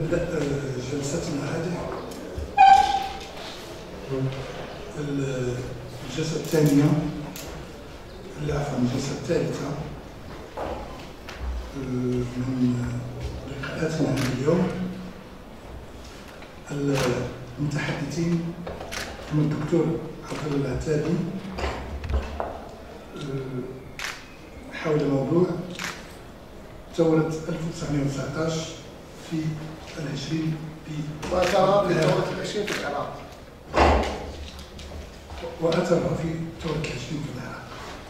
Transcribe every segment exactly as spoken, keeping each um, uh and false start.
نبدأ جلستنا هذه الجلسة الثانية عفوا الجلسة الثالثة من لقاءاتنا هذا اليوم. المتحدثين هم الدكتور عبد الله العتابي حول موضوع ثورة ألف وتسعمائة وتسعة عشر في العشرين في وأثرها في ثورة العشرين في العراق وأثرها في ثورة العشرين في العراق.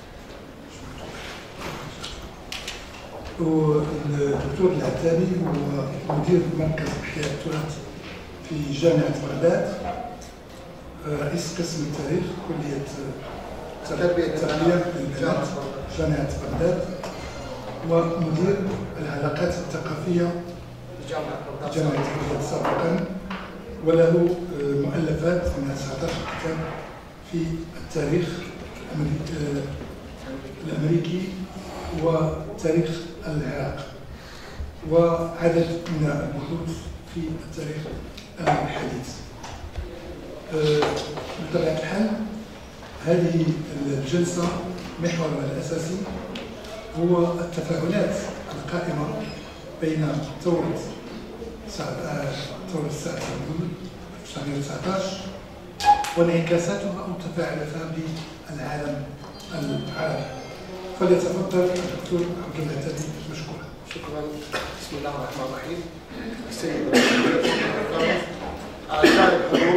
والدكتور العتابي هو مدير مركز إحياء التراث في جامعة بغداد، رئيس قسم التاريخ كلية تربية البنات جامعة بغداد، ومدير العلاقات الثقافية جامعة بغداد سابقا، وله مؤلفات من تسعة عشر كتاب في التاريخ الأمريكي وتاريخ العراق، وعدد من البحوث في التاريخ الحديث. بطبيعة الحال هذه الجلسة محورها الأساسي هو التفاعلات القائمة بين ثورة ثورة الساعة ألف وتسعمائة وتسعة عشر وانعكاساتها أو تفاعلاتها بالعالم العربي. فليتفضل الدكتور عبد الله العتابي مشكورا. شكرا. بسم الله الرحمن الرحيم. السيد الرئيس، أعزائي الحضور،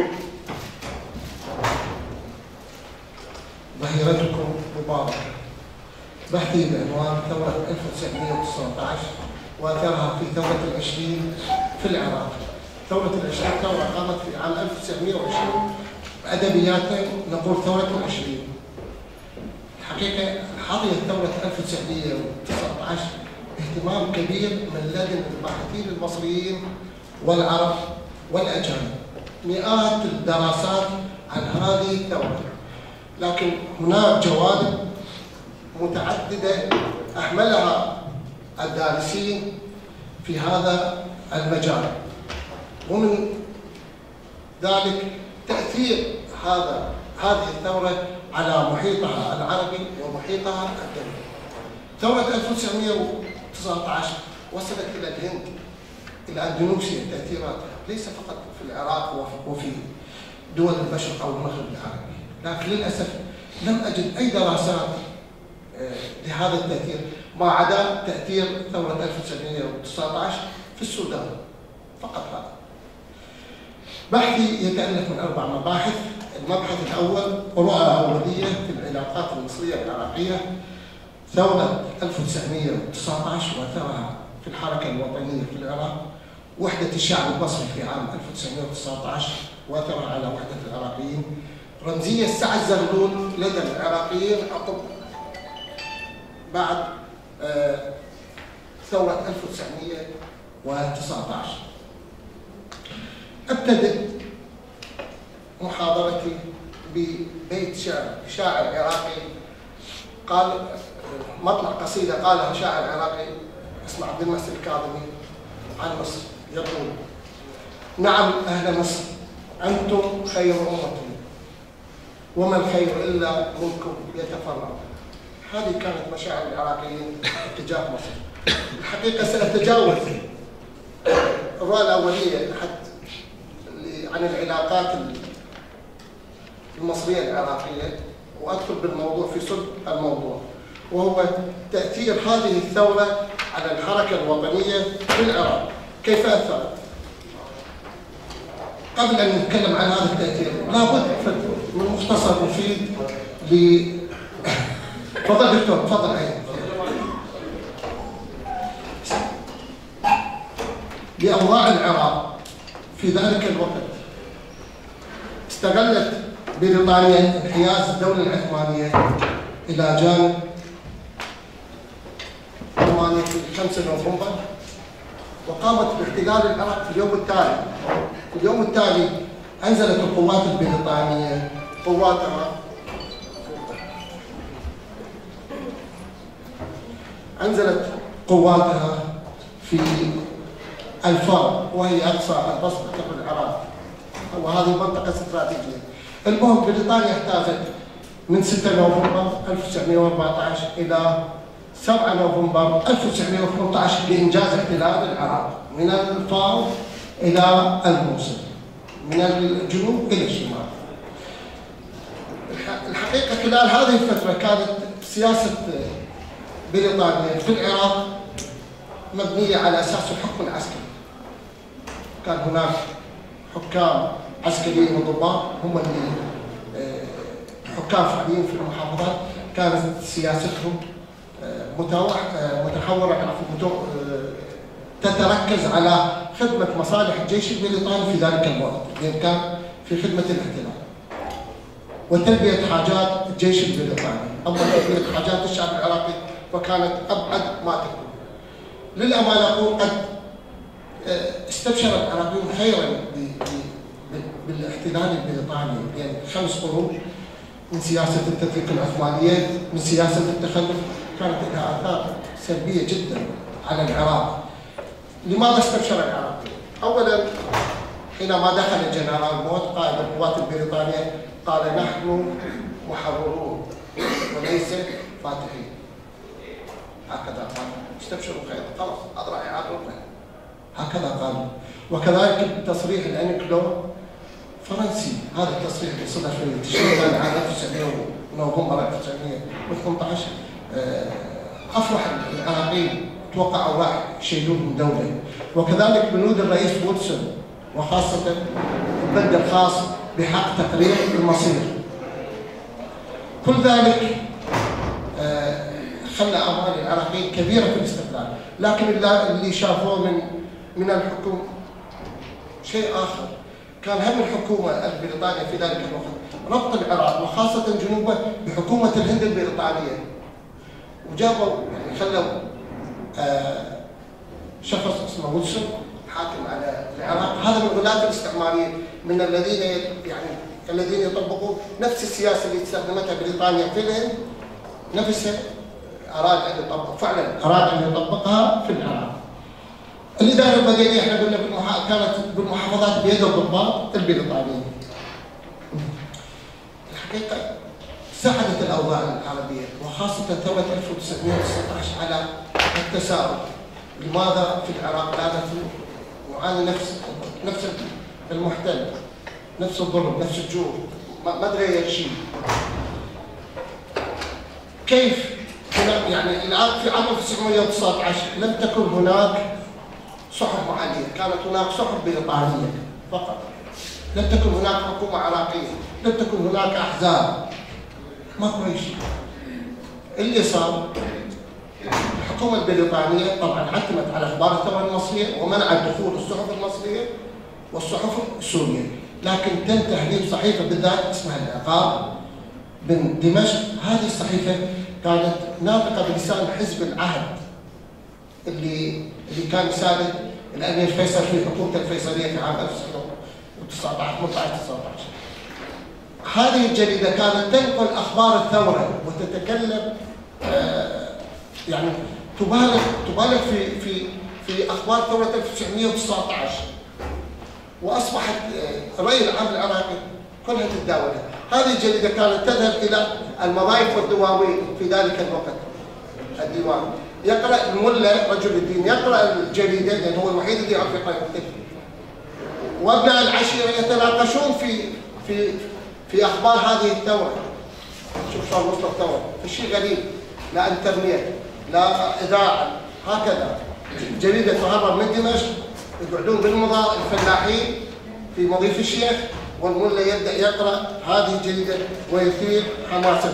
ظهيرتكم مباركة. بحثي بعنوان ثورة ألف وتسعمائة وتسعة عشر وأثرها في ثورة العشرين في العراق. ثورة العشرين ثورة قامت في عام ألف وتسعمائة وعشرين، أدبياتنا نقول ثورة العشرين. الحقيقة حظيت ثورة ألف وتسعمائة وتسعة عشر اهتمام كبير من لدن الباحثين المصريين والعرب والأجانب، مئات الدراسات عن هذه الثورة، لكن هناك جوانب متعددة أهملها الدارسين في هذا المجال، ومن ذلك تأثير هذا هذه الثورة على محيطها العربي ومحيطها الدولي. ثورة ألف وتسعمائة وتسعة عشر وصلت إلى الهند، إلى أندونيسيا تأثيراتها، ليس فقط في العراق وفي دول المشرق أو المغرب العربي، لكن للأسف لم أجد أي دراسات لهذا التأثير ما عدا تأثير ثورة ألف وتسعمائة وتسعة عشر في السودان فقط. هذا بحثي يتألف من أربع مباحث. المبحث الأول رؤى أولية في العلاقات المصرية العراقية، ثورة ألف وتسعمائة وتسعة عشر وأثرها في الحركة الوطنية في العراق، وحدة الشعب المصري في عام ألف وتسعمائة وتسعة عشر وأثرها على وحدة العراقيين، رمزية سعد زغلول لدى العراقيين عقب بعد آه ثورة ألف وتسعمائة وتسعة عشر. أبتدئ محاضرتي ببيت شعر شاعر عراقي قال مطلع قصيدة قالها شاعر عراقي اسمه عبد المحسن الكاظمي عن مصر، يقول: نعم أهل مصر، أنتم خير أمة، وما الخير إلا منكم يتفرع. هذه كانت مشاعر العراقيين تجاه مصر. الحقيقة سأتجاوز الرؤى الأولية حتى عن العلاقات المصرية العراقية وأدخل بالموضوع في صلب الموضوع، وهو تأثير هذه الثورة على الحركة الوطنية في العراق، كيف أثرت. قبل أن نتكلم عن هذا التأثير لابد من مختصر مفيد ل تفضل دكتور، تفضل. أيضا لأوضاع العراق في ذلك الوقت استغلت بريطانيا انحياز الدولة العثمانية إلى جانب ألمانيا في خمسة نوفمبر، وقامت باحتلال العراق في اليوم التالي. في اليوم التالي أنزلت القوات البريطانية قواتها أنزلت قواتها في الفار وهي أقصى البسط في العراق، وهذه منطقة استراتيجية. المهم بريطانيا احتاجت من ستة نوفمبر ألف وتسعمئة وأربعة عشر إلى سبعة نوفمبر ألف وتسعمئة وثمانية عشر لإنجاز احتلال العراق من الفار إلى الموصل، من الجنوب إلى الشمال. الحقيقة خلال هذه الفترة كانت سياسة بريطانيا في العراق مبنية على أساس الحكم العسكري. كان هناك حكام عسكريين وضباط هم اللي حكام فعليين في المحافظات، كانت سياستهم متحورة تتركز على خدمة مصالح الجيش البريطاني في ذلك الوقت، لأن كان في خدمة الاحتلال وتلبية حاجات الجيش البريطاني. أما تلبية حاجات الشعب العراقي فكانت أبعد ما تكون. للأمانة أقول قد استبشر العراقيون خيرا بالاحتلال البريطاني، يعني خمس قرون من سياسة التفكيك العثمانية، من سياسة التخلف، كانت لها آثار سلبية جدا على العراق. لماذا استبشر العراق؟ أولا حينما دخل الجنرال موت قائد القوات البريطانية قال نحن محررون وليس فاتحين. هكذا قال استبشروا خير، خلاص هذا راح يعرضنا، هكذا قال. وكذلك التصريح الأنكلو فرنسي، هذا التصريح اللي صدر في تشرين عام ألف وتسعمئة ونوفمبر ألف وتسعمئة وثمانية عشر أفرح العراقيين، توقعوا راح يشيلون من دولة. وكذلك بنود الرئيس ويلسون وخاصة البند الخاص بحق تقرير المصير. كل ذلك خلى آمال العراقيين كبيرة في الاستقلال، لكن اللي شافوه من من الحكومة شيء آخر. كان هم الحكومة البريطانية في ذلك الوقت ربط العراق وخاصة جنوبه بحكومة الهند البريطانية، وجابوا يعني خلوا آه شخص اسمه ويلسون حاكم على العراق. هذا من غلاة الاستعماريين، من الذين يعني الذين يطبقون نفس السياسة اللي استخدمتها بريطانيا في الهند، نفسها أراد أن يطبق، فعلا أراد أن يطبقها في العراق. الإدارة المدنية احنا قلنا كانت بالمحافظات بيد الضباط البريطانيين. الحقيقة ساعدت الأوضاع العربية وخاصة ثورة ألف وتسعمئة وتسعة عشر على التساؤل، لماذا في العراق لا نعاني نفس نفس المحتل، نفس الضرب، نفس الجوع، ما تغير شيء. كيف هنا يعني الآن في عام ألف وتسعمئة وتسعة عشر لم تكن هناك صحف محلية، كانت هناك صحف بريطانية فقط، لم تكن هناك حكومة عراقية، لم تكن هناك أحزاب، ماكو أي شيء. اللي صار الحكومة البريطانية طبعا عتمت على أخبار الثورة المصرية ومنعت دخول الصحف المصرية والصحف السورية، لكن تم تهديد صحيفة بالذات اسمها العقاب من دمشق. هذه الصحيفة كانت ناطقة بلسان حزب العهد اللي اللي كان يساند الامير فيصل في حكومته الفيصليه في عام ألف وتسعمئة وثمانية عشر تسعة عشر. هذه الجريده كانت تنقل اخبار الثوره وتتكلم آه يعني تبالغ تبالغ في في في اخبار ثوره ألف وتسعمئة وتسعة عشر، واصبحت آه الراي العام العراقي كلها تتداولها. هذه الجريده كانت تذهب الى المضايف والدواوين في ذلك الوقت. الديوان يقرأ الملا رجل الدين يقرأ الجريدة لأنه هو الوحيد اللي يعرف يقرأ ويكتب، وأبناء العشيرة يتناقشون في في في أخبار هذه الثورة. شوف شلون وصلت الثورة، شيء غريب، لا انترنت لا إذاعة، هكذا جريدة تهرب من دمشق، يقعدون بالمضار الفلاحين في مضيف الشيخ، والملا يبدأ يقرأ هذه الجريدة ويثير حماسته.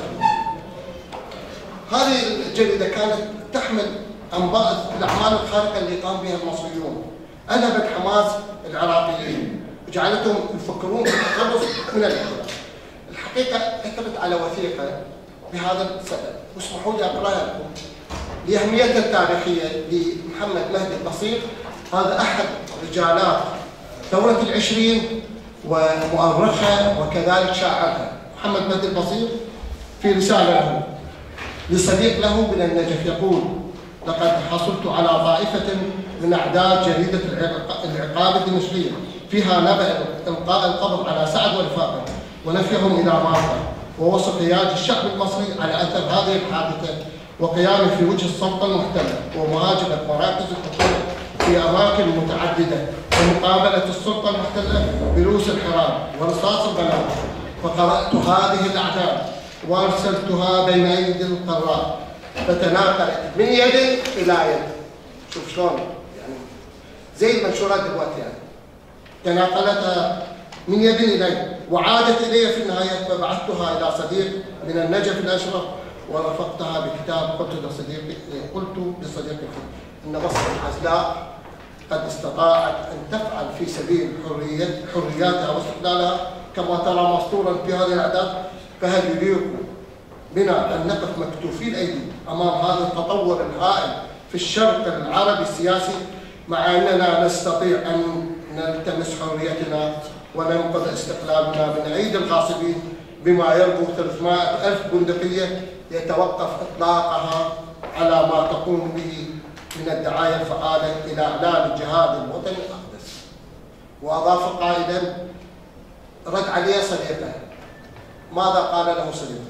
هذه الجريدة كانت تحمل أنباء الأعمال الخارقة اللي قام بها المصريون، ألهبت حماس العراقيين وجعلتهم يفكرون في التخلص من الاحتلال. الحقيقة كتبت على وثيقة بهذا السبب، واسمحوا لي أقرأها لكم لأهميتها التاريخية لمحمد مهدي البصير. هذا أحد رجالات ثورة العشرين ومؤرخها وكذلك شاعرها. محمد مهدي البصير في رسالة له لصديق له من النجف يقول: لقد حصلت على طائفة من أعداد جريدة العقاب الدمشقية فيها نبأ إلقاء القبض على سعد ورفاقه ونفيهم إلى مالطا، ووصف قياد الشعب المصري على أثر هذه الحادثة وقيامه في وجه السلطة المحتلة ومهاجمة مراكز الحكومة في أماكن متعددة ومقابلة السلطة المحتلة بلوس الحرام ورصاص البنات. فقرأت هذه الأعداد وأرسلتها بين أيدي القراء فتناقلت من يد إلى يد. شوف شلون يعني زي المنشورات دلوقتي يعني تناقلتها من يد إلى يد وعادت إلي في النهاية فبعثتها إلى صديق من النجف الأشرف ورفقتها بكتاب قلت لصديقي قلت لصديقي إن مصر العزلاء قد استطاعت أن تفعل في سبيل حرية حرياتها واستقلالها كما ترى مسطورا في هذه الأعداد، فهل يليق بنا أن نقف مكتوفي الأيدي أمام هذا التطور الهائل في الشرق العربي السياسي مع أننا نستطيع أن نلتمس حريتنا وننقذ استقلالنا من أيدي الغاصبين بما يربو ثلاثمائة ألف بندقية يتوقف إطلاقها على ما تقوم به من الدعاية الفعالة إلى إعلان الجهاد الوطني الأقدس. وأضاف قائلا رد عليه صديقه. ماذا قال له صديقه؟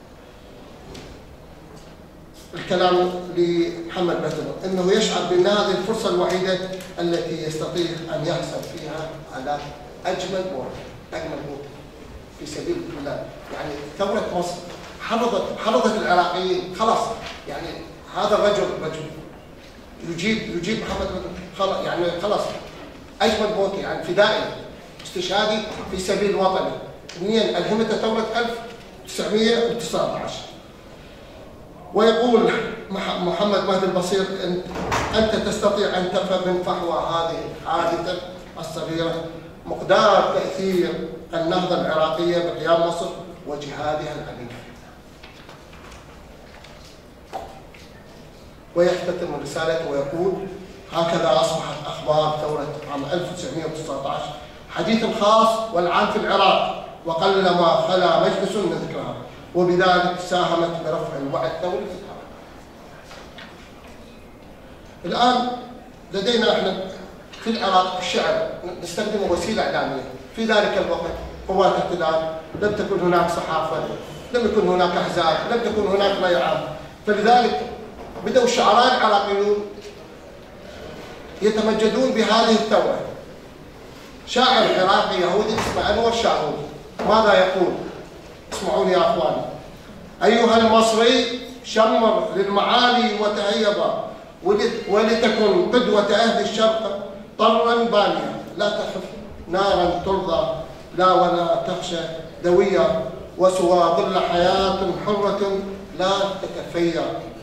الكلام لمحمد بهجت انه يشعر بان هذه الفرصه الوحيده التي يستطيع ان يحصل فيها على اجمل موت، اجمل موت في سبيل الله. يعني ثوره مصر حرضت حرضت العراقيين خلاص، يعني هذا الرجل رجل يجيب يجيب محمد خلاص يعني خلاص اجمل موت يعني فدائي استشهادي في سبيل وطني. منين الهمته ثوره ألف وتسعمئة وتسعة عشر. ويقول محمد مهدي البصير أنت تستطيع أن تفهم من فحوى هذه الحادثة الصغيرة مقدار تأثير النهضة العراقية بقيام مصر وجهادها العنيف. ويختتم رسالته ويقول هكذا أصبحت أخبار ثورة عام ألف وتسعمئة وتسعة عشر حديث خاص والعام في العراق وقل ما خلا مجلس من ذكرها، وبذلك ساهمت برفع الوعي الثوري في العراق. الآن لدينا احنا في العراق الشعب نستخدم وسيلة إعلامية. في ذلك الوقت قوات الاحتلال لم تكن هناك صحافة، لم يكن هناك أحزاب، لم تكن هناك رأي عام، فلذلك بدأوا الشعراء العراقيون يتمجدون بهذه الثورة. شاعر عراقي يهودي اسمه أنور شاهود ماذا يقول؟ اسمعوني يا اخواني. ايها المصري شمر للمعالي وتهيبا ولتكن قدوة اهل الشرق طرا بانيا، لا تخف نارا ترضى لا ولا تخشى دويا، وسوى ظل حياة حرة لا تتفيا،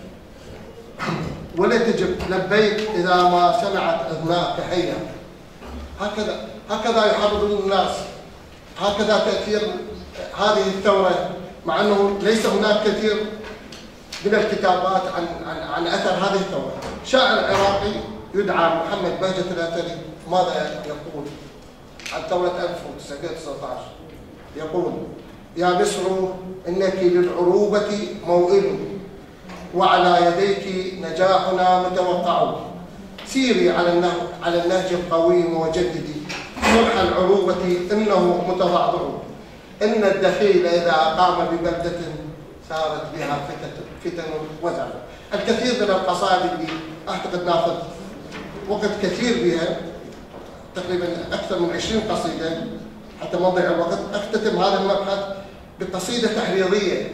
ولا تجب لبيك اذا ما سمعت اذناك هيا. هكذا هكذا يحرضون الناس، هكذا تأثير هذه الثورة، مع أنه ليس هناك كثير من الكتابات عن عن عن أثر هذه الثورة. شاعر عراقي يدعى محمد بهجت الأثري ماذا يقول عن ثورة ألف وتسعمئة وتسعة عشر؟ يقول يا مصر إنك للعروبة موئل وعلى يديك نجاحنا متوقع، سيري على النهج على النهج القويم وجددي صلح العروبة إنه متضعضع، إن الدخيل إذا أقام ببلدة صارت بها فتن وزع. الكثير من القصائد اللي أعتقد ناخذ وقت كثير بها، تقريبا أكثر من عشرين قصيدة حتى ما نضيع الوقت. أختتم هذا المبحث بقصيدة تحريضية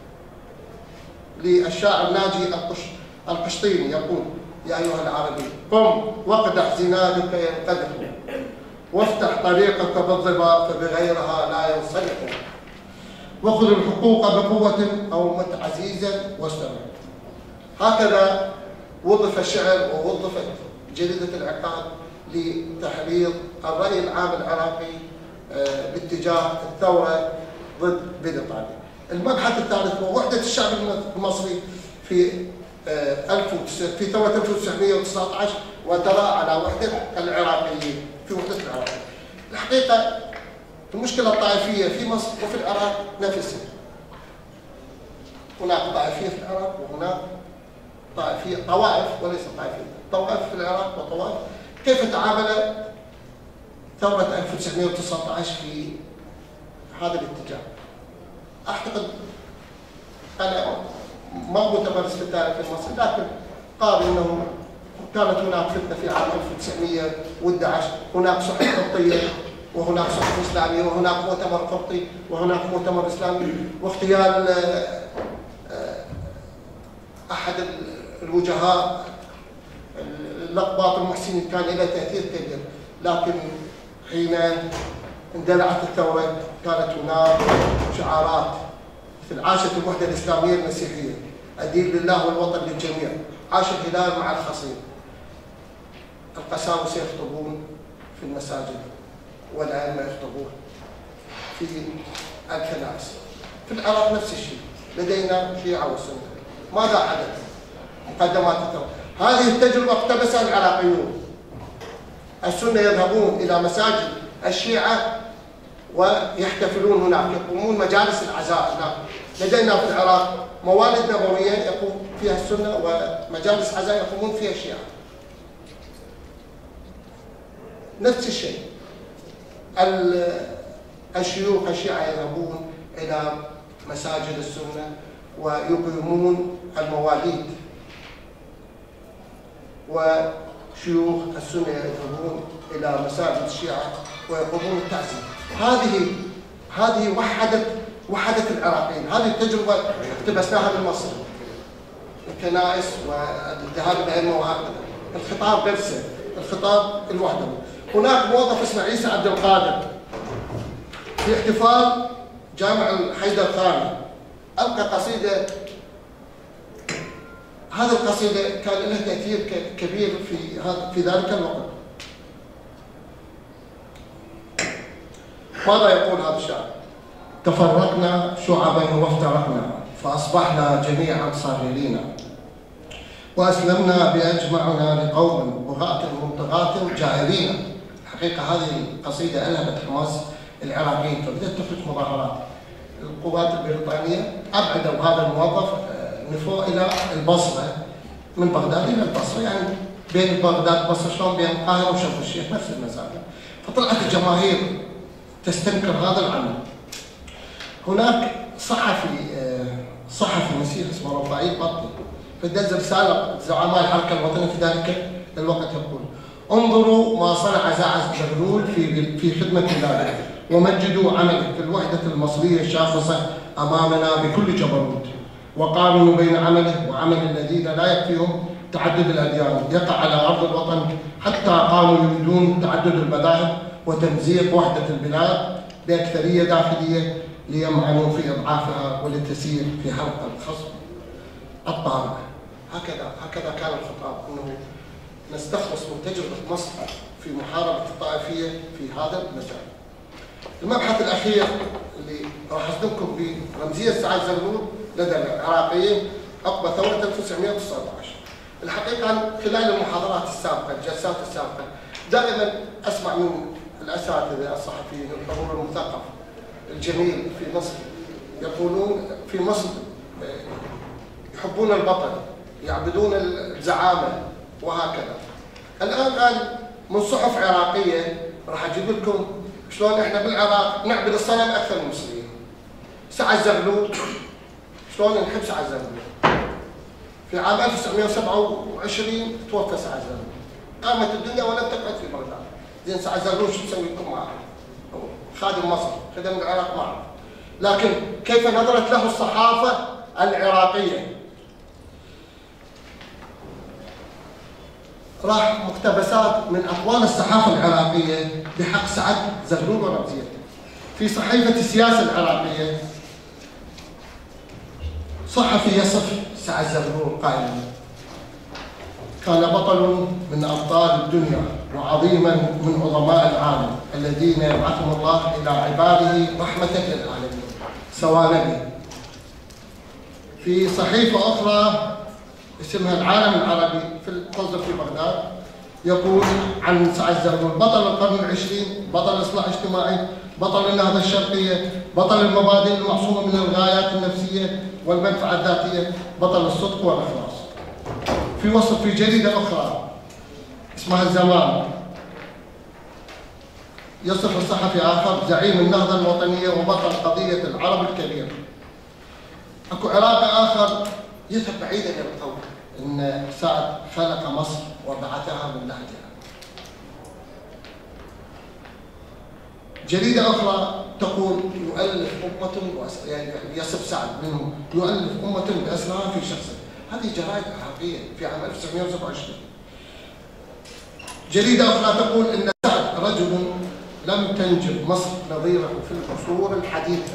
للشاعر ناجي القشطيني يقول يا أيها العربي قم واقدح زنادك ينقدح، وافتح طريقك بالظبا فبغيرها لا ينصلح، وخذ الحقوق بقوة أو مت عزيزا واستمع. هكذا وظف الشعر ووظفت جريدة العقاب لتحريض الرأي العام العراقي باتجاه الثورة ضد بن طالب. المبحث الثالث هو وحدة الشعب المصري في في ثورة ألف وتسعمئة وتسعة عشر وترى على وحدة العراقيين في وحدة العراق. الحقيقة المشكلة الطائفية في مصر وفي العراق نفسها. هناك طائفية في العراق وهناك طائفية، طوائف وليس طائفية، طوائف في العراق وطوائف، كيف تعامل ثورة ألف وتسعمئة وتسعة عشر في هذا الاتجاه؟ أعتقد أنا ما متمرس في التاريخ المصري، لكن قال إنه كانت هناك فتنة في عام ألف وتسعمئة وأحد عشر، هناك صحف قبطية وهناك صحف إسلامية وهناك مؤتمر قبطي وهناك مؤتمر إسلامي، واغتيال أحد الوجهاء الأقباط المحسنين كان له تأثير كبير. لكن حين اندلعت الثورة كانت هناك شعارات مثل عاشت الوحدة الإسلامية المسيحية، الدين لله والوطن للجميع، عاش الهلال مع الخصيب. القساوسة يخطبون في المساجد والأئمة يخطبون في الكنائس. في العراق نفس الشيء، لدينا شيعة وسنة. ماذا حدث؟ مقدمات الثورة. هذه التجربة اقتبسها العراقيون. السنة يذهبون إلى مساجد الشيعة ويحتفلون هناك، يقومون مجالس العزاء هناك. لدينا في العراق موالد نبوية يقوم فيها السنة ومجالس عزاء يقومون فيها الشيعة. نفس الشيء. الشيوخ الشيعة يذهبون إلى مساجد السنة ويقيمون المواليد، وشيوخ السنة يذهبون إلى مساجد الشيعة ويقومون التعزية. هذه هذه وحدت وحدت العراقيين. هذه التجربة اقتبسناها من مصر، الكنائس والذهاب الأئمة وهكذا. الخطاب غير سهل، الخطاب الوحدوي. هناك موظف اسمه عيسى عبد القادر في احتفال جامع الحيدر الثاني ألقى قصيدة. هذه القصيدة كان لها تأثير كبير في في ذلك الوقت. ماذا يقول هذا الشاعر؟ تفرقنا شعبا وافترقنا فأصبحنا جميعا صاغرين، وأسلمنا بأجمعنا لقوم بغاة ممتغاة جائرين. الحقيقة هذه القصيدة ألهمت حماس العراقيين، فبدأت تخرج مظاهرات. القوات البريطانية أبعدوا هذا الموظف، نفوه إلى البصرة، من بغداد إلى البصرة، يعني بين بغداد والبصرة شلون بين القاهرة وشرم الشيخ نفس المسافة. فطلعت الجماهير تستنكر هذا العمل. هناك صحفي صحفي مسيحي اسمه رفاعي البطي فدز رسالة زعماء الحركة الوطنية في ذلك الوقت يقول: انظروا ما صنع زعز زغلول في في خدمة بلاده، ومجدوا عمله في الوحدة المصرية الشاخصة أمامنا بكل جبروت، وقارنوا بين عمله وعمل الذين لا يكفيهم تعدد الأديان يقع على أرض الوطن، حتى قاموا يريدون تعدد المذاهب وتمزيق وحدة البلاد بأكثرية داخلية ليمعنوا في إضعافها ولتسير في حلقة الخصم الطامع. هكذا هكذا كان الخطاب، أنه نستخلص من تجربة مصر في محاربة الطائفية في هذا المجال. المبحث الأخير اللي راح أصدمكم برمزية سعد زغلول لدى العراقيين عقب ثورة ألف وتسعمئة وتسعة عشر. الحقيقة خلال المحاضرات السابقة، الجلسات السابقة، دائما أسمع من الأساتذة الصحفيين الحضور المثقف الجميل في مصر يقولون في مصر يحبون البطل، يعبدون الزعامة وهكذا. الآن الآن من صحف عراقية راح أجيب لكم شلون إحنا بالعراق نعبد الصنم أكثر من المصريين. سعد زغلول شلون نحب سعد زغلول. في عام ألف وتسعمئة وسبعة وعشرين توفى سعد زغلول. قامت الدنيا ولم تقعد في بغداد. زين سعد زغلول شو تسوي لكم معه؟ خادم مصر، خدم العراق معه. لكن كيف نظرت له الصحافة العراقية؟ راح مقتبسات من أقوال الصحافة العراقية بحق سعد زغلول ورمزيته. في صحيفة السياسة العراقية صحفي يصف سعد زغلول قائلا: كان بطل من أبطال الدنيا وعظيما من عظماء العالم الذين يبعثهم الله إلى عباده رحمة للعالمين سواء نبي. في صحيفة أخرى اسمها العالم العربي في القصر في بغداد يقول عن سعد زغلول: بطل القرن العشرين، بطل الإصلاح الاجتماعي، بطل النهضة الشرقية، بطل المبادئ المعصومة من الغايات النفسية والمنفعة الذاتية، بطل الصدق والإخلاص. في وصف في جريدة أخرى اسمها الزمان، يصف الصحفي آخر زعيم النهضة الوطنية وبطل قضية العرب الكبير. اكو عراقي آخر يذهب بعيدا إلى القول إن سعد خلق مصر وبعثها من نهجها. جريدة أخرى تقول يؤلف أمة يعني يصف سعد منه يؤلف أمة بأسرها في شخصه. هذه جرائد عراقية في عام ألف وتسعمئة وسبعة وعشرين. جريدة أخرى تقول إن سعد رجل لم تنجب مصر نظيره في العصور الحديثة.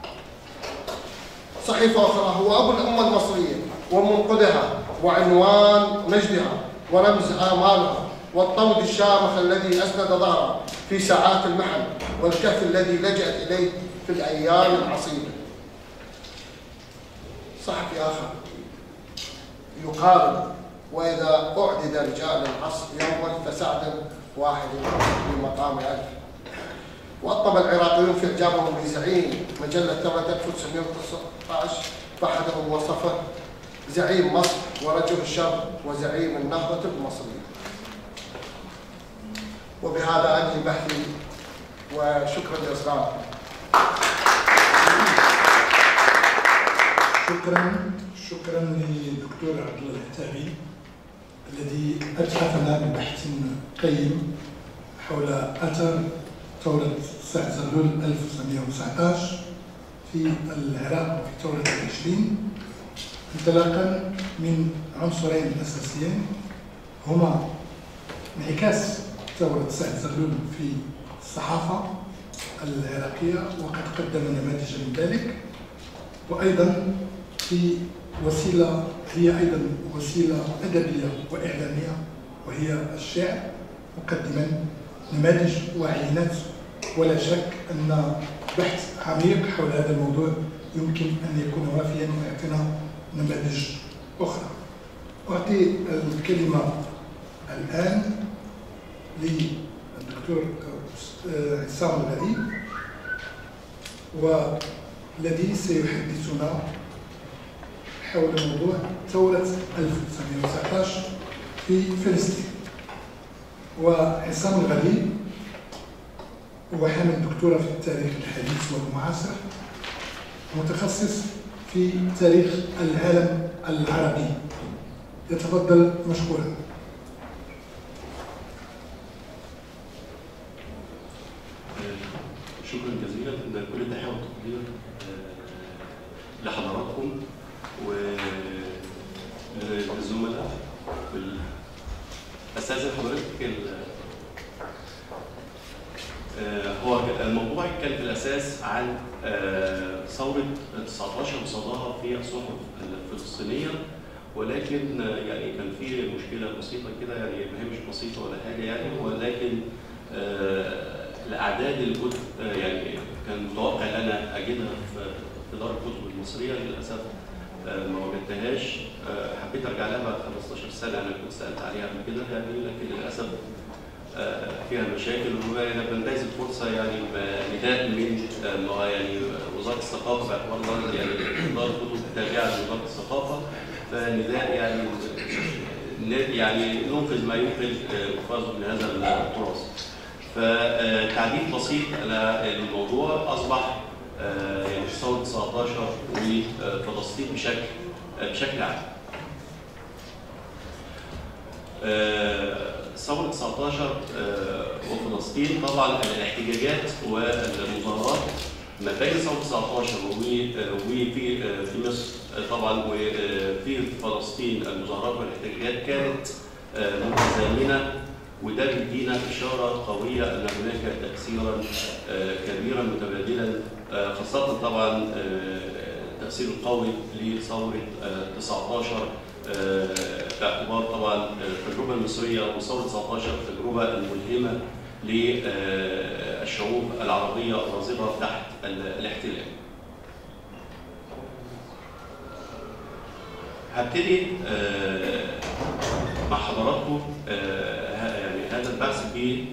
صحيفة أخرى هو أبو الأمة المصرية ومنقذها وعنوان مجدها ورمز آمالها والطود الشامخ الذي أسند ظهرها في ساعات المحن والكهف الذي لجأت إليه في الأيام العصيبة. صحفي آخر يقارن وإذا أعدد رجال العصر يوما فسعد واحد في مقام ألف. وأطب العراقيون في إعجابهم بزعيم مجلة ثورة ألف وتسعمئة وتسعة عشر فأحدهم وصفه زعيم مصر ورجل الشر وزعيم النهضة المصرية. وبهذا أنهي بحثي وشكرا لإصغائكم. شكرا شكرا للدكتور عبد الله العتابي الذي أتحفنا ببحث قيم حول أثر ثورة سعد زغلول ألف وتسعمئة وتسعة عشر في العراق وفي ثورة العشرين، انطلاقا من عنصرين أساسيين هما انعكاس ثورة سعد زغلول في الصحافة العراقية وقد قدم نماذج من ذلك، وأيضا في وسيلة هي أيضا وسيلة أدبية وإعلامية وهي الشعر، مقدما نماذج وعينات. ولا شك أن بحث عميق حول هذا الموضوع يمكن أن يكون وافيا ويعطينا نماذج أخرى. أعطي الكلمة الآن للدكتور عصام الغريب والذي سيحدثنا حول موضوع ثورة ألف وتسعمئة وتسعة عشر في فلسطين. وعصام الغريب هو حامل دكتوراه في التاريخ الحديث والمعاصر، متخصص في تاريخ العالم العربي. يتفضل مشكورا. شكرا جزيلا. كل التحيه والتقدير لحضراتكم وللزملاء. استاذن حضرتك هو الموضوع كان في الاساس عن ثوره تسعة عشر وصداها في الصحف الفلسطينيه، ولكن يعني كان في مشكله بسيطه كده، يعني ما هي مش بسيطه ولا حاجه يعني، ولكن الاعداد اللي كنت يعني كان متوقع ان انا اجدها في دار الكتب المصريه، للاسف ما وجدتهاش. حبيت ارجع لها بعد خمستاشر سنه، انا كنت سالت عليها قبل كده يعني، لكن للاسف فيها مشاكل. وانا بنتهز الفرصه يعني نداء من يعني وزاره الثقافه، باعتبار يعني دار الكتب تابعه لوزاره الثقافه، فنداء يعني يعني ننقذ ما ينقذ الحفاظ من هذا التراث. فتعديل بسيط على الموضوع، اصبح يعني ثوره تسعة عشر وفلسطين بشكل بشكل عام. ثوره تسعة عشر وفلسطين، طبعا الاحتجاجات والمظاهرات ما بين ثوره تسعة عشر وفي في مصر طبعا وفي فلسطين، المظاهرات والاحتجاجات كانت متزامنه، وده بيدينا اشاره قويه ان هناك تاثيرا كبيرا متبادلا، خاصه طبعا التاثير القوي لثوره تسعة عشر باعتبار طبعا التجربه المصريه وثوره تسعة عشر التجربه الملهمه للشعوب العربيه الراغبه تحت الاحتلال. هبتدي مع حضراتكم يعني هذا البحث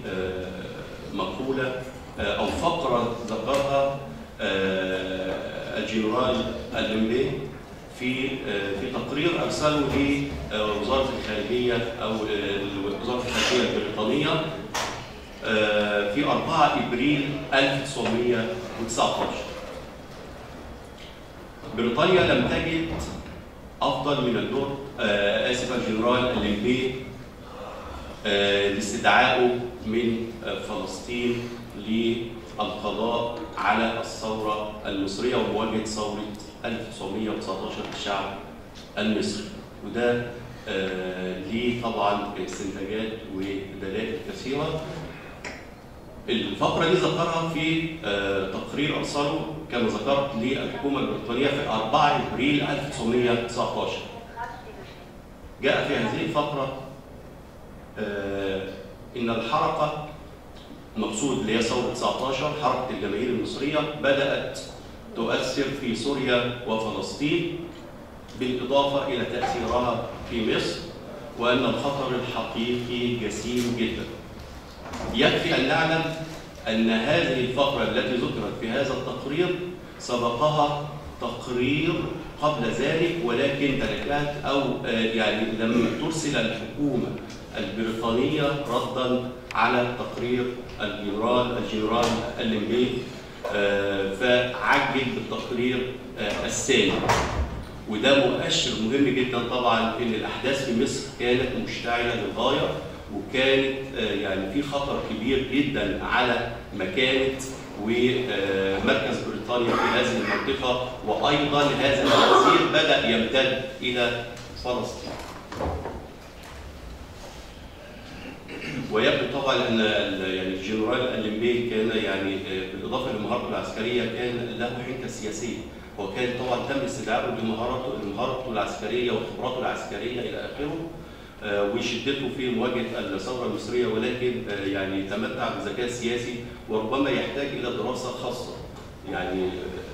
بمقوله او فقره ذكرها الجنرال الليمبي في في تقرير ارسله وزاره الخارجيه او وزاره الخارجيه البريطانيه في أربعة إبريل ألف وتسعمائة وتسعة عشر. بريطانيا لم تجد افضل من اللورد اسف الجنرال الليمبي لاستدعائه من فلسطين للقضاء على الثوره المصريه ومواجهه ثوره ألف وتسعمائة وتسعة عشر للشعب المصري، وده ليه طبعا استنتاجات ودلائل كثيره. الفقره دي ذكرها في تقرير ارسله كما ذكرت للحكومه البريطانيه في أربعة إبريل ألف وتسعمائة وتسعة عشر. جاء في هذه الفقره ان الحركه المقصود اللي هي ثوره تسعة عشر حركه الجماهير المصريه بدات تؤثر في سوريا وفلسطين بالاضافه الى تاثيرها في مصر، وان الخطر الحقيقي جسيم جدا. يكفي ان نعلم ان هذه الفقره التي ذكرت في هذا التقرير سبقها تقرير قبل ذلك، ولكن تركات او يعني لم ترسل الحكومه البريطانيه ردا على تقرير الجنرال الجنرال الليمبي، فعجل بالتقرير الثاني. وده مؤشر مهم جدا طبعا ان الاحداث في مصر كانت مشتعله للغايه، وكانت يعني في خطر كبير جدا على مكانه ومركز بريطانيا في هذه المنطقه، وايضا هذا التاثير بدا يمتد الى فلسطين. ويبدو طبعا ان يعني الجنرال الليمبي كان يعني بالاضافه لمهارته العسكريه كان له حنكه سياسيه، وكان طبعا تم استدعائه لمهارته لمهارته العسكريه وخبراته العسكريه الى اخره وشدته في مواجهه الثوره المصريه، ولكن يعني تمتع بذكاء سياسي وربما يحتاج الى دراسه خاصه يعني،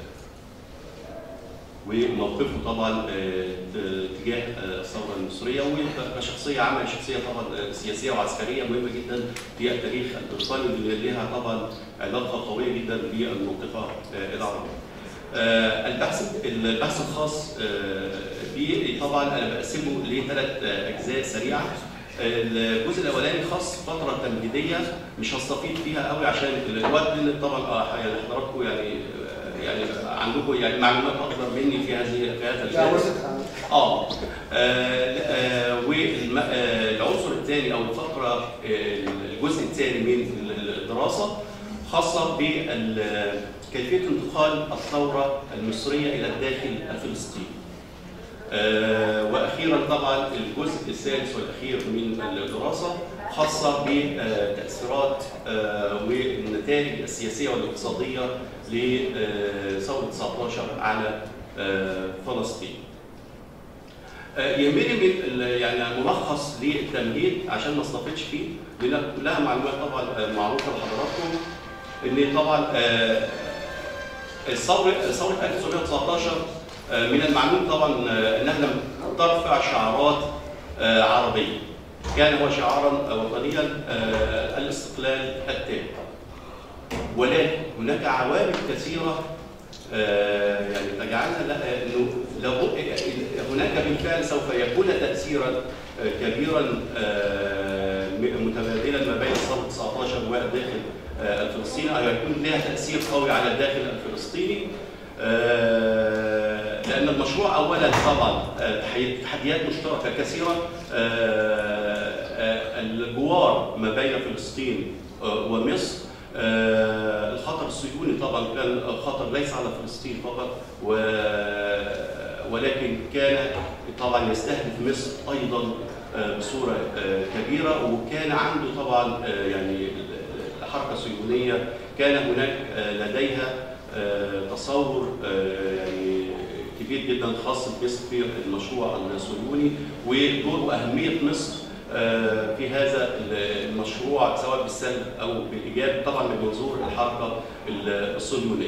وموقفه طبعا تجاه الثوره المصريه وكشخصيه عامه شخصيه طبعا سياسيه وعسكريه مهمه جدا في التاريخ البريطاني اللي لها طبعا علاقه قويه جدا بالمنطقه العربيه. البحث البحث الخاص به طبعا انا بقسمه لثلاث اجزاء سريعه. الجزء الاولاني خاص فتره تمهيديه مش هستفيد فيها قوي عشان الوقت، لان طبعا يعني حضراتكم يعني يعني عندكم يعني معلومات اكثر مني في هذه في هذا الجزء. اه, آه والعنصر الثاني او الفقره الجزء الثاني من الدراسه خاصه بكيفيه انتقال الثوره المصريه الى الداخل الفلسطيني. آه واخيرا طبعا الجزء الثالث والاخير من الدراسه خاصه بتاثيرات آه والنتائج السياسيه والاقتصاديه لثوره تسعة عشر على آه فلسطين. آه يهمني من يعني ملخص للتمهيد عشان ما استفدش فيه، لان كلها معلومات طبعا معروفه لحضراتكم. ان طبعا آه الثوره ثوره ألف وتسعمائة وتسعة عشر من المعلوم طبعا انها لم ترفع شعارات عربيه، كان هو شعارا وطنيا الاستقلال التام، ولكن هناك عوامل كثيره يعني تجعلنا انه هناك بالفعل سوف يكون تاثيرا كبيرا متبادلا ما بين ثوره تسعة عشر والداخل الفلسطيني، او يكون لها تاثير قوي على الداخل الفلسطيني. لأن المشروع أولاً طبعاً تحديات مشتركة كثيرة، الجوار ما بين فلسطين ومصر، الخطر الصهيوني طبعاً كان خطر ليس على فلسطين فقط، ولكن كان طبعاً يستهدف مصر أيضاً بصورة كبيرة، وكان عنده طبعاً يعني الحركة الصهيونية كان هناك لديها تصور يعني كبير جدا خاص بمصر في المشروع الصهيوني ودور واهميه مصر في هذا المشروع سواء بالسلب او بالايجاب طبعا من منظور الحركه الصهيونيه.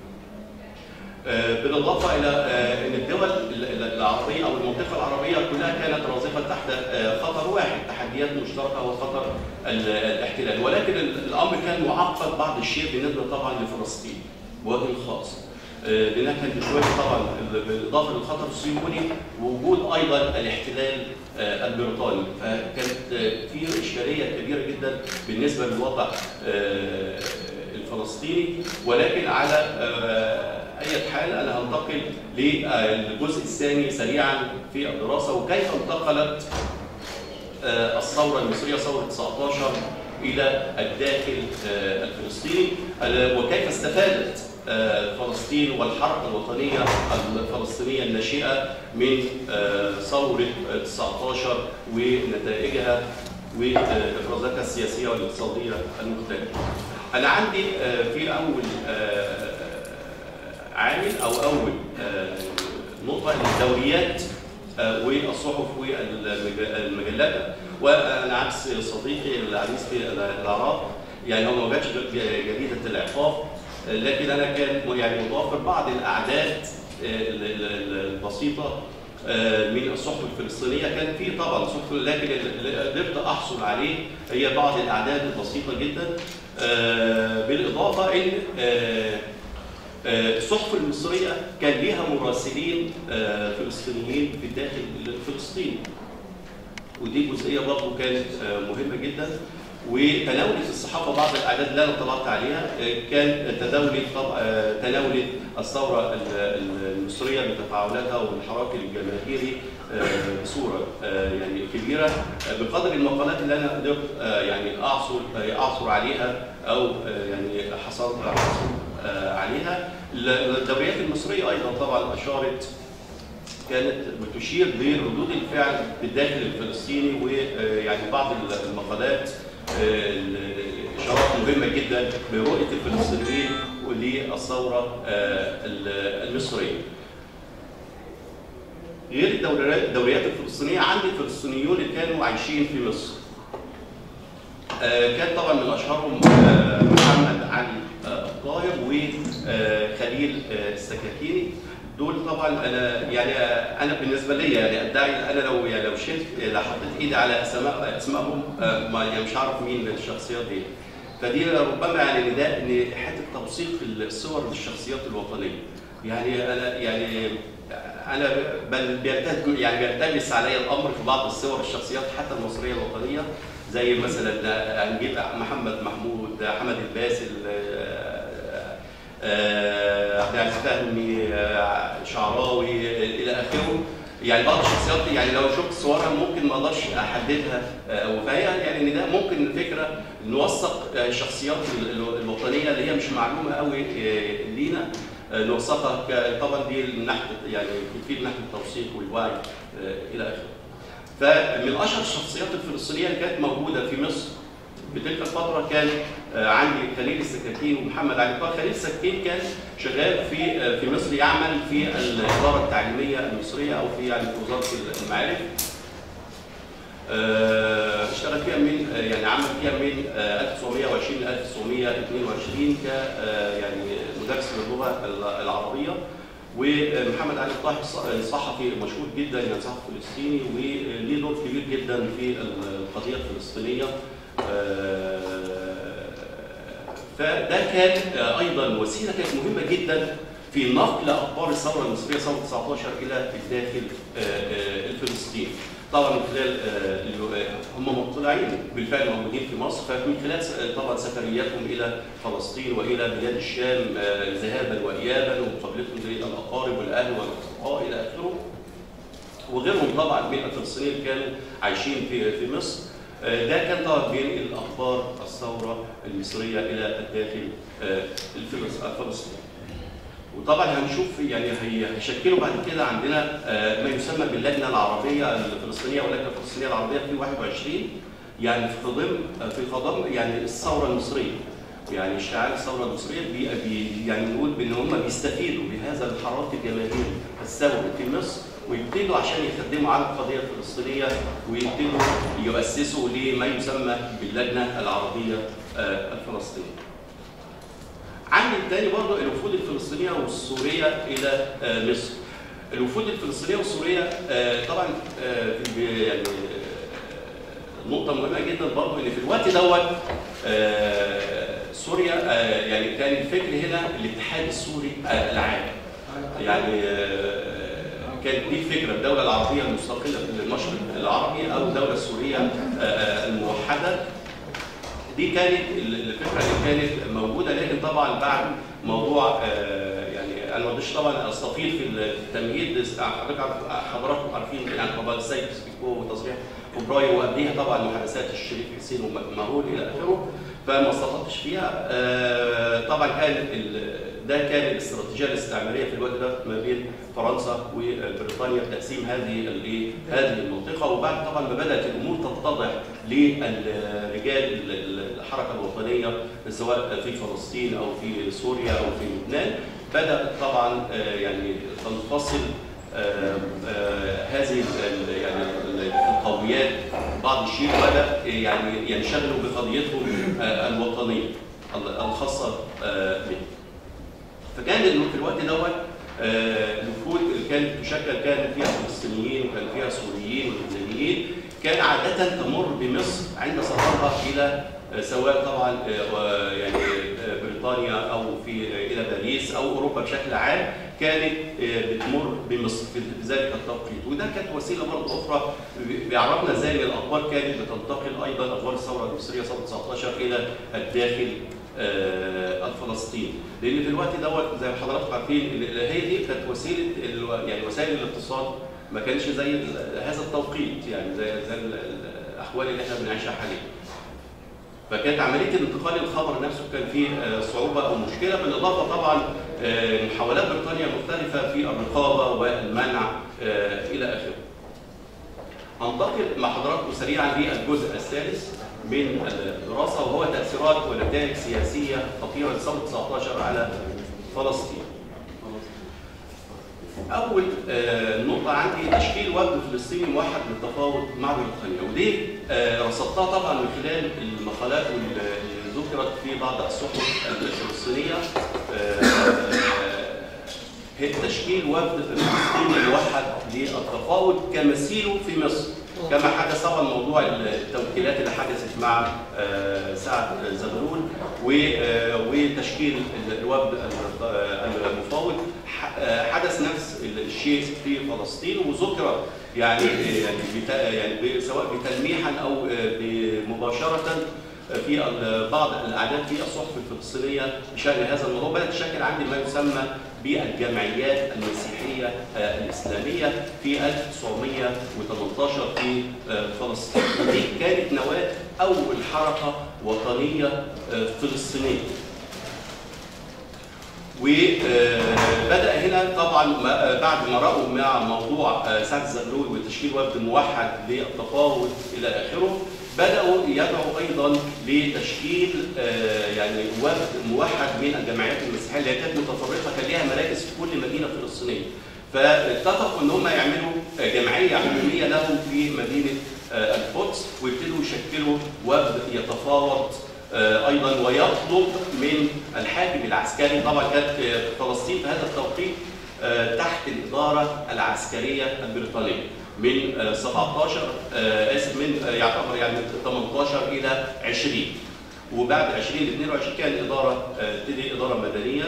بالاضافه الى ان الدول العربيه او المنطقه العربيه كلها كانت رازقه تحت خطر واحد، تحديات مشتركه وخطر الاحتلال، ولكن الامر كان معقد بعض الشيء بالنسبه طبعا لفلسطين بوجه خاص. لانها كانت شويه طبعا بالاضافه للخطر الصهيوني ووجود ايضا الاحتلال البريطاني، فكانت في اشكاليه كبيره جدا بالنسبه للوضع الفلسطيني. ولكن على اي حال انا هنتقل للجزء الثاني سريعا في الدراسه، وكيف انتقلت الثوره المصريه ثوره تسعة عشر الى الداخل الفلسطيني، وكيف استفادت فلسطين والحركه الوطنيه الفلسطينيه الناشئه من ثوره تسعة عشر ونتائجها وافرازاتها السياسيه والاقتصاديه المختلفه. انا عندي في اول عامل او اول نقطه الدوريات والصحف والمجلات، وانا عكس صديقي العزيز في العراق، يعني هو ما جاتش جريده الاعقاب، لكن انا كان يعني متوفر بعض الاعداد البسيطه من الصحف الفلسطينيه. كان في طبعا صحف، لكن اللي قدرت احصل عليه هي بعض الاعداد البسيطه جدا، بالاضافه ان الصحف المصريه كان ليها مراسلين فلسطينيين في الداخل الفلسطيني، ودي جزئيه برضه كانت مهمه جدا. وتناولت الصحافه بعض الاعداد اللي انا طلعت عليها، كان تداولت تناولت الثوره المصريه بتفاعلاتها والحراك الجماهيري بصوره يعني كبيره، بقدر المقالات اللي انا قدرت يعني اعثر اعثر عليها او يعني حصلت عليها. الدوريات المصريه ايضا طبعا اشارت، كانت بتشير لردود الفعل بالداخل الفلسطيني، ويعني بعض المقالات اشارات مهمه جدا برؤيه الفلسطينيين للثوره المصريه. غير الدوريات الفلسطينيه، عندي الفلسطينيون اللي كانوا عايشين في مصر. كان طبعا من اشهرهم محمد علي الطاهر وخليل السكاكيني. دول طبعا انا يعني انا بالنسبه لي يعني ادعي انا لو يعني لو شلت لو حطيت ايدي على اسماء اسمائهم ما يعني مش عارف مين الشخصيات دي. فدي ربما يعني نداء ان حته توثيق الصور للشخصيات الوطنيه. يعني انا يعني انا بل بيلتزم يعني بيلتبس علي الامر في بعض الصور الشخصيات حتى المصريه الوطنيه، زي مثلا هنجيب محمد محمود، حمد الباسل، عبد العزيز فهمي، شعراوي الى اخره. يعني بعض الشخصيات يعني لو شفت صورها ممكن ما اقدرش احددها، فهي يعني ده ممكن الفكره نوثق الشخصيات الوطنيه اللي هي مش معلومه قوي لينا، نوثقها طبعا دي من ناحيه يعني تفيد ناحيه التوثيق والوعي الى اخره. فمن اشهر الشخصيات الفلسطينيه اللي كانت موجوده في مصر بتلك الفتره كان عندي خليل السكاكين ومحمد علي الطاهر. خليل السكاكين كان شغال في في مصر، يعمل في الاداره التعليميه المصريه او في يعني في وزاره المعارف. اشتغل فيها من يعني عمل فيها من ألف وتسعمائة وعشرين ل ألف وتسعمائة واثنين وعشرين ك يعني مدرس للغه العربيه. ومحمد علي الطاهر صحفي مشهور جدا، يعني صحفي فلسطيني وليه دور كبير جدا في القضيه الفلسطينيه. فده كان ايضا وسيله كانت مهمه جدا في نقل اخبار الثوره المصريه ثوره تسعة عشر الى الداخل الفلسطيني. طبعا من خلال هم مطلعين بالفعل موجودين في مصر، فمن خلال طبعا سفرياتهم الى فلسطين والى بلاد الشام ذهابا وايابا، ومقابلتهم للاقارب والاهل والاصدقاء الى اخره، وغيرهم طبعا من الفلسطينيين اللي كانوا عايشين في في مصر. ده كان طبعا بينقل اخبار الثوره المصريه الى الداخل الفلسطيني. وطبعا هنشوف يعني هيشكلوا بعد كده عندنا ما يسمى باللجنه العربيه الفلسطينيه واللجنه الفلسطينيه العربيه في واحد وعشرين، يعني في خضم في خضم يعني الثوره المصريه، يعني اشتعال الثوره المصريه بي بي يعني نقول بان هم بيستفيدوا بهذا الحراك الجماهيري الثوري في مصر، ويبتدوا عشان يخدموا على القضيه الفلسطينيه، ويبتدوا يؤسسوا لما يسمى باللجنه العربيه الفلسطينيه. عندي الثاني برضه الوفود الفلسطينيه والسوريه الى مصر. الوفود الفلسطينيه والسوريه طبعا يعني نقطه مهمه جدا برضه ان في الوقت دوت سوريا يعني كان الفكر هنا الاتحاد السوري العام. يعني كانت دي الفكره، الدوله العربيه المستقله في المشرق العربي او الدوله السوريه الموحده. دي كانت الفكره اللي كانت موجوده، لكن طبعا بعد موضوع يعني انا ما رضيتش طبعا استفيض في التمهيد، حضراتكم عارفين يعني قضايا السيكس بيكو وتصريح فبراير وقبليها طبعا محادثات الشريف حسين ومهول الى اخره، فما استطعتش فيها. طبعا كان ده كان الاستراتيجيه الاستعماريه في الوقت ده ما بين فرنسا وبريطانيا بتقسيم هذه الايه هذه المنطقه. وبعد طبعا ما بدات الامور تتضح للرجال الحركه الوطنيه سواء في فلسطين او في سوريا او في لبنان، بدات طبعا يعني تنفصل هذه يعني القوميات بعض الشيء، وبدا يعني ينشغلوا بقضيتهم الوطنيه الخاصه بهم. فكان في الوقت دوت الوفود اللي كانت تشكل كان فيها فلسطينيين وكان فيها سوريين ولبنانيين، كان عاده تمر بمصر عند سفرها الى سواء طبعا يعني بريطانيا او في الى باريس او اوروبا بشكل عام، كانت بتمر بمصر في ذلك التوقيت. وده كانت وسيله برضه اخرى بيعرفنا ازاي الاخبار كانت بتنتقل، ايضا اخبار الثوره المصريه ثوره تسعة عشر الى الداخل الفلسطيني، لان في الوقت دوت زي ما حضراتكم عارفين هي دي كانت وسيله يعني وسائل الاتصال ما كانش زي هذا التوقيت، يعني زي زي الاحوال اللي احنا بنعيشها حاليا. فكانت عمليه الانتقال الخبر نفسه كان فيه صعوبه او مشكله، بالاضافه طبعا محاولات بريطانيا مختلفه في الرقابه والمنع الى اخره. هنتقل مع حضراتكم سريعا للجزء الثالث من الدراسه، وهو تاثيرات ونتائج سياسيه خطيره لثوره تسعة عشر على فلسطين. أول نقطة عندي تشكيل وفد فلسطيني موحد للتفاوض مع بريطانيا، ودي رصدتها طبعا من خلال المقالات اللي ذكرت في بعض الصحف الفلسطينية. هي تشكيل وفد فلسطيني موحد للتفاوض كمثيله في مصر، كما حدث طبعا موضوع التوكيلات اللي حدثت مع سعد زغلول وتشكيل الوفد المفاوض، حدث نفس الشيء في فلسطين، وذكر يعني يعني سواء بتلميحا او مباشره في بعض الاعداد في الصحف الفلسطينيه بشان هذا الموضوع. بدات تشكل عندي ما يسمى بالجمعيات المسيحيه الاسلاميه في ألف وتسعمائة وثمانية عشر في فلسطين، ودي كانت نواه اول حركه وطنيه فلسطينيه. وبدأ هنا طبعا بعد ما رأوا مع موضوع سعد زغلول وتشكيل وفد موحد للتفاوض إلى آخره، بدأوا يدعوا أيضا لتشكيل يعني وفد موحد من الجمعيات المسيحية اللي كانت متفرقة، كان لها مراكز في كل مدينة فلسطينية. فاتفقوا ان هم يعملوا جمعيه عموميه لهم في مدينه القدس، ويبتدوا يشكلوا وفد يتفاوض ايضا ويطلب من الحاكم العسكري. طبعا كانت فلسطين في هذا التوقيت تحت الاداره العسكريه البريطانيه من سبعة عشر اسف من يعتبر يعني من ثمانية عشر الى عشرين، وبعد عشرين ل اثنين وعشرين كان اداره تبتدي اداره مدنيه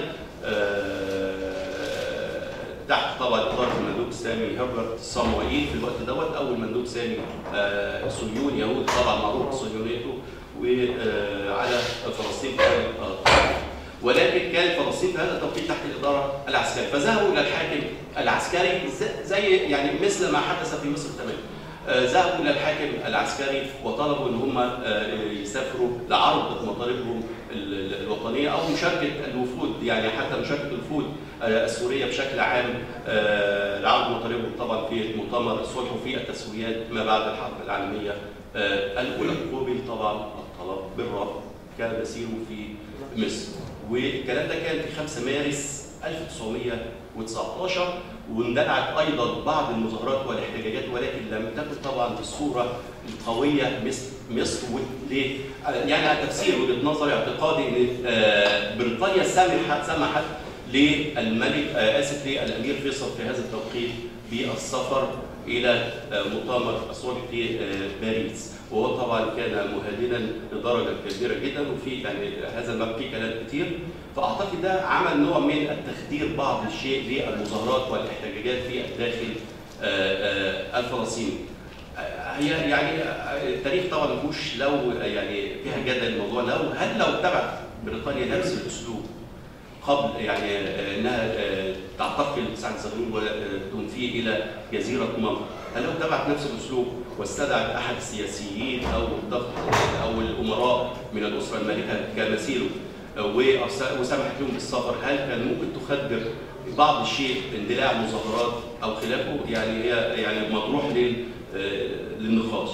تحت طبعا اداره المندوب السامي هربرت صاموئيل في الوقت دوت، اول مندوب سامي صهيوني يهودي طبعا معروف بصهيونيته وعلى فلسطين، ولكن كان فلسطين في هذا التوقيت تحت الاداره العسكريه. فذهبوا الى الحاكم العسكري زي يعني مثل ما حدث في مصر تماما، ذهبوا الى الحاكم العسكري وطلبوا ان هم يسافروا لعرض مطالبهم الوطنيه او مشاركه الوفود، يعني حتى مشاركه الوفود السوريه بشكل عام لعرض مطالبهم طبعا في مؤتمر الصلح وفي التسويات ما بعد الحرب العالميه الاولى. قبل طبعا الطلب بالرفض كان مسيره في مصر، والكلام ده كان في خمسة مارس ألف وتسعمائة وتسعة عشر، واندلعت ايضا بعض المظاهرات والاحتجاجات، ولكن لم تكن طبعا بالصوره القويه مثل مصر. وليه؟ يعني على تفسير وجهه نظري اعتقادي ان بريطانيا سمحت سمحت للملك اسف للامير فيصل في هذا التوقيت بالسفر الى مؤتمر الصلح في باريس، وهو طبعا كان مهددا لدرجه كبيره جدا، وفي يعني هذا المبنى فيه كلام كتير. فاعتقد ده عمل نوع من التخدير بعض الشيء للمظاهرات والاحتجاجات في الداخل الفلسطيني. هي يعني التاريخ طبعا ما فيهوش لو يعني فيها جدل الموضوع لو هل لو اتبعت بريطانيا نفس الاسلوب قبل يعني انها تعتقل سعد زغلول وتنفيه الى جزيره مالطا، هل لو اتبعت نفس الاسلوب واستدعت احد السياسيين او او الامراء من الاسره المالكه كمثيله وسمحت لهم بالسفر، هل كان ممكن تخدر بعض الشيء اندلاع مظاهرات او خلافه؟ يعني هي يعني مطروح للنقاش.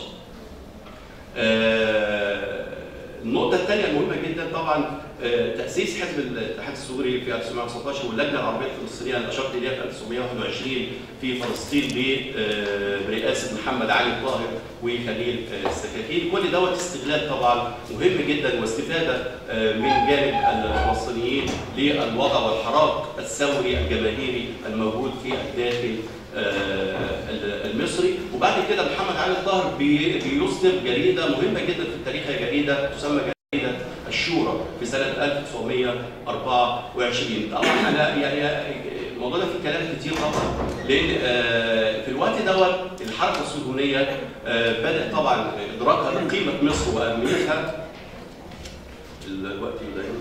النقطة الثانية المهمة جدا طبعا تأسيس حزب الاتحاد السوري في ألف وتسعمائة وتسعة عشر واللجنة العربية الفلسطينية اللي أشرت إليها في ألف وتسعمائة وواحد وعشرين في فلسطين برئاسة محمد علي الطاهر وخليل السكاكين، كل دوت استغلال طبعا مهم جدا واستفادة من جانب الفلسطينيين للوضع والحراك الثوري الجماهيري الموجود في الداخل المصري. وبعد كده محمد علي الطاهر بيصدر جريده مهمه جدا في التاريخ، هي جريده تسمى جريده الشورى في سنه ألف وتسعمائة وأربعة وعشرين. طبعا انا يعني الموضوع ده فيه كلام كتير طبعا، لان في الوقت دوت الحركه الصهيونيه بدات طبعا ادراكها لقيمه مصر واهميتها. الوقت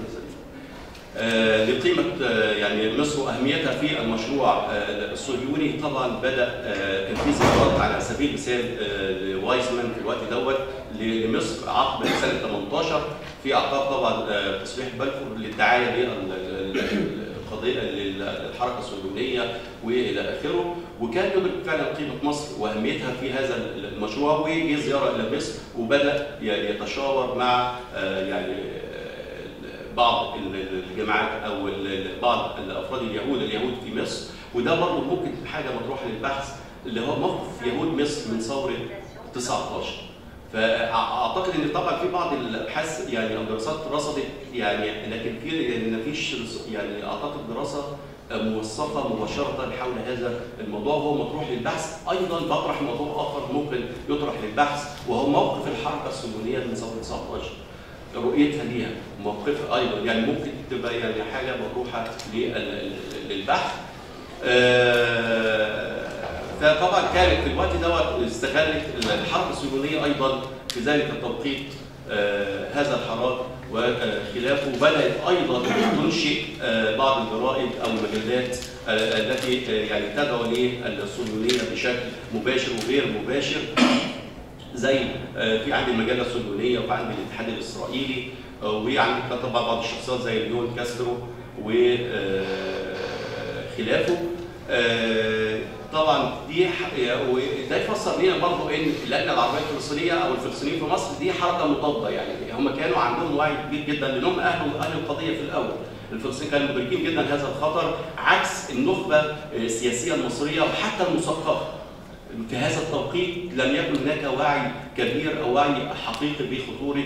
آه لقيمة آه يعني مصر وأهميتها في المشروع آه الصهيوني. طبعا بدأ آه تنفيذ إجراءات على سبيل المثال آه وايزمان في الوقت دوت لمصر عقب سنة ثمانية عشر في أعقاب طبعا آه تصريح بلفور للدعاية للقضية للحركة الصهيونية وإلى آخره، وكان يدرك فعلا قيمة مصر وأهميتها في هذا المشروع، وجه زيارة إلى مصر وبدأ يتشاور مع آه يعني بعض الجماعات او بعض الافراد اليهود اليهود في مصر. وده برضه ممكن حاجه مطروحه للبحث اللي هو موقف يهود مصر من ثوره تسعة عشر. فاعتقد ان طبعا في بعض الابحاث يعني او دراسات رصدت يعني، لكن في يعني ما فيش يعني اعتقد دراسه موثقه مباشره حول هذا الموضوع، وهو مطروح للبحث. ايضا بطرح موضوع اخر ممكن يطرح للبحث، وهو موقف الحركه الصهيونيه من ثوره تسعة عشر، رؤيتها ليها، موقفها ايضا يعني ممكن تبقى يعني حاجه مطروحه للبحث. فطبعا كانت في الوقت دوت استغلت الحركه الصهيونيه ايضا في ذلك التوقيت هذا الحراك وخلافه، وبدات ايضا تنشئ بعض الجرائد او المجلات التي يعني تدعو للصهيونيه بشكل مباشر وغير مباشر، زي في عندي المجله الصهيونيه وفي عندي الاتحاد الاسرائيلي، وعندي طبعا بعض الشخصيات زي ليون كاسترو وخلافه. طبعا دي وده يفسر لنا برضه ان اللجنه العربيه الفلسطينيه او الفلسطينيين في مصر دي حركه مضاده، يعني هم كانوا عندهم وعي كبير جدا لانهم اهل اهل القضيه في الاول. الفلسطينيين كانوا مدركين جدا هذا الخطر عكس النخبه السياسيه المصريه وحتى المثقفه. في هذا التوقيت لم يكن هناك وعي كبير او وعي حقيقي بخطوره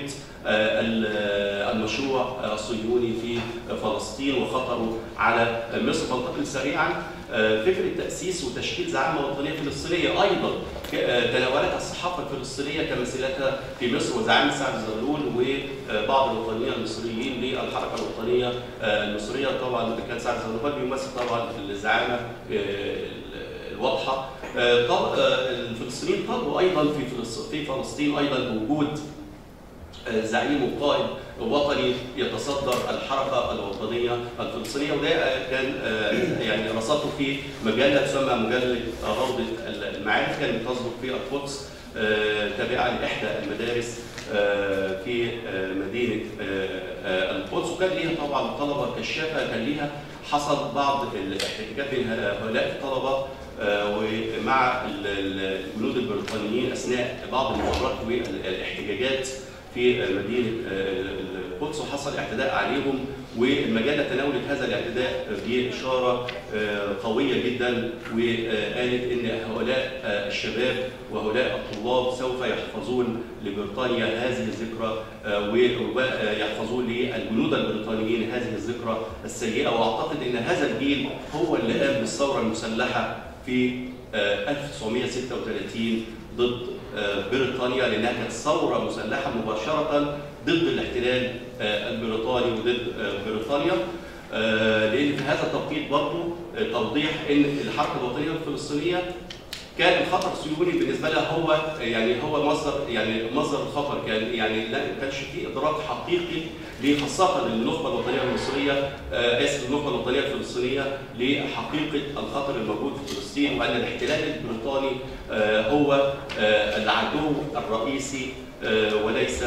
المشروع الصهيوني في فلسطين وخطره على مصر. فانتقل سريعا، فكره تاسيس وتشكيل زعامه وطنيه فلسطينيه ايضا تناولتها الصحافه الفلسطينيه كمثيلتها في مصر، وزعامه سعد زغلول وبعض الوطنيين المصريين للحركه الوطنيه المصريه. طبعا كان سعد زغلول بيمثل طبعا الزعامه الواضحه. الفلسطينيين طلبوا ايضا في في فلسطين ايضا بوجود زعيم وقائد وطني يتصدر الحركه الوطنيه الفلسطينيه، وده كان يعني رصدته في مجله تسمى مجله روضه المعارف، كانت تصدر في القدس تابعه لاحدى المدارس في مدينه القدس، وكان ليها طبعا طلبه كشافه، كان ليها حصل بعض الاحتكاكات بين هؤلاء الطلبه ومع الجنود البريطانيين اثناء بعض المظاهرات والاحتجاجات في مدينه القدس، وحصل اعتداء عليهم، والمجله تناولت هذا الاعتداء باشاره قويه جدا، وقالت ان هؤلاء الشباب وهؤلاء الطلاب سوف يحفظون لبريطانيا هذه الذكرى ويحفظون للجنود البريطانيين هذه الذكرى السيئه. واعتقد ان هذا الجيل هو اللي قام بالثوره المسلحه في ألف وتسعمائة وستة وثلاثين ضد بريطانيا، لأنها كانت ثورة مسلحة مباشرة ضد الاحتلال البريطاني وضد بريطانيا. لأن في هذا التوقيت برضه توضيح إن الحركة الوطنية الفلسطينية كان الخطر الصهيوني بالنسبه لها هو يعني هو مصدر يعني مصدر الخطر، كان يعني لا كانش في ادراك حقيقي خاصه للنخبه الوطنيه المصريه اسف النخبه الوطنيه الفلسطينيه لحقيقه الخطر الموجود في فلسطين، وان الاحتلال البريطاني هو العدو الرئيسي وليس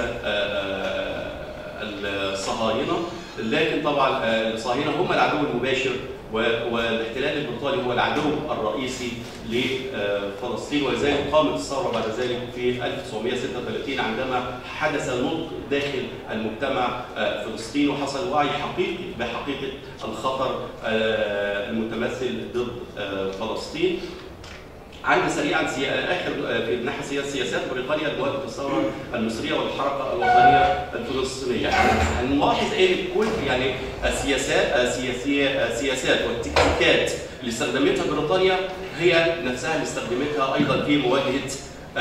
الصهاينه. لكن طبعا الصهاينه هم العدو المباشر والاحتلال البريطاني هو العدو الرئيسي لفلسطين، ولذلك قامت الثوره بعد ذلك في ألف وتسعمائة وستة وثلاثين عندما حدث نضج داخل المجتمع الفلسطيني وحصل وعي حقيقي بحقيقه الخطر المتمثل ضد فلسطين. عندي سريعا اخر في ناحيه سياسات بريطانيا لمواجهه الثوره المصريه والحركه الوطنيه الفلسطينيه. هنلاحظ ان كل يعني السياسات السياسيه السياسات والتكتيكات اللي استخدمتها بريطانيا هي نفسها اللي استخدمتها ايضا في مواجهه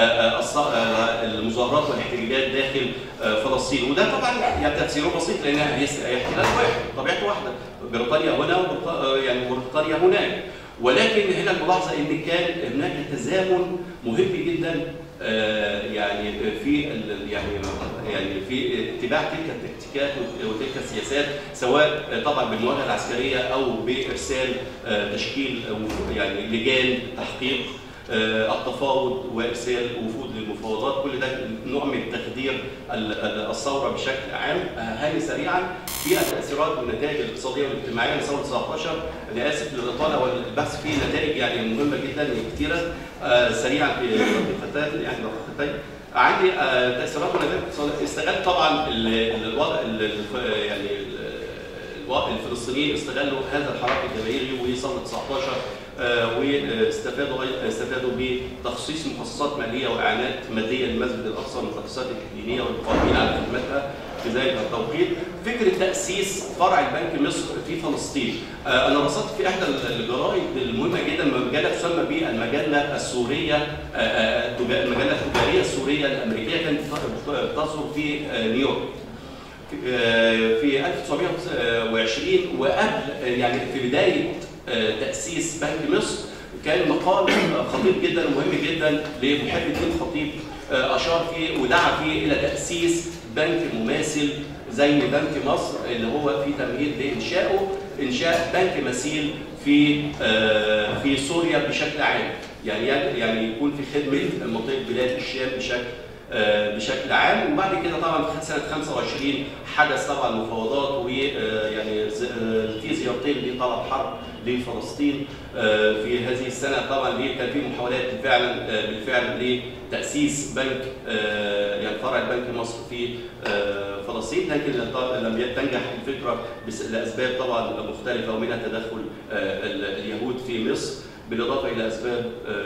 المظاهرات والاحتجاجات داخل فلسطين، وده طبعا يعني تفسيره بسيط لانها هي احتلال واحد طبيعته واحده، بريطانيا هنا يعني بريطانيا هناك. ولكن هنا الملاحظه ان كان هناك تزامن مهم جدا يعني في يعني يعني في اتباع تلك التكتيكات وتلك السياسات، سواء طبعا بالمواجهه العسكريه او بارسال تشكيل يعني لجان تحقيق التفاوض وارسال وفود للمفاوضات. كل ده نوع من تخدير الثوره بشكل عام. هاني سريعا في التاثيرات والنتائج الاقتصاديه والاجتماعيه لثوره تسعة عشر. انا اسف للاطاله والبحث فيه نتائج يعني مهمه جدا كثيره. سريعا في دقيقتين يعني دقيقتين عندي تاثيرات ونتائج اقتصاديه. استغل طبعا الوضع يعني الفلسطينيين استغلوا هذا الحراك الجماهيري وثوره تسعة عشر واستفادوا استفادوا بتخصيص مخصصات ماليه واعانات ماديه للمسجد الاقصى والمؤسسات الدينيه والقائمين على خدمتها في ذلك التوقيت. فكره تاسيس فرع البنك مصر في فلسطين. انا رصدت في احدى الجرائد المهمه جدا مجله تسمى بالمجله السوريه المجله التجاريه السوريه الامريكيه، كانت تصدر في نيويورك في ألف وتسعمائة وعشرين، وقبل يعني في بدايه تأسيس بنك مصر كان مقال خطير جدا ومهم جدا لمحب الدين خطيب أشار فيه ودعا فيه إلى تأسيس بنك مماثل زي بنك مصر اللي هو في تمهيد لإنشائه، إنشاء بنك مثيل في في سوريا بشكل عام، يعني يعني يكون في خدمة منطقة بلاد الشام بشكل بشكل عام. وبعد كده طبعا في سنه خمسة وعشرين حدث طبعا مفاوضات ويعني في زيارتين لطلب حرب لفلسطين في هذه السنه. طبعا كان في محاولات فعلا بالفعل لتاسيس بنك يعني فرع بنك مصر في فلسطين، لكن لم تنجح الفكره لاسباب طبعا مختلفه ومنها تدخل اليهود في مصر بالاضافه الى اسباب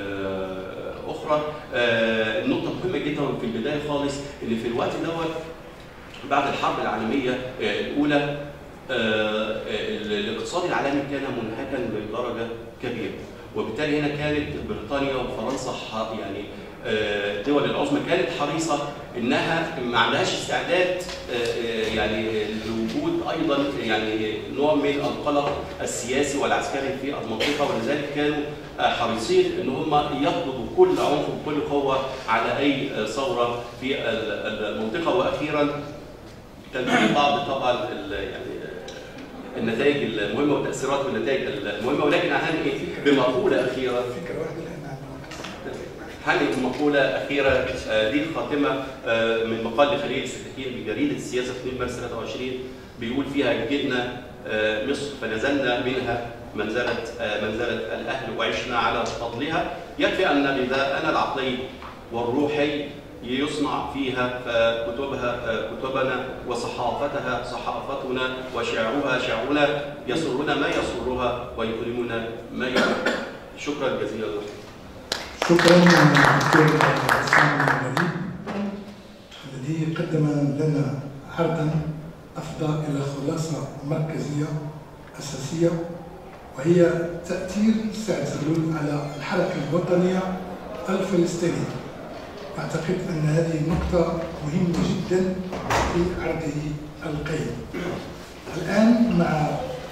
اخرى. آه النقطه مهمه جدا في البدايه خالص ان في الوقت دوت بعد الحرب العالميه آه الاولى آه الاقتصاد العالمي كان منهكا بدرجه كبيره، وبالتالي هنا كانت بريطانيا وفرنسا يعني الدول العظمى كانت حريصه انها ما عندهاش استعداد يعني لوجود ايضا يعني نوع من القلق السياسي والعسكري في المنطقه، ولذلك كانوا حريصين ان هم يقبضوا كل عنف وكل قوه على اي ثوره في المنطقه. واخيرا كان في بعض طبعا يعني النتائج المهمه والتاثيرات والنتائج المهمه، ولكن هننهي بمقوله اخيره. فكره واحده هننهي بمقوله اخيره دي خاتمه من مقال لخليل السكاكين بجريده السياسه اثنين مارس ثلاثة وعشرين بيقول فيها: جئنا مصر فنزلنا منها منزله منزله الاهل وعشنا على فضلها، يكفي ان غذاءنا العقلي والروحي يصنع فيها كتبها كتبنا وصحافتها صحافتنا وشعرها شعرنا، يسرنا ما يسرها ويؤلمنا ما يؤلمنا. شكرا جزيلا لكم. شكرا دكتور حسام الوليد الذي قدم لنا عرضا افضى الى خلاصه مركزيه اساسيه وهي تأثير سعد زغلول على الحركة الوطنية الفلسطينية. أعتقد أن هذه النقطة مهمة جدا في عرضه القيم. الآن مع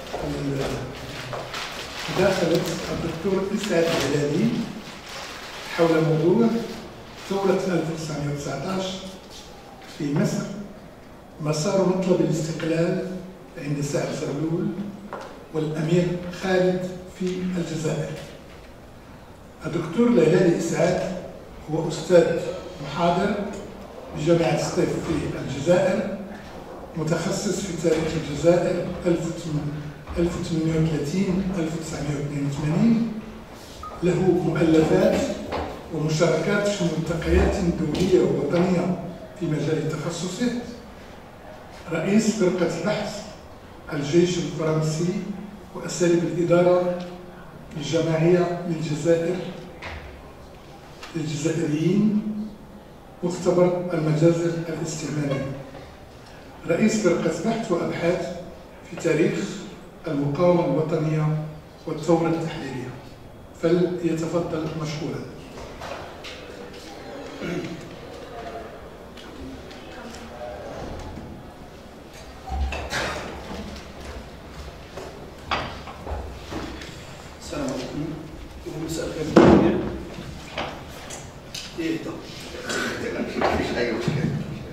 مداخلة الدكتور إسعاد الهلالي حول موضوع ثورة ألف وتسعمائة وتسعة عشر في مصر، مسار مطلب الاستقلال عند سعد زغلول والأمير خالد في الجزائر. الدكتور الهلالي إسعاد هو أستاذ محاضر بجامعة سطيف في الجزائر، متخصص في تاريخ الجزائر ألف وثمانمائة وثلاثين إلى ألف وتسعمائة واثنين وثمانين. له مؤلفات ومشاركات في ملتقيات دولية ووطنية في مجال تخصصه. رئيس فرقة البحث الجيش الفرنسي وأساليب الإدارة الجماعية للجزائر للجزائريين، مختبر المجازر الاستعماري. رئيس فرقة بحث وأبحاث في تاريخ المقاومة الوطنية والثورة التحريرية. فليتفضل مشكورا. السلام عليكم ومساء الخير للجميع. يهدى مفيش أي مشكلة.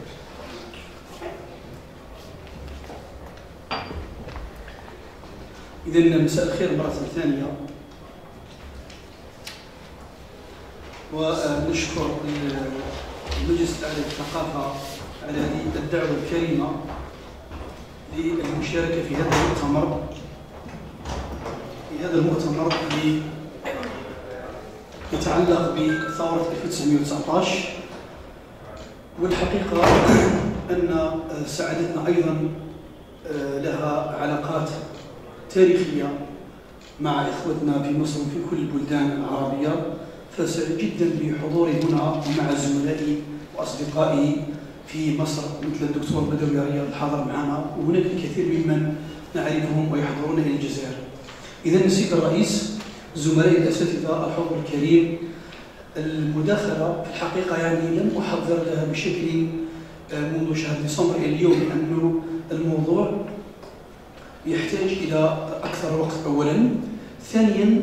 إذن مساء الخير مرة ثانية، ونشكر المجلس الأعلى للثقافة على هذه الدعوة الكريمة للمشاركة في هذا المؤتمر في هذا المؤتمر اللي يتعلق بثورة ألف وتسعمائة وتسعة عشر. والحقيقة أن سعادتنا أيضا لها علاقات تاريخية مع إخوتنا في مصر وفي كل البلدان العربية، فسعيد جدا بحضوري هنا مع زملائي وأصدقائي في مصر مثل الدكتور بدوي رياض الحاضر معنا، وهناك الكثير ممن نعرفهم ويحضرون إلى الجزائر. إذن سيد الرئيس، زملائي الأساتذة، الحضور الكريم، المداخلة في الحقيقة يعني لم أحضر لها بشكل منذ شهر ديسمبر إلى اليوم، لأنه الموضوع يحتاج إلى أكثر وقت أولا. ثانيا،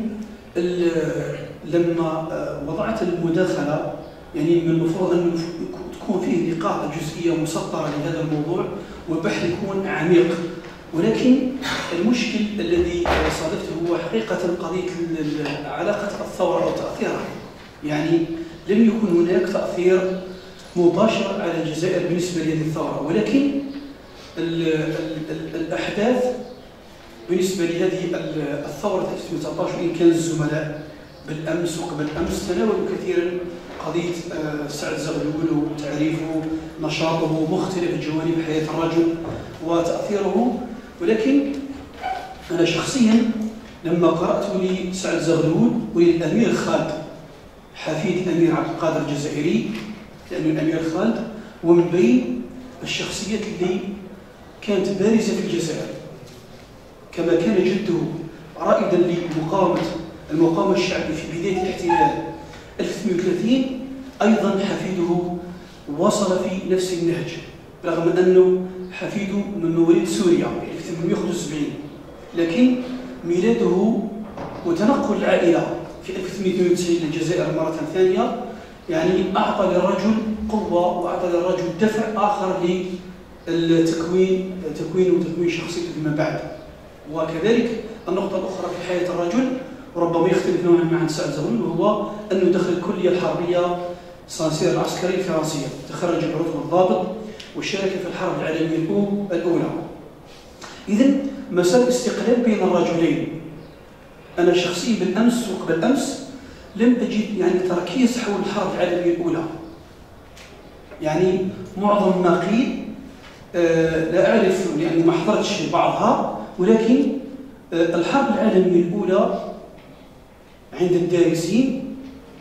لما وضعت المداخلة يعني من المفروض أن تكون فيه نقاط جزئية مسطرة لهذا الموضوع وبحث يكون عميق، ولكن المشكل الذي صادفته هو حقيقة قضية علاقة الثورة أو تأثيرها. يعني لم يكن هناك تأثير مباشر على الجزائر بالنسبة لهذه الثورة، ولكن ال ال الأحداث بالنسبة لهذه الثورة ألف وتسعمائة وتسعة عشر، إن كان الزملاء بالأمس وقبل أمس تناولوا كثيرا قضية سعد زغلول وتعريفه، نشاطه، مختلف جوانب حياة الرجل وتأثيره. ولكن أنا شخصيا لما قرأت لسعد زغلول وللأمير خالد حفيد الأمير عبد القادر الجزائري، لأن الأمير خالد هو من بين الشخصيات اللي كانت بارزة في الجزائر، كما كان جده رائدا لمقاومة المقاومة الشعبية في بداية الاحتلال ألف وثمانمائة وثلاثين. أيضا حفيده وصل في نفس النهج، رغم أنه حفيده من مواليد سوريا في ألف وثمانمائة وخمسة وسبعين، لكن ميلاده وتنقل العائلة في ألف وثمانمائة واثنين وتسعين للجزائر مرة ثانية يعني أعطى للرجل قوة وأعطى للرجل دفع آخر للتكوين تكوين وتكوين شخصيته فيما بعد. وكذلك النقطة الأخرى في حياة الرجل وربما يختلف نوعا ما عن سعد زغلول، وهو أنه دخل الكلية الحربية سانسير العسكرية الفرنسية، تخرج برتبة الضابط وشارك في الحرب العالمية الأولى. إذن مسار الاستقلال بين الرجلين، أنا شخصيا بالأمس وقبل أمس لم أجد يعني تركيز حول الحرب العالمية الأولى. يعني معظم ما قيل آه لا أعرف يعني ما حضرتش بعضها، ولكن آه الحرب العالمية الأولى عند الدارسين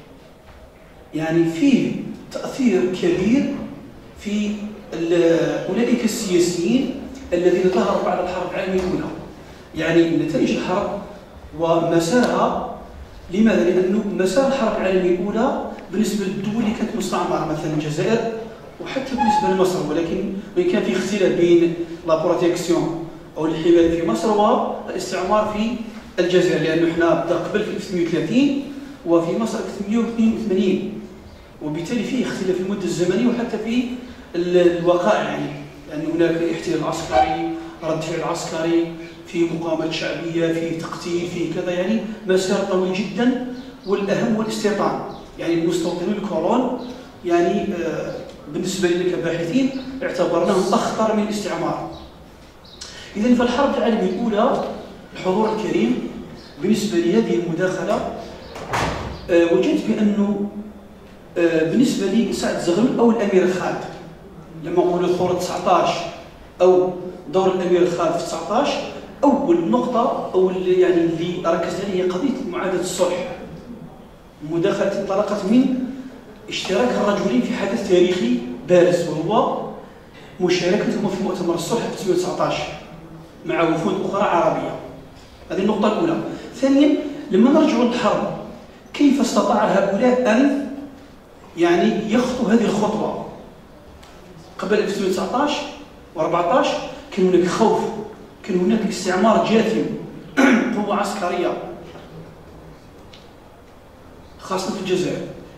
يعني فيه تأثير كبير في أولئك السياسيين الذين ظهروا بعد الحرب العالمية الأولى. يعني نتائج الحرب ومسارها. لماذا؟ لأنه مسار الحرب العالمية الأولى بالنسبة للدول اللي كانت مستعمرة مثلا الجزائر وحتى بالنسبة لمصر، ولكن وإن كان في اختلاف بين لا بروتيكسيون أو الحماية في مصر والاستعمار في الجزائر، لأنه احنا بدا قبل في ألف وثمانمائة وثلاثين وفي مصر ألف وثمانمائة واثنين وثمانين، وبالتالي فيه اختلاف في المدة الزمنية وحتى في الوقائع، يعني لأن هناك احتلال عسكري، رد فعل عسكري، في مقاومات شعبية، في تقتيل، في كذا، يعني مسار طويل جدا. والأهم هو الاستيطان، يعني المستوطنين الكولون يعني آه بالنسبة لنا كباحثين اعتبرناهم أخطر من الاستعمار. إذن فالحرب العالمية الأولى الحضور الكريم بالنسبة لهذه المداخلة آه وجدت بأنه آه بالنسبة لي سعد زغلول أو الأمير خالد، لما نقولوا ثورة تسعطاش أو دور الأمير خالد في تسعطاش، أول نقطة أو اللي يعني اللي ركزت عليها هي قضية معاهدة الصلح. المداخلة انطلقت من اشتراك الرجلين في حدث تاريخي بارز، وهو مشاركتهم في مؤتمر الصلح في ألف وتسعمائة وتسعة عشر مع وفود أخرى عربية. هذه النقطة الأولى. ثانيا، لما نرجع للحرب، كيف استطاع هؤلاء أن يعني يخطوا هذه الخطوة؟ قبل ألف وتسعمائة وتسعة عشر وأربعة عشر كان هناك خوف، كان هناك استعمار جاثم، قوة عسكرية خاصة في الجزائر.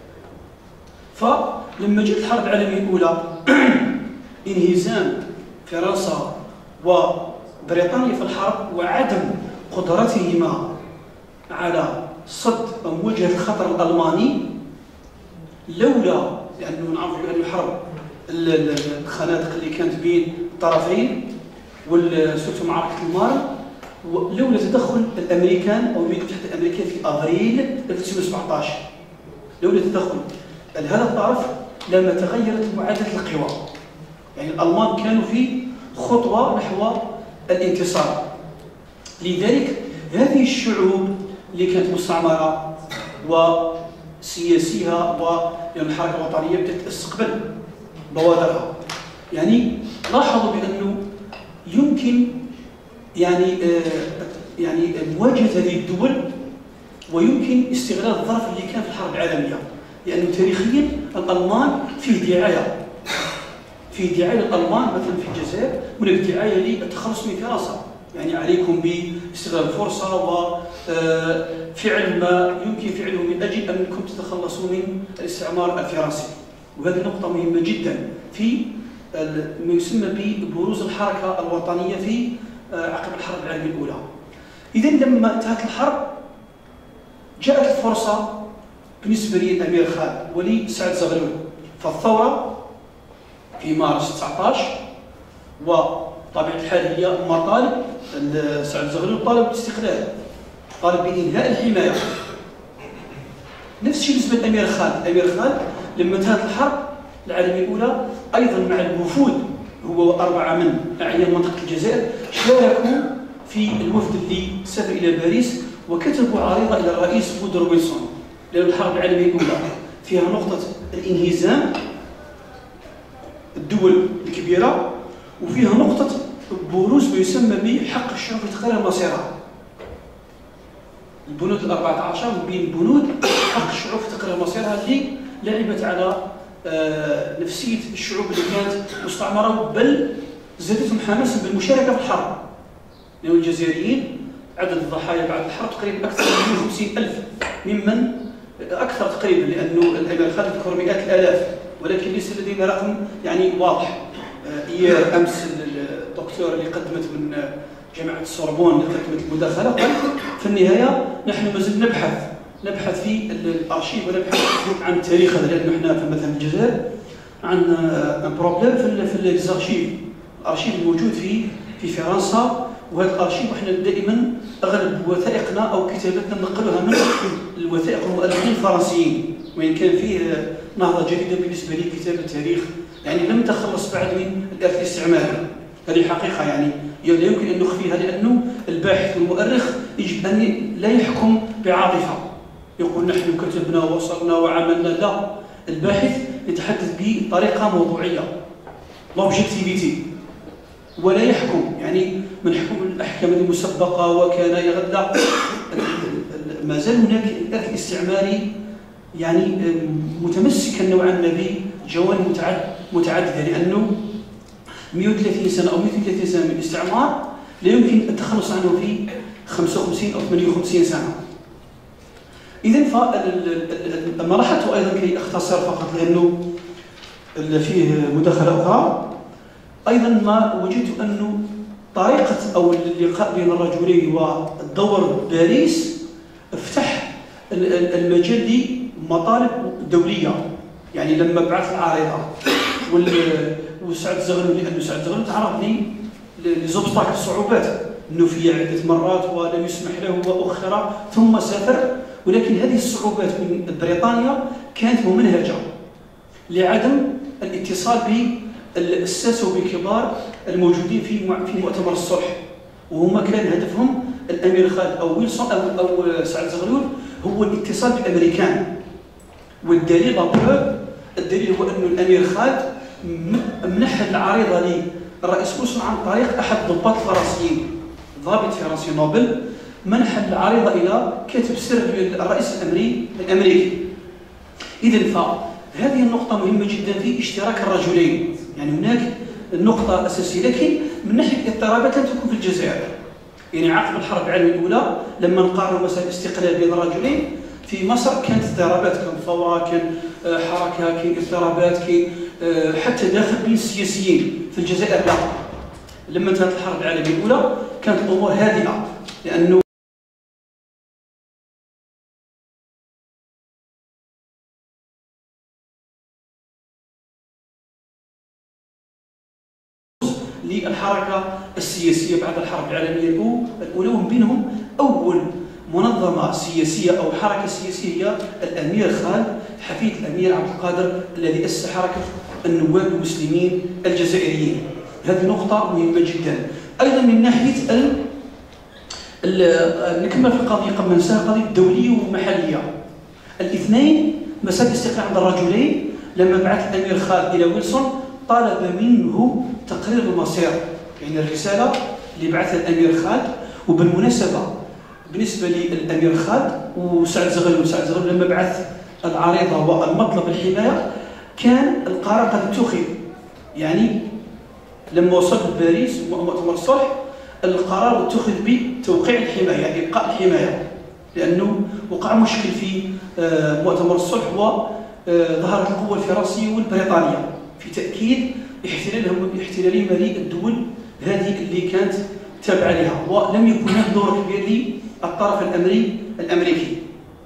فلما جاءت الحرب العالمية الأولى انهزام فرنسا وبريطانيا في الحرب وعدم قدرتهما على صد أو مواجهة الخطر الألماني، لولا لأنه نعرف بأن الحرب الخنادق اللي كانت بين الطرفين والسوسو معركة المارن، لولا تدخل الامريكان او الولايات الامريكيه في ابريل ألف وتسعمائة وسبعة عشر، لولا تدخل هذا الطرف لما تغيرت معادله القوى. يعني الالمان كانوا في خطوه نحو الانتصار. لذلك هذه الشعوب اللي كانت مستعمره وسياسيها والحركه الوطنيه بدات تستقبل بوادرها. يعني لاحظوا بانه يمكن يعني آه يعني مواجهه هذه الدول، ويمكن استغلال الظرف اللي كان في الحرب العالميه، لانه تاريخيا الالمان فيه دعايه فيه دعايه للالمان مثلا في الجزائر، هناك دعايه للتخلص من فرنسا، يعني عليكم باستغلال الفرصه وفعل ما يمكن فعله من اجل انكم تتخلصوا من الاستعمار الفرنسي. وهذه نقطه مهمه جدا في ما يسمى ببروز الحركه الوطنيه في عقب الحرب العالميه الاولى. اذا لما انتهت الحرب جاءت الفرصه بالنسبه للامير خالد ولسعد زغلول. فالثوره في مارس تسعة عشر، وطبيعه الحال هي مطالب سعد زغلول، طالب بالاستقلال، طالب بانهاء الحمايه. نفس الشيء بالنسبه للامير خالد. الامير خالد لما انتهت الحرب العالميه الاولى ايضا مع الوفود، هو واربعه من اعيان منطقه الجزائر، شاركوا في الوفد اللي سافر الى باريس وكتبوا عريضه الى الرئيس وودرو ويلسون، لان الحرب العالميه الاولى فيها نقطه الانهزام الدول الكبيره، وفيها نقطه بروز ما يسمى بحق الشعوب في تقرير مصيرها. البنود الأربعة عشر من بين بنود حق الشعوب في تقرير مصيرها اللي لعبت على آه نفسيه الشعوب اللي كانت مستعمره، بل زادتهم حماسا بالمشاركه في الحرب. لأن الجزائريين عدد الضحايا بعد الحرب تقريبا اكثر من مئة وخمسين ألف، ممن اكثر تقريبا، لانه الامير خالد ذكر مئات الالاف، ولكن ليس لدينا رقم يعني واضح. ايار امس الدكتور اللي قدمت من جامعه السوربون اللي قدمت المداخله قال في النهايه نحن مازال نبحث نبحث في الارشيف ونبحث عن التاريخ هذا، لانه احنا في مثلا الجزائر عندنا بروبليم في في الارشيف الارشيف الموجود في في فرنسا. وهذا الارشيف احنا دائما اغلب وثائقنا او كتاباتنا ننقلها من الوثائق المؤرخين الفرنسيين، وان كان فيه نهضه جديده بالنسبه لكتابه التاريخ، يعني لم تخلص بعد من الارث الاستعماري. هذه حقيقه يعني لا يمكن ان نخفيها، لانه الباحث والمؤرخ يجب ان لا يحكم بعاطفه يقول نحن كتبنا ووصلنا وعملنا، لا، الباحث يتحدث بطريقه موضوعيه، لوبجيكتيفيتي، ولا يحكم. يعني من حكم الأحكام المسبقة وكان يغدى. ما زال هناك الإرث الاستعماري يعني متمسكا نوعا ما بجوانب متعددة، لأنه مئة وثلاثين سنة أو مئة وثلاثين سنة من الاستعمار لا يمكن التخلص عنه في خمسة وخمسين أو ثمانية وخمسين سنة. إذن فما لاحظته أيضا كي أختصر فقط لأنه فيه مداخلة أخرى، أيضا ما وجدت أنه طريقة أو اللقاء بين الرجلين والدور باريس افتح المجال لمطالب دولية. يعني لما بعث العارضة وسعد زغلول، لأنه سعد زغلول تعرض لزوبستاكل الصعوبات، نفي عدة مرات ولم يسمح له وأخر ثم سافر، ولكن هذه الصعوبات من بريطانيا كانت ممنهجة لعدم الاتصال بالساسة وبكبار الموجودين في في مؤتمر الصلح، وهما كان هدفهم الأمير خالد أو ويلسون أو, أو سعد زغلول هو الاتصال بالأمريكان. والدليل الدليل هو أن الأمير خالد منح العريضة للرئيس ويلسون عن طريق أحد ضباط الفرنسيين، ضابط فرنسي نوبل، منح العريضة إلى كاتب سر الرئيس الأمريكي الأمريكي. إذن فهذه النقطة مهمة جدا في اشتراك الرجلين، يعني هناك نقطة أساسية. لكن من ناحية الاضطرابات لم تكن في الجزائر، يعني عقب الحرب العالمية الأولى لما نقارن مسألة الاستقلال بين الرجلين في مصر كانت اضطرابات، كان ثورة، كان حركة، كان اضطرابات، كان حتى داخل بين السياسيين. في الجزائر لا، لما انتهت الحرب العالمية الأولى كانت الأمور هادئة، لأنه للحركة السياسية بعد الحرب العالمية الأولى، ومن بينهم أول منظمة سياسية أو حركة سياسية هي الأمير خالد حفيد الأمير عبد القادر الذي أسس حركة النواب المسلمين الجزائريين. هذه نقطة مهمة جدا. أيضا من ناحية نكمل في القضية قبل ما ننساها، قضية دولية ومحلية. الاثنين مسألة الاستقلال عند الرجلين، لما بعث الأمير خالد إلى ويلسون طالب منه تقرير المصير، يعني الرسالة اللي بعثها الأمير خالد. وبالمناسبة بالنسبة للأمير خالد وسعد زغلول، سعد زغلول لما بعث العريضة والمطلب الحماية كان القرار قد اتخذ، يعني لما وصل لباريس مؤتمر الصلح القرار اتخذ بتوقيع الحماية، يعني إبقاء الحماية، لأنه وقع مشكل في مؤتمر الصلح وظهرت القوة الفرنسية والبريطانية في تأكيد احتلالهم احتلالهم للدول هذه اللي كانت تابعة لها، ولم يكن هناك دور كبير للطرف الأمريكي الأمريكي.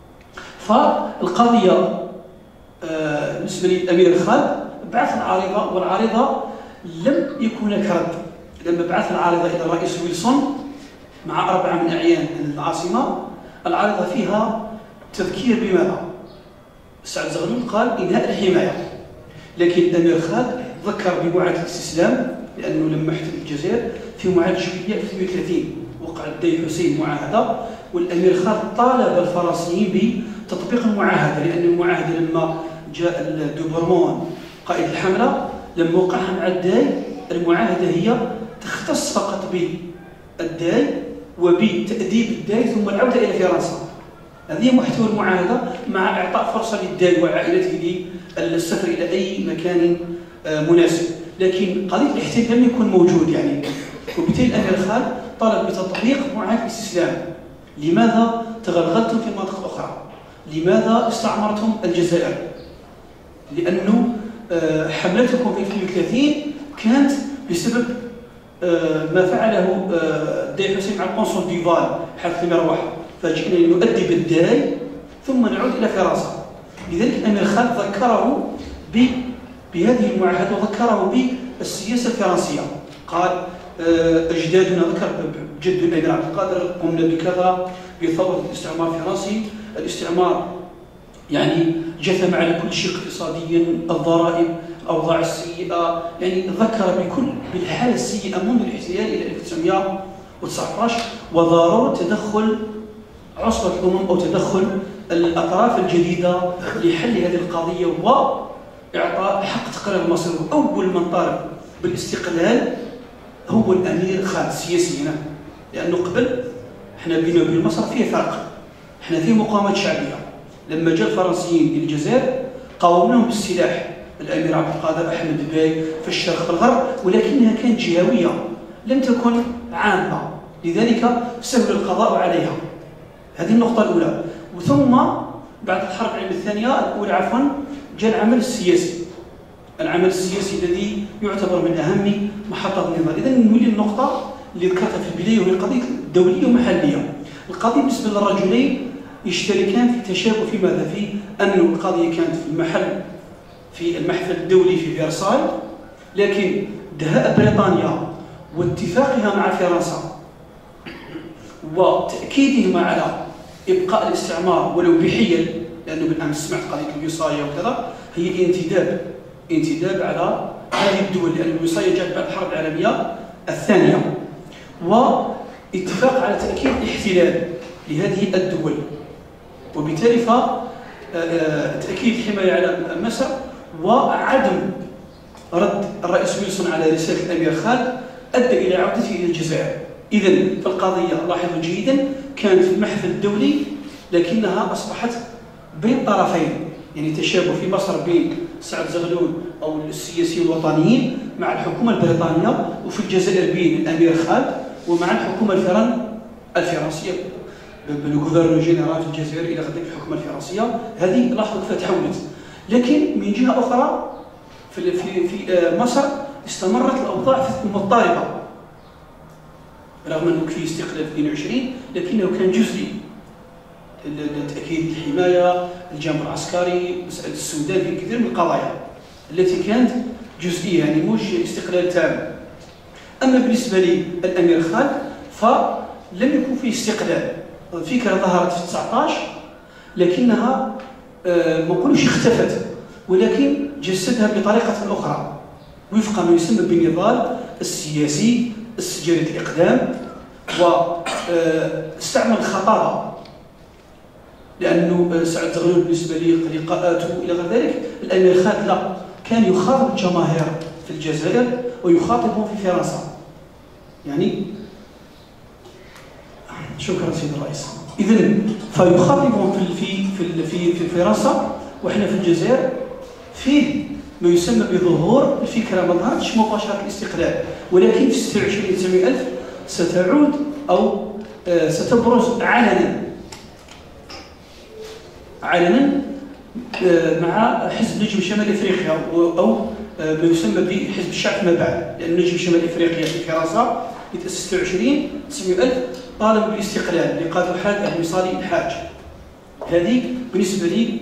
فالقضية بالنسبة للأمير خالد بعث العارضة، والعارضة لم يكن هناك رد. لما بعث العارضة إلى الرئيس ويلسون مع أربعة من أعيان العاصمة، العارضة فيها تذكير بماذا؟ سعد زغلول قال إنهاء الحماية، لكن الأمير خالد ذكر بمعاهدة الاستسلام، لأنه لما احتل الجزائر في معاهدة جويلية ألف وثمانمئة وثلاثين وقع الداي حسين معاهدة، والأمير خالد طالب الفرنسيين بتطبيق المعاهدة، لأن المعاهدة لما جاء دوبرمون قائد الحملة لما وقعها مع الداي، المعاهدة هي تختص فقط بالداي وبتأديب الداي ثم العودة إلى فرنسا. هذه محتوى المعاهدة، مع إعطاء فرصة للداي وعائلته للسفر إلى أي مكان مناسب. لكن قضية الاحتلال لم يكن موجود، يعني وبالتالي الأمير خالد طالب بتطبيق معاهدة الاستسلام. لماذا تغلغلتم في مناطق أخرى؟ لماذا استعمرتم الجزائر؟ لأنه حملتكم في ألف وثمانمئة وثلاثين كانت بسبب ما فعله الداي حسين مع القنصل ديفال حيث لم يروح، فجئنا لنؤدب الداي ثم نعود إلى فرنسا. لذلك الأمير خالد ذكره بهذه المعاهدة وذكره بالسياسة الفرنسية. قال أجدادنا، ذكر جد الأمير عبد القادر، قمنا بكذا بثورة الاستعمار الفرنسي. الاستعمار يعني جثم على كل شيء اقتصاديا، الضرائب، الأوضاع السيئة، يعني ذكر بكل بالحالة السيئة منذ الاحتلال إلى ألف وتسعمئة وتسعة عشر، وضرورة تدخل عصبة الأمم أو تدخل الأطراف الجديدة لحل هذه القضية وإعطاء حق تقرير المصير. أول من طالب بالاستقلال هو الامير خالد سياسيا، لانه قبل احنا بينا وبين مصر فيه فرق، احنا فيه مقاومات شعبيه. لما جاء الفرنسيين الى الجزائر قاومناهم بالسلاح، الامير عبد القادر احمد باي في الشرق في الغرب، ولكنها كانت جهويه لم تكن عامه، لذلك سهل القضاء عليها. هذه النقطه الاولى. وثم بعد الحرب العالميه الثانيه الاولى عفوا جاء العمل السياسي، العمل السياسي الذي يعتبر من اهم محطات النضال. اذا نولي النقطه اللي ذكرتها في البدايه وهي القضيه دوليه ومحليه. القضيه بالنسبه للرجلين يشتركان في تشابه في ماذا؟ في أن القضية كانت في المحل في المحفل الدولي في فرساي، لكن دهاء بريطانيا واتفاقها مع فرنسا وتأكيدهما على إبقاء الاستعمار ولو بحيل، لأنه بالأمس سمعت قضية الوصاية وكذا، هي انتداب انتداب على هذه الدول، لأن الوصاية جاءت بعد الحرب العالمية الثانية، واتفاق على تأكيد الاحتلال لهذه الدول، وبالتالي فتأكيد الحماية على مصر وعدم رد الرئيس ويلسون على رسالة الأمير خالد أدى إلى عودته إلى الجزائر. إذن القضية لاحظوا جيدا كانت في المحفل الدولي، لكنها أصبحت بين طرفين، يعني تشابه في مصر بين سعد زغلول أو السياسيين الوطنيين مع الحكومة البريطانية، وفي الجزائر بين الأمير خالد ومع الحكومة الفرن الفرنسية بالغوفرنور جينيرال في الجزائر الى غدا الحكومه الفرنسيه. هذه لاحظوا كيف تحولت. لكن من جهه اخرى في في في مصر استمرت الاوضاع مضطربه، رغم انه في استقلال في اثنين وعشرين لكنه كان جزئي. تاكيد الحمايه، الجانب العسكري، مساله السودان، في كثير من القضايا التي كانت جزئيه، يعني مش استقلال تام. اما بالنسبه للامير خالد فلم يكن فيه استقلال. الفكرة ظهرت في تسعة عشر لكنها ما نقولوش اختفت، ولكن جسدها بطريقة أخرى وفق ما يسمى بالنضال السياسي، استجابة الإقدام، واستعمل الخطابة، لأنه سعد زغلول بالنسبة للقاءاته إلى غير ذلك، الأمير خالد لا، كان يخاطب الجماهير في الجزائر ويخاطبهم في فرنسا. يعني شكرا سيدي الرئيس. إذن فيخاطبهم في في في في فرنسا، وإحنا في الجزائر فيه ما يسمى بظهور الفكرة، ما ظهرتش مباشرة الاستقلال، ولكن في ستة وعشرين تسعمائة ألف ستعود أو ستبرز علنا علنا مع حزب نجم شمال افريقيا، او ما يسمى بحزب الشعب فيما بعد، لان نجم شمال افريقيا في فرنسا في ستة وعشرين تسعمائة ألف طالبوا بالاستقلال لقاء الحاج ابن صالح الحاج. هذه بالنسبه لي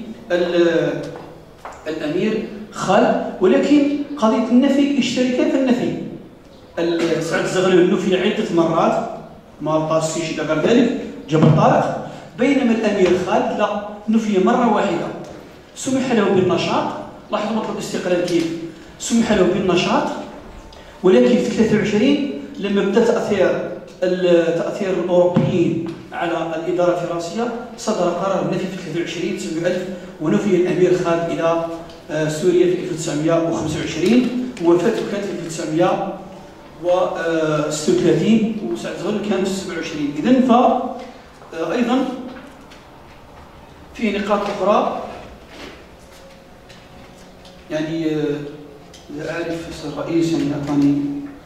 الامير خالد. ولكن قضيه النفي اشتركا في النفي. سعد الزغلول نفي عده مرات، مالطا السيش الى غير ذلك، جبل طارق، بينما الامير خالد لا، نفي مره واحده. سمح له بالنشاط، لاحظوا مطلب الاستقلال كيف سمح له بالنشاط، ولكن في ثلاثة وعشرين لما بدا تاثير تاثير الاوروبيين على الاداره الفرنسيه صدر قرار النفي في ثلاثة وعشرين تسعمائة ألف، ونفي الامير خالد الى سوريا في ألف وتسعمائة وخمسة وعشرين، ووفاته كانت في ألف وتسعمائة وستة وثلاثين، وسعد زغلول كان في سبعة وعشرين. اذا ف ايضا في نقاط اخرى، يعني لا اعرف الرئيس يعني اعطاني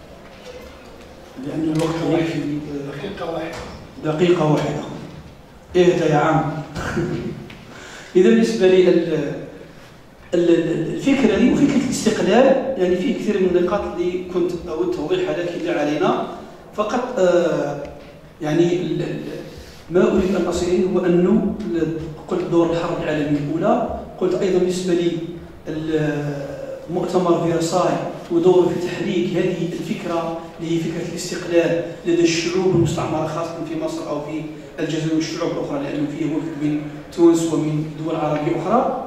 لان الوقت يكفي دقيقة واحدة دقيقة واحدة اهدى يا عم. إذا بالنسبة لي الفكرة دي وفكرة الاستقلال يعني في كثير من النقاط اللي كنت أود توضيحها لكن لا علينا، فقط يعني ما أريد أن أصل إليه هو أنه قلت دور الحرب العالمية الأولى، قلت أيضا بالنسبة لي مؤتمر فيرساي ودوره في تحريك هذه الفكرة اللي هي فكرة الاستقلال لدى الشعوب المستعمرة خاصة في مصر أو في الجزائر والشعوب الأخرى، لأنه فيه وفد من تونس ومن دول عربية أخرى،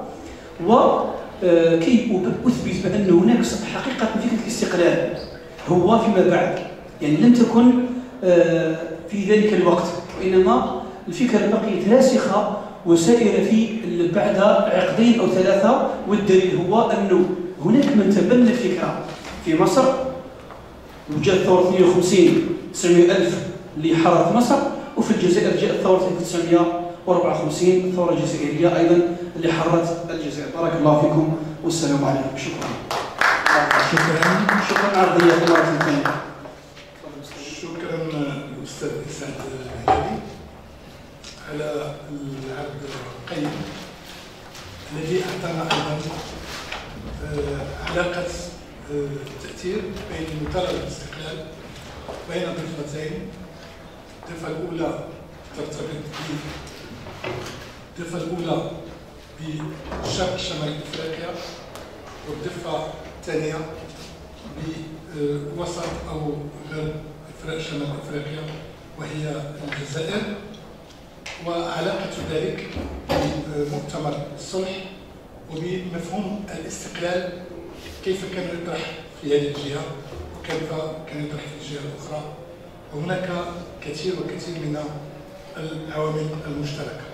وكي أثبت بأن هناك حقيقة فكرة الاستقلال هو فيما بعد، يعني لم تكن في ذلك الوقت، وإنما الفكرة بقيت راسخة وسائرة في بعد عقدين أو ثلاثة. والدليل هو أنه هناك من تبنى الفكرة في مصر وجاءت ثورة اثنين وخمسين تسعمائة ألف اللي حررت مصر، وفي الجزائر جاءت ثورة ألف وتسعمائة وأربعة وخمسين الثورة الجزائرية أيضا اللي حررت الجزائر. بارك الله فيكم والسلام عليكم. شكرا. شكرا. شكرا على الضيافة مرة ثانية. شكرا الأستاذ إسعاد الهلالي على العرض القيم الذي أعطانا أيضا علاقة التأثير بين مطالبة الاستقلال بين ضفتين. الضفة الأولى ترتبط الضفة الأولى بشرق شمال أفريقيا، والضفة الثانية بوسط أو غرب شمال أفريقيا وهي الجزائر، وعلاقة ذلك بمؤتمر الصلح وبمفهوم الاستقلال كيف كان يطرح في هذه الجهة وكيف كان يطرح في الجهة الأخرى. وهناك كثير وكثير من العوامل المشتركة.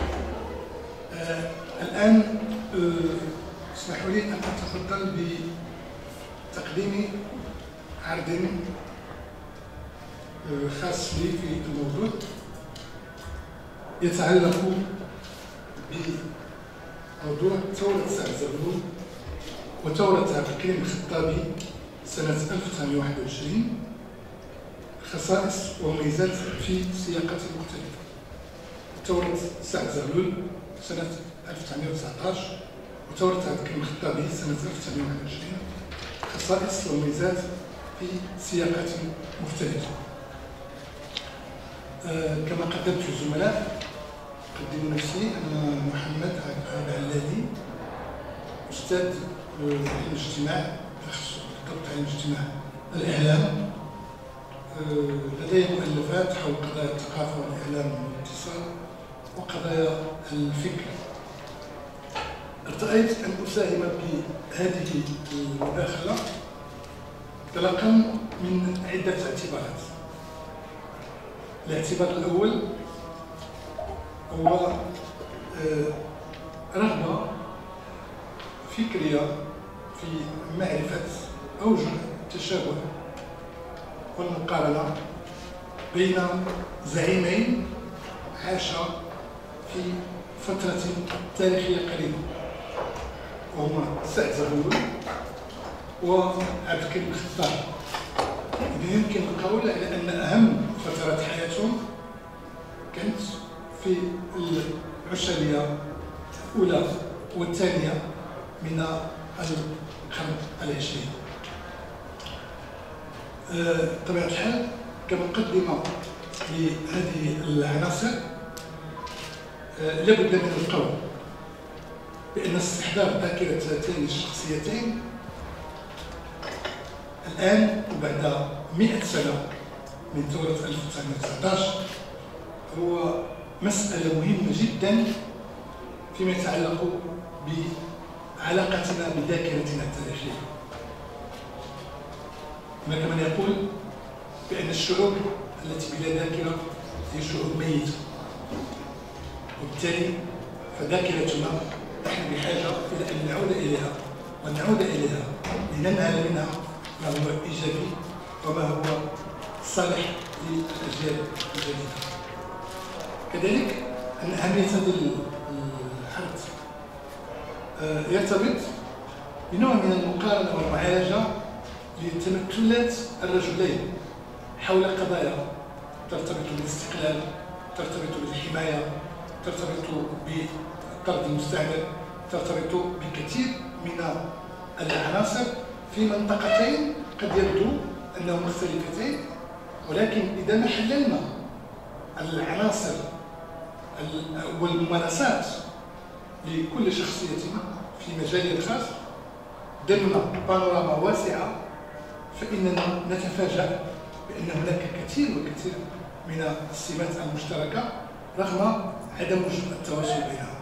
آه الآن آه اسمحوا لي أن أتفضل بتقديم عرض آه خاص لي في الموضوع يتعلق بموضوع ثورة سعد زغلول وثورة عبد الكريم الخطابي سنة ألف وتسعمائة وواحد وعشرين، خصائص وميزات في سياقات مختلفة. ثورة سعد زغلول سنة ألف وتسعمائة وتسعة عشر وثورة عبد الكريم الخطابي سنة ألف وتسعمائة وواحد وعشرين، خصائص وميزات في سياقات مختلفة. آه كما قدمت الزملاء، أقدم نفسي أنا محمد عبد العلالي، أستاذ علم الاجتماع، تخصص بالضبط علم الاجتماع الإعلام. لدي مؤلفات حول قضايا الثقافة والإعلام والاتصال وقضايا الفكر. ارتأيت أن أساهم بهذه المداخلة انطلاقا من عدة اعتبارات. الاعتبار الأول هو رغبة فكرية في معرفة أوجه التشابه والمقارنة بين زعيمين عاشا في فترة تاريخية قريبة، وهما سعد زغلول وعبد الكريم الخطابي. إذا يمكن القول على أن أهم فترات حياتهم كانت في العشرية الأولى والثانية من القرن العشرين. بطبيعة الحال كمقدمة لهذه العناصر لابد من القول بأن استحضار ذاكرة هاتين الشخصيتين الآن وبعد مئة سنة من ثورة ألف وتسعمائة وتسعة عشر هو مسألة مهمة جدا فيما يتعلق بعلاقتنا بذاكرتنا التاريخية. هناك من يقول بأن الشعوب التي بلا ذاكرة هي شعوب ميتة، وبالتالي فذاكرتنا نحن بحاجة إلى أن نعود إليها ونعود إليها لننهل منها ما هو إيجابي وما هو صالح للأجيال الجديدة. كذلك أن أهمية هذا الحرث يرتبط بنوع من المقارنة والمعالجة لتمثلات الرجلين حول قضايا ترتبط بالاستقلال، ترتبط بالحماية، ترتبط بالطرد المستعمر، ترتبط بكثير من العناصر في منطقتين قد يبدو أنهما مختلفتين، ولكن إذا ما حللنا العناصر والممارسات لكل شخصية في مجالها الخاص ضمن بانوراما واسعة، فإننا نتفاجأ بأن هناك كثير وكثير من السمات المشتركة رغم عدم وجود التواصل بينها.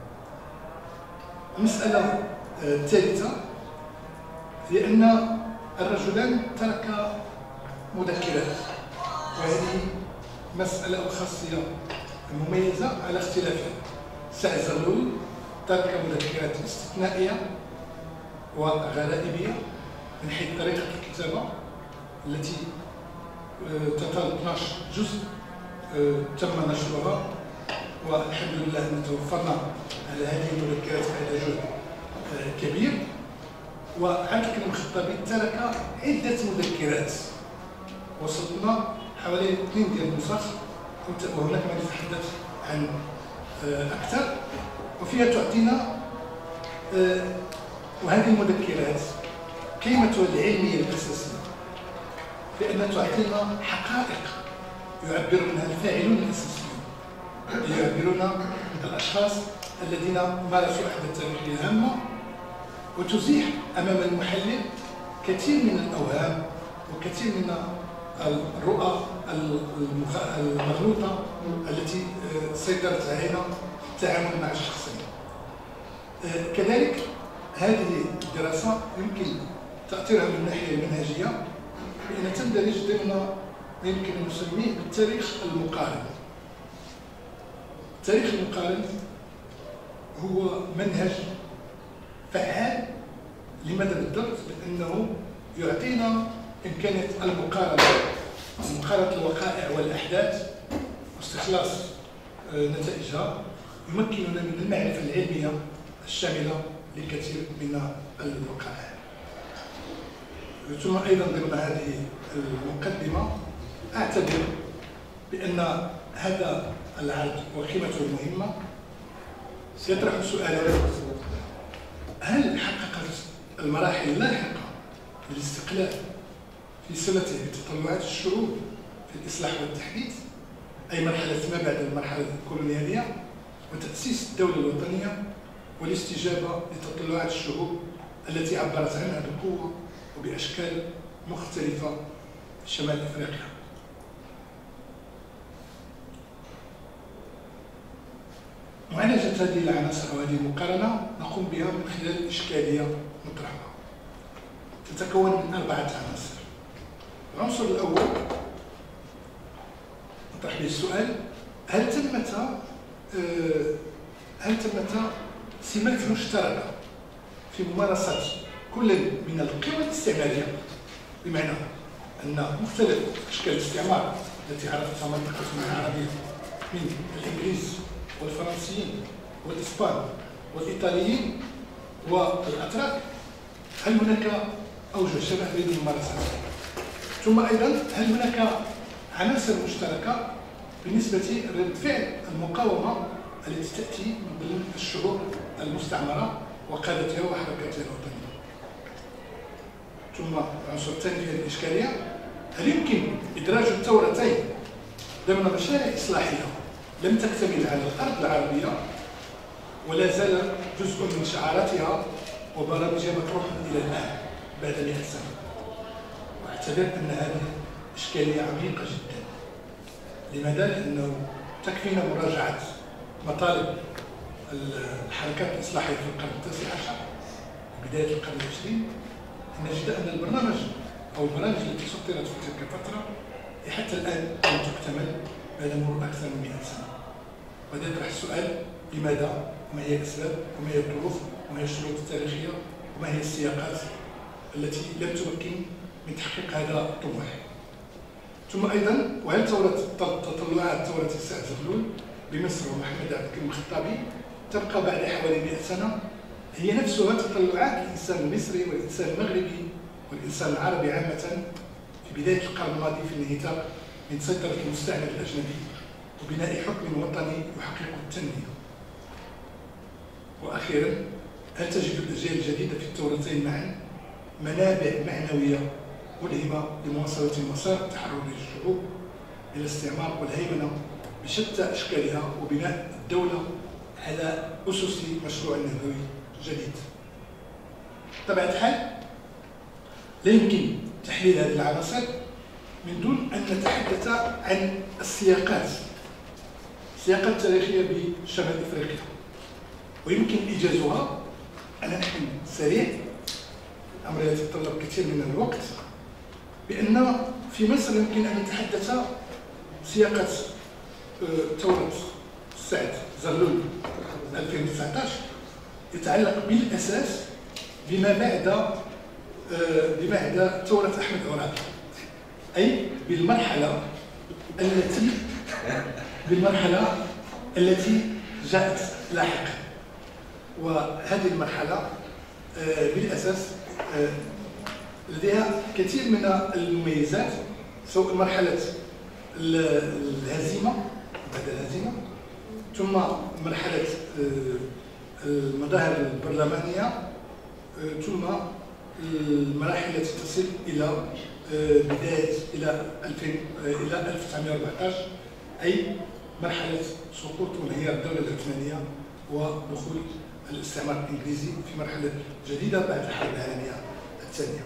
المسألة الثالثة هي أن الرجلان تركا مذكرات، وهذه مسألة أو خاصية مميزة على اختلافها. سعد زغلول ترك مذكرات استثنائية وغرائبية من حيث طريقة الكتابة، التي تطال اثناعش جزء تم نشرها، والحمد لله أن توفرنا على هذه المذكرات بعد جهد كبير. وعبد الكريم الخطابي ترك عدة مذكرات وصلنا حوالي اثنين ديال النسخ، وهناك ما نتحدث عن أكثر، وفيها تعطينا وهذه المذكرات قيمتها العلمية الأساسية، بأن تعطينا حقائق يعبر منها الفاعلون الأساسيون، يعبرون الأشخاص الذين مارسوا أحداث تاريخية هامة، وتزيح أمام المحلل كثير من الأوهام وكثير من الرؤى المغلوطة التي سيطرت علينا في التعامل مع الشخصين. كذلك هذه الدراسة يمكن تأثيرها من الناحية المنهجية، بأن تندرج ضمن ما يمكن أن نسميه بالتاريخ المقارن. التاريخ المقارن هو منهج فعال. لماذا بالضبط؟ لأنه يعطينا إمكانية المقارنة، مقارنة الوقائع والأحداث واستخلاص نتائجها، يمكننا من المعرفة العلمية الشاملة لكثير من الوقائع. ثم أيضا ضمن هذه المقدمة أعتبر بأن هذا العرض وقيمته المهمة سيطرح سؤالا: هل حققت المراحل اللاحقة للاستقلال في صلته بتطلعات الشعوب في الإصلاح والتحديث، أي مرحلة ما بعد المرحلة الكولونيالية وتأسيس الدولة الوطنية والاستجابة لتطلعات الشعوب التي عبرت عنها بقوة وبأشكال مختلفة في شمال أفريقيا؟ معالجة هذه العناصر وهذه المقارنة نقوم بها من خلال إشكالية مطرحة تتكون من أربعة عناصر. العنصر الأول نطرح به السؤال: هل تمت هل تمت سمات مشتركة في ممارسة كل من القوى الاستعمارية، بمعنى أن مختلف أشكال الاستعمار التي عرفتها منطقتنا العربية من الإنجليز والفرنسيين والإسبان والإيطاليين والأتراك، هل هناك أوجه شبه بين الممارسات؟ ثم أيضا هل هناك عناصر مشتركة بالنسبة لرد فعل المقاومة التي تأتي من ضمن الشعوب المستعمرة وقادتها وحركاتها الوطنية؟ ثم العنصر الثاني في هذه الإشكالية: هل يمكن إدراج الثورتين ضمن مشاريع إصلاحية لم تكتمل على الأرض العربية ولا زال جزء من شعاراتها وبرامجها مطروحا إلى الآن بعد مئة سنة؟ واعتبر أن هذه إشكالية عميقة جدا. لماذا؟ لأنه تكفينا مراجعة مطالب الحركات الإصلاحية في القرن التاسع عشر وبداية القرن العشرين، نجد أن البرنامج أو البرامج التي سطرت في تلك الفترة حتى الآن لم تكتمل بعد مرور أكثر من مئة سنة. وهذا يطرح السؤال: لماذا؟ وما هي الأسباب؟ وما هي الظروف؟ وما هي الشروط التاريخية؟ وما هي السياقات التي لم تمكن من تحقيق هذا الطموح؟ ثم أيضا: وهل ثورة تطلعات ثورة السعد زغلول بمصر ومحمد عبد الكريم الخطابي تبقى بعد حوالي مئة سنة هي نفسها تطلعات الإنسان المصري والإنسان المغربي والإنسان العربي عامة في بداية القرن الماضي في الانهتاق من سيطرة المستعمر الأجنبي وبناء حكم وطني يحقق التنمية؟ وأخيرا: هل تجد الأجيال الجديدة في الثورتين معا منابع معنوية ملهمة لمواصلة مسار التحرر للشعوب إلى الاستعمار والهيمنة بشتى أشكالها وبناء الدولة على أسس مشروع نهضوي جديد؟ بطبيعة الحال لا يمكن تحليل هذه العناصر من دون أن نتحدث عن السياقات السياقات التاريخية بشمال إفريقيا، ويمكن إيجازها على نحو سريع، أمر يتطلب كثير من الوقت، بأن في مصر يمكن أن نتحدث سياقات ثورة السعد زغلول ألفين وتسعطاش يتعلق بالأساس بما بعد بما بعد ثورة أحمد عرابي أي بالمرحلة التي بالمرحلة التي جاءت لاحقا. وهذه المرحلة بالأساس لديها كثير من المميزات، سواء مرحلة الهزيمة بعد الهزيمة، ثم مرحلة المظاهر البرلمانية، ثم المراحل التي تصل إلى بداية إلى ألفين إلى ألف وتسعمائة وأربعة عشر، أي مرحلة سقوط وانهيار الدولة العثمانية ودخول الاستعمار الإنجليزي في مرحلة جديدة بعد الحرب العالمية الثانية.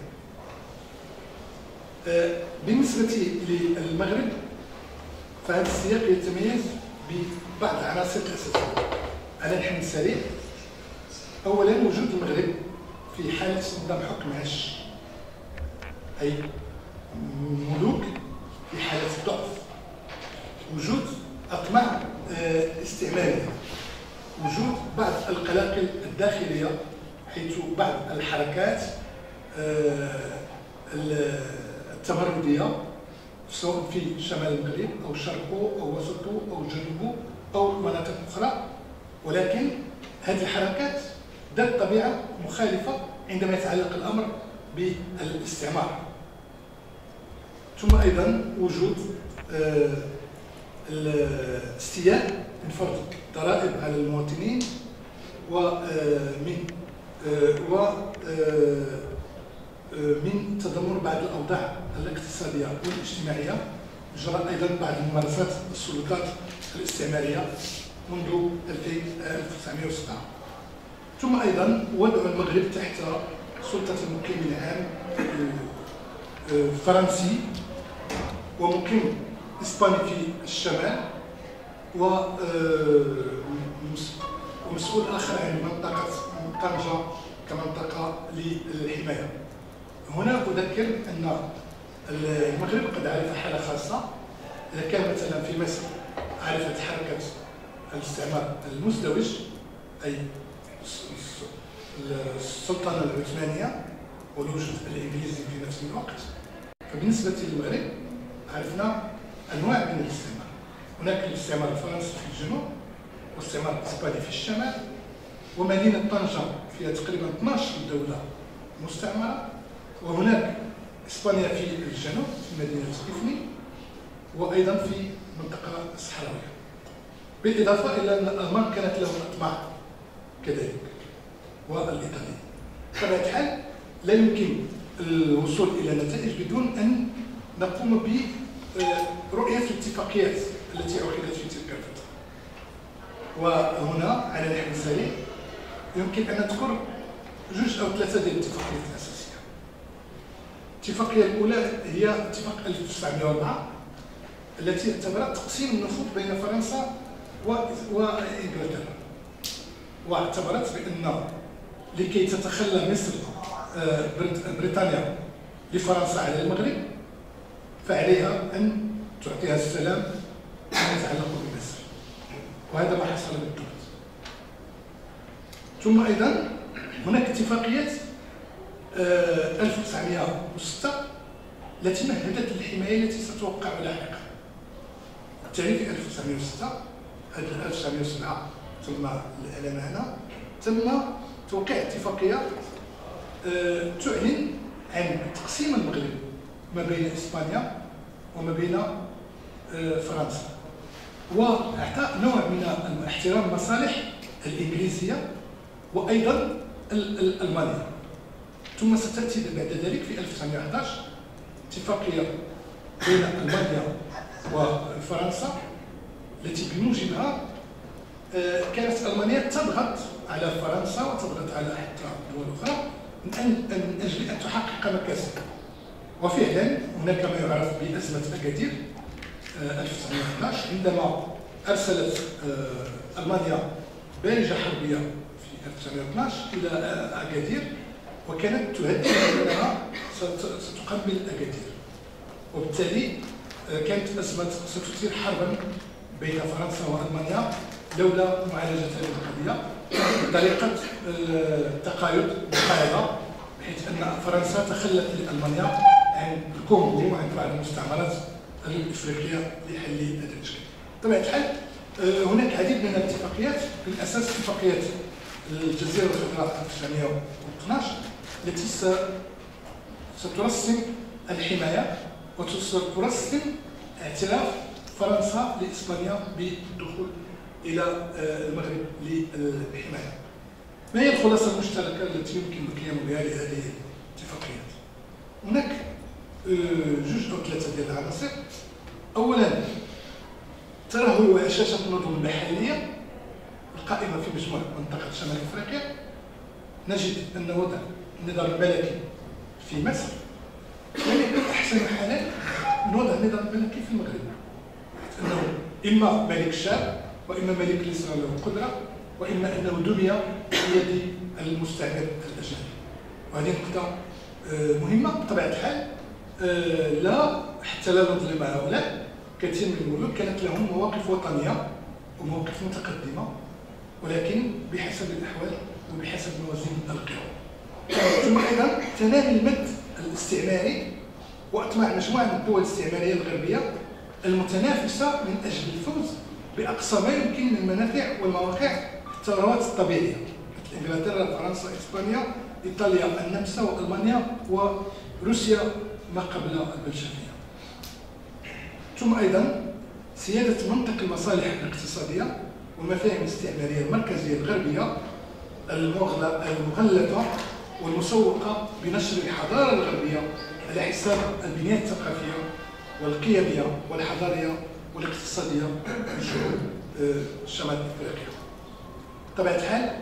بالنسبة للمغرب فهذا السياق يتميز ببعض العناصر الأساسية على الحد السريع. أولا وجود المغرب في حالة نظام حكم هش، أي ملوك في حالة ضعف، وجود أطماع استعمارية، وجود بعض القلاقل الداخلية، حيث بعض الحركات التمردية سواء في شمال المغرب أو شرقه أو وسطه أو جنوبه أو مناطق أخرى، ولكن هذه الحركات ذات طبيعة مخالفة عندما يتعلق الأمر بالاستعمار. ثم أيضا وجود الاستيلاء من فرض ضرائب على المواطنين ومن ومن تدمر بعض الأوضاع الاقتصادية والاجتماعية، جراء أيضا بعض ممارسات السلطات الاستعمارية منذ ألف وتسعمائة وستة. ثم أيضا وضع المغرب تحت سلطة المقيم العام الفرنسي ومقيم إسباني في الشمال، ومسؤول آخر عن منطقة طنجة كمنطقة للحماية. هنا أذكر أن المغرب قد عرف حالة خاصة. إذا كان مثلا في مصر عرفت حركة الاستعمار المزدوج، أي السلطنة العثمانية والوجود الإنجليزي في نفس الوقت، فبالنسبة للمغرب عرفنا أنواع من الاستعمار. هناك الاستعمار الفرنسي في الجنوب، والاستعمار الإسباني في الشمال، ومدينة طنجة فيها تقريبا اثناش دولة مستعمرة، وهناك إسبانيا في الجنوب في مدينة إفني، وأيضا في منطقة صحراوية. بالإضافة إلى أن الألمان كانت لهم أطماع كذلك، والإيطاليين. بطبيعة الحال لا يمكن الوصول إلى نتائج بدون أن نقوم برؤية الاتفاقيات التي عقدت في تلك الفترة. وهنا على النحو السريع يمكن أن نذكر جوج أو ثلاثة ديال الاتفاقيات الأساسية. الاتفاقية الأولى هي اتفاق ألف وتسعمائة وأربعة التي اعتبرت تقسيم النفوذ بين فرنسا وإنجلترا، واعتبرت بأن لكي تتخلى مصر بريطانيا لفرنسا على المغرب فعليها أن تعطيها السلام فيما يتعلق بمصر، وهذا ما حصل بالضبط. ثم أيضا هناك اتفاقية ألف وتسعمائة وستة التي مهدت للحماية التي ستوقع لاحقا. بالتالي في ألف وتسعمائة وستة هذا ألف وتسعمائة وسبعة تم الإعلان عنها، تم توقيع اتفاقية تعلن عن تقسيم المغرب ما بين إسبانيا وما بين فرنسا، وإعطاء نوع من احترام المصالح الإنجليزية وأيضا الألمانية. ثم ستأتي بعد ذلك في ألف وتسعمائة وأحد عشر اتفاقية بين ألمانيا وفرنسا التي بموجبها كانت ألمانيا تضغط على فرنسا وتضغط على حتى دول أخرى من أجل أن تحقق مكاسب. وفعلا هناك ما يعرف بأزمة أكادير ألف وتسعمائة وأحد عشر عندما أرسلت ألمانيا بارجة حربية في ألف وتسعمائة واثني عشر إلى أكادير، وكانت تهدد أنها ستقبل أكادير، وبالتالي كانت أزمة ستثير حربا بين فرنسا وألمانيا لولا معالجة هذه القضية بطريقة التقايض المقايضة، بحيث أن فرنسا تخلت لألمانيا عن الكونغو وعن بعض المستعمرات الافريقيه لحل هذا الاشكال. بطبيعه الحال هناك العديد من الاتفاقيات، بالاساس اتفاقيه الجزيره الخضراء ألف وتسعمائة واثني عشر التي سترسم الحمايه وسترسم اعتراف فرنسا لاسبانيا بالدخول الى المغرب للحمايه. ما هي الخلاصه المشتركه التي يمكن القيام بها لهذه الاتفاقيات؟ هناك جوج او ثلاثه ديال العناصر. اولا ترهل وهشاشه النظم المحليه القائمه في مجموعه منطقه شمال افريقيا. نجد ان وضع النظام الملكي في مصر لم يكن احسن حالا من وضع النظام الملكي في المغرب، انه اما ملك شاب واما ملك ليس له قدره واما انه دمي بيد المستعمر الاجنبي. وهذه نقطه مهمه. بطبيعه الحال لا حتى لا نظلم هؤلاء، كثير من الملوك كانت لهم مواقف وطنيه ومواقف متقدمه، ولكن بحسب الاحوال وبحسب موازين القوى. ثم ايضا تنامي المد الاستعماري واطماع مجموعه من الدول الاستعماريه الغربيه المتنافسه من اجل الفوز باقصى ما يمكن من المنافع والمواقع الثروات الطبيعيه مثل انجلترا، فرنسا، اسبانيا، ايطاليا، النمسا والمانيا وروسيا ما قبل البلشفيه. ثم ايضا سياده منطق المصالح الاقتصاديه والمفاهيم الاستعماريه المركزيه الغربيه المغلفه والمسوقه بنشر الحضاره الغربيه على حساب البنيه الثقافيه والقيميه والحضاريه والاقتصاديه لشعوب شمال افريقيا. بطبيعه الحال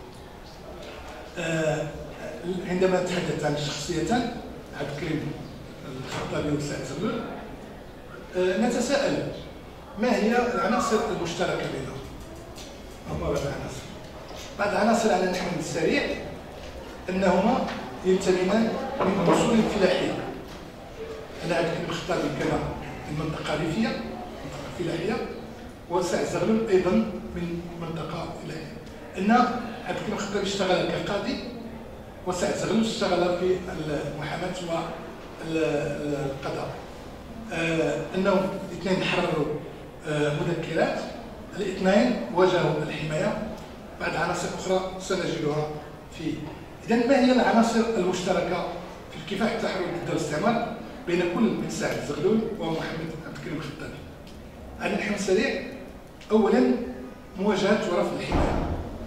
عندما نتحدث عن الشخصيتان عبد الكريم الخطابي وسعد زغلول نتساءل ما هي العناصر المشتركه بينهم؟ هما بعض العناصر. بعض العناصر على النحو السريع انهما ينتميان من اصول فلاحيه. انا عبد الكريم الخطابي كان من منطقه ريفيه، منطقه فلاحيه، وسعد زغلول ايضا من منطقه فلاحيه. ان عبد الكريم الخطابي اشتغل كقاضي وسعد زغلول اشتغل في المحاماه والقضاء. آه انهم الاثنين حرروا آه مذكرات، الاثنين واجهوا الحمايه. بعض عناصر اخرى سنجدها في. اذا ما هي العناصر المشتركه في الكفاح التحرر ضد الاستعمار بين كل من سعد زغلول ومحمد عبد الكريم الخطابي؟ على النحو السريع، اولا مواجهه ورفض الحمايه.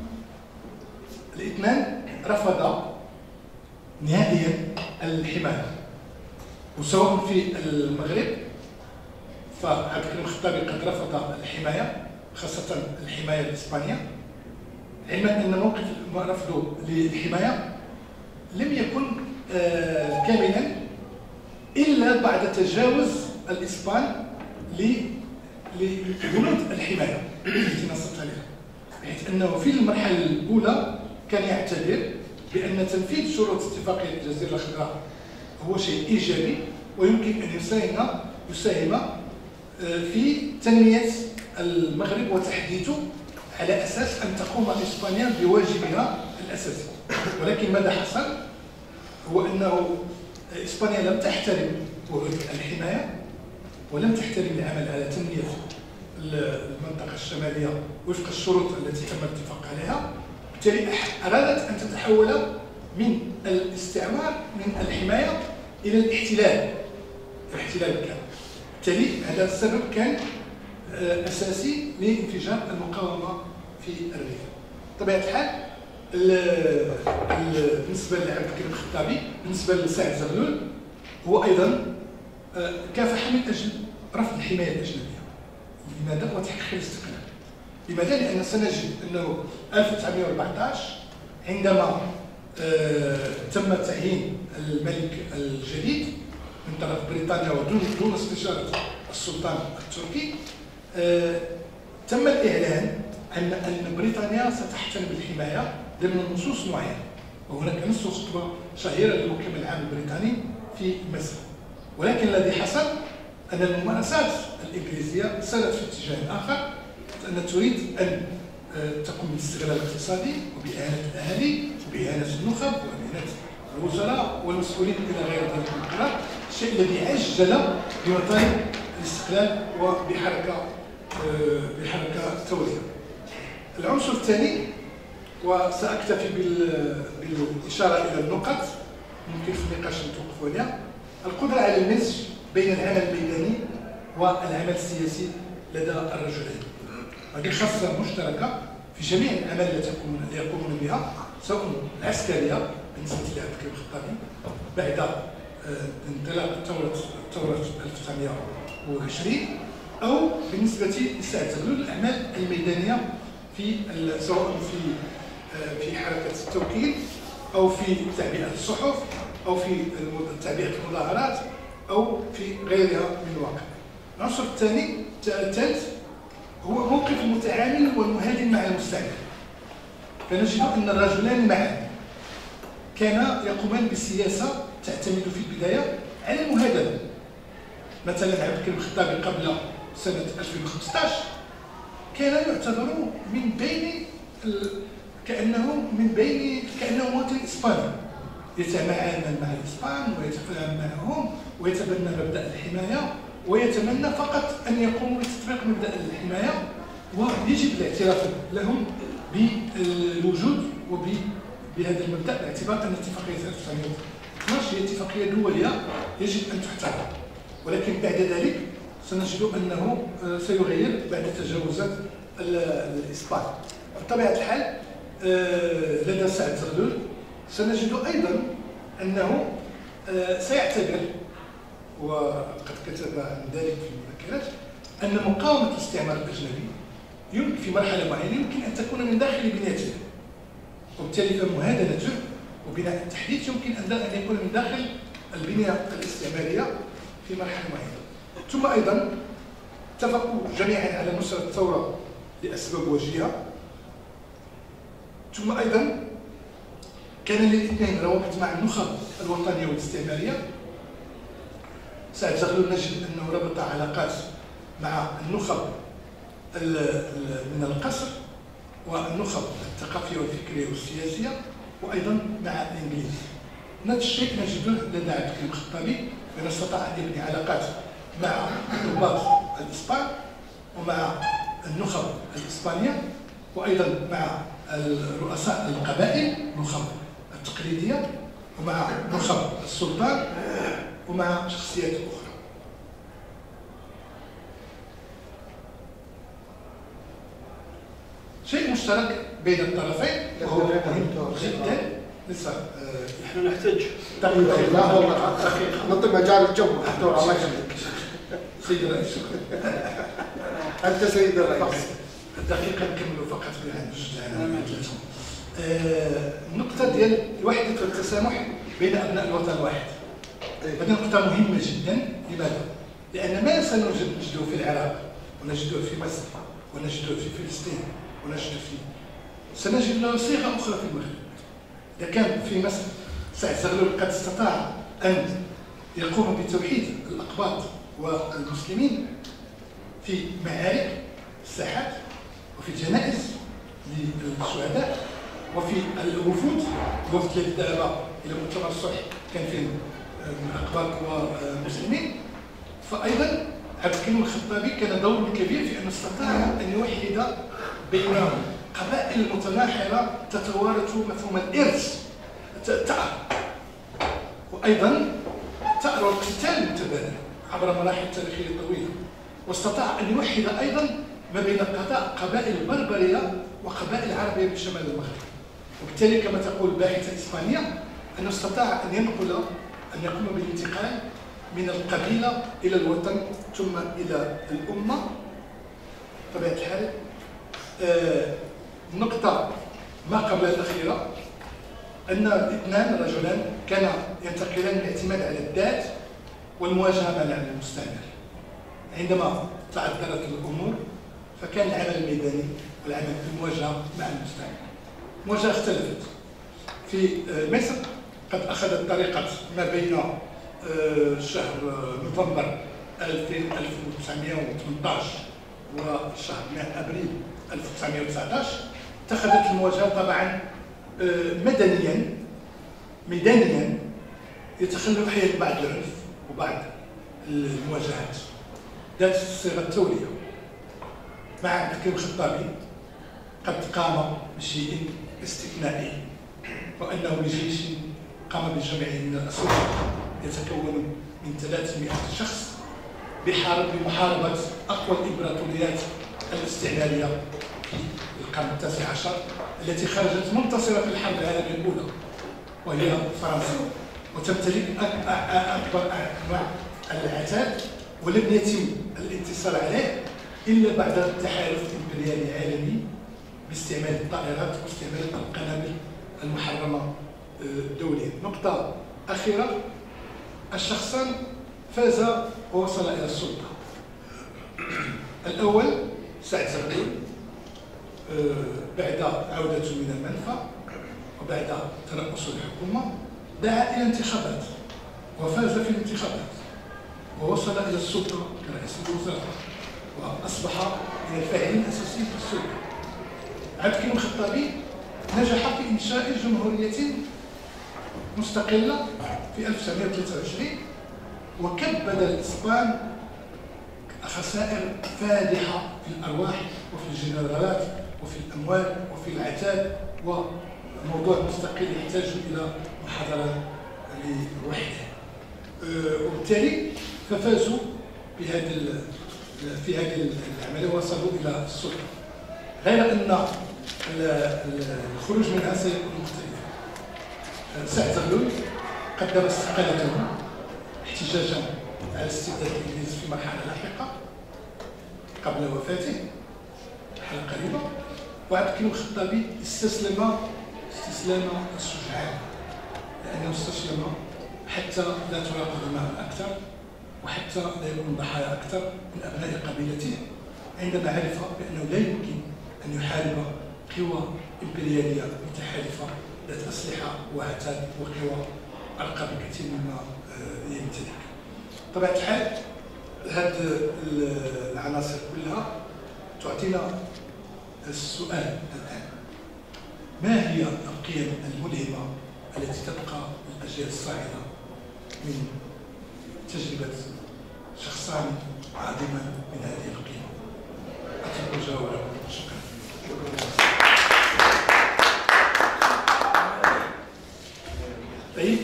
الاثنان رفضا نهائيا الحمايه، وسواء في المغرب فعبد الكريم الخطابي قد رفض الحمايه، خاصه الحمايه الاسبانيه، علما ان موقف رفضه للحمايه لم يكن آه كاملا الا بعد تجاوز الاسبان لبنود الحمايه التي نصت عليها، بحيث انه في المرحله الاولى كان يعتبر بان تنفيذ شروط اتفاقيه الجزيره الخضراء هو شيء ايجابي ويمكن ان يساهم يساهم في تنميه المغرب وتحديثه على اساس ان تقوم اسبانيا بواجبها الاساسي. ولكن ماذا حصل؟ هو انه اسبانيا لم تحترم وعود الحمايه ولم تحترم العمل على تنميه المنطقه الشماليه وفق الشروط التي تم الاتفاق عليها، بالتالي ارادت ان تتحول من الاستعمار من الحمايه الى الاحتلال، الاحتلال كان. بالتالي هذا السبب كان اساسي لانفجار المقاومه في الريف. بطبيعه الحال بالنسبه لعبد الكريم الخطابي، بالنسبه لسعد زغلول، هو ايضا كافح من اجل رفض الحمايه الاجنبيه. لماذا؟ وتحقيق الاستقلال. لماذا؟ لان سنجد انه ألف وتسعمائة وأربعة عشر عندما تم تعيين الملك الجديد من طرف بريطانيا ودون دون استشاره السلطان التركي، آه، تم الاعلان ان ان بريطانيا ستحترم الحمايه ضمن نصوص معينه، وهناك نص خطبه شهيره للمحكم العام البريطاني في مصر. ولكن الذي حصل ان الممارسات الانجليزيه سارت في اتجاه اخر، ان تريد ان آه، تقوم بالاستغلال الاقتصادي وباهانه الاهالي وباهانه النخب وباهانه الوزراء والمسؤولين الى غير ذلك من القرار، الشيء الذي عجل بمطالب الاستقلال وبحركه بحركه الثوريه. العنصر الثاني، وساكتفي بالاشاره الى النقط ممكن في النقاش نتوقفوا عليها، القدره على المزج بين العمل الميداني والعمل السياسي لدى الرجلين. هذه خاصه مشتركه في جميع الاعمال التي يقومون بها، سواء العسكريه بالنسبه لعبد الكريم الخطابي بعد انطلاق ثوره ثوره ألف وتسعمائة وعشرين، او بالنسبه لسعد زغلول الاعمال الميدانيه في سواء في في حركه التوكيل او في تعبئه الصحف او في تعبئه المظاهرات او في غيرها من الواقع. العنصر الثاني الثالث هو موقف المتعامل والمهادن مع المستعمر. فنجد ان الرجلان معا كانا يقومان بسياسه تعتمد في البدايه على المهادنه. مثلا عبد الكريم الخطابي قبل سنه ألفين وخمسطاش كان يعتبر من بين كانه من بين كانه مواطن اسباني، يتعامل مع الاسبان ويتفاهم معهم ويتبنى مبدا الحمايه ويتمنى فقط ان يقوموا بتطبيق مبدا الحمايه، ويجب الاعتراف لهم بالوجود وبهذا المبدا باعتبار ان اتفاقيه ألف وتسعمائة واثناش هي اتفاقيه دوليه يجب ان تحترم. ولكن بعد ذلك سنجد انه سيغير بعد تجاوزات الاسبان. بطبيعه الحال لدى سعد زغلول سنجد ايضا انه سيعتبر، وقد كتب عن ذلك في المذكرات، ان مقاومه الاستعمار الاجنبي يمكن في مرحله معينه يمكن ان تكون من داخل بنيته، وبالتالي فمهادنته وبناء التحديث يمكن ان يكون من داخل البنيه الاستعماريه في مرحله معينه. ثم ايضا اتفقوا جميعا على نصره الثوره لاسباب وجيهه. ثم ايضا كان للاثنين روابط مع النخب الوطنيه والاستعماريه. سعد زغلول نجد انه ربط علاقات مع النخب من القصر والنخب الثقافيه والفكريه والسياسيه، وايضا مع الانجليز. نفس الشيء نجده لدى عبد الكريم الخطابي، بأنه استطاع ان يبني علاقات مع ضباط الاسبان ومع النخب الاسبانيه، وايضا مع رؤساء القبائل النخب التقليديه، ومع نخب السلطان، ومع شخصيات اخرى. شيء مشترك بين الطرفين وهو مهم جدا. لسه نحن نحتاج دقيقة. لا والله دقيقة، نعطي مجال الجمهور. الله يخليك سيد الرئيس. شكرا. أنت سيد الرئيس. دقيقة نكملوا فقط بها ثلاثة. النقطة ديال الوحدة والتسامح بين أبناء الوطن الواحد. هذه نقطة مهمة جدا. لماذا؟ لأن ما سنجده في العراق ونجده في مصر ونجده في فلسطين ونجده في سنجد له صيغة أخرى في المغرب. إذا كان في مصر سعد زغلول قد استطاع أن يقوم بتوحيد الأقباط والمسلمين في معارك الساحات وفي جنائز للشهداء وفي الوفود، الوفد الذي ذهب إلى مؤتمر الصلح كان فيه من أقباط ومسلمين. فأيضا عبد الكريم الخطابي كان دوره كبير في أنه استطاع أن يوحد بين قبائل متناحرة تتوارث مفهوم الإرث الثأر، وأيضا الثأر والاقتتال المتبادل عبر مراحل تاريخية طويلة. واستطاع أن يوحد أيضا ما بين قبائل البربرية وقبائل عربية بشمال المغرب. وبالتالي كما تقول باحثة إسبانية أنه استطاع أن ينقل أن يقوم بالانتقال من القبيلة إلى الوطن ثم إلى الأمة. بطبيعة الحال النقطة ما قبل الأخيرة أن الاثنان الرجلان كانا ينتقلان الاعتماد على الذات والمواجهة مع المستعمر. عندما تعذرت الأمور فكان العمل الميداني والعمل في المواجهة مع المستعمر. المواجهة اختلفت. في مصر قد أخذت طريقة ما بين شهر نوفمبر ألف وتسعمائة وثمانية عشر وشهر أبريل ألف وتسعمائة وتسعة عشر اتخذت المواجهة طبعا مدنيا ميدانيا يتخلى احيانا بعض العنف وبعض المواجهات ذات الصيغه التوليه. مع عبد الكريم الخطابي قد قام بشيء استثنائي، وانه بجيش قام بجمعه من الاسرى يتكون من ثلاثمائة شخص بحارب بمحاربه اقوى الامبراطوريات الاستعماريه في القرن التاسع عشر التي خرجت منتصره في الحرب العالميه الاولى، وهي فرنسا، وتمتلك اكبر انواع العتاد، ولم يتم الانتصار عليه الا بعد التحالف الامبريالي العالمي باستعمال الطائرات واستعمال القنابل المحرمه دوليا. نقطه اخيره، الشخصان فاز ووصل الى السلطه. الاول سعد زغلول بعد عودته من المنفى وبعد ترأس الحكومه دعا الى انتخابات وفاز في الانتخابات ووصل الى السلطه كرئيس الوزراء واصبح من الفاعلين الاساسيين في السلطه. عبد الكريم الخطابي نجح في انشاء جمهوريه مستقله في ألف وتسعمائة وثلاثة وعشرين وكبد الاسبان خسائر فادحه في الارواح وفي الجنرالات وفي الاموال وفي العتاد، وموضوع مستقل يحتاج الى محاضره لوحده. وبالتالي ففازوا بهذه في هذه العمليه ووصلوا الى السلطه، غير ان الخروج منها سيكون مختلفا. سعد زغلول قدم استقالته احتجاجا على استبداد الانجليز في مرحله لاحقه قبل وفاته حالة قريبه، وعبد الكريم الخطابي استسلم استسلام الشجعان، لانه استسلم حتى لا تراق دماء اكثر وحتى لا يكون ضحايا اكثر من ابناء قبيلته، عندما عرف بانه لا يمكن ان يحارب قوى امبرياليه متحالفه ذات اسلحه وعتاد وقوى ارقى بكثير مما يمتلك. بطبيعه الحال هذه العناصر كلها تعطينا السؤال الان: ما هي القيم الملهمه التي تبقى للاجيال الصاعده من تجربه شخصان عظيما من هذه القيم؟ اترك الجواب لكم. شكرا. طيب،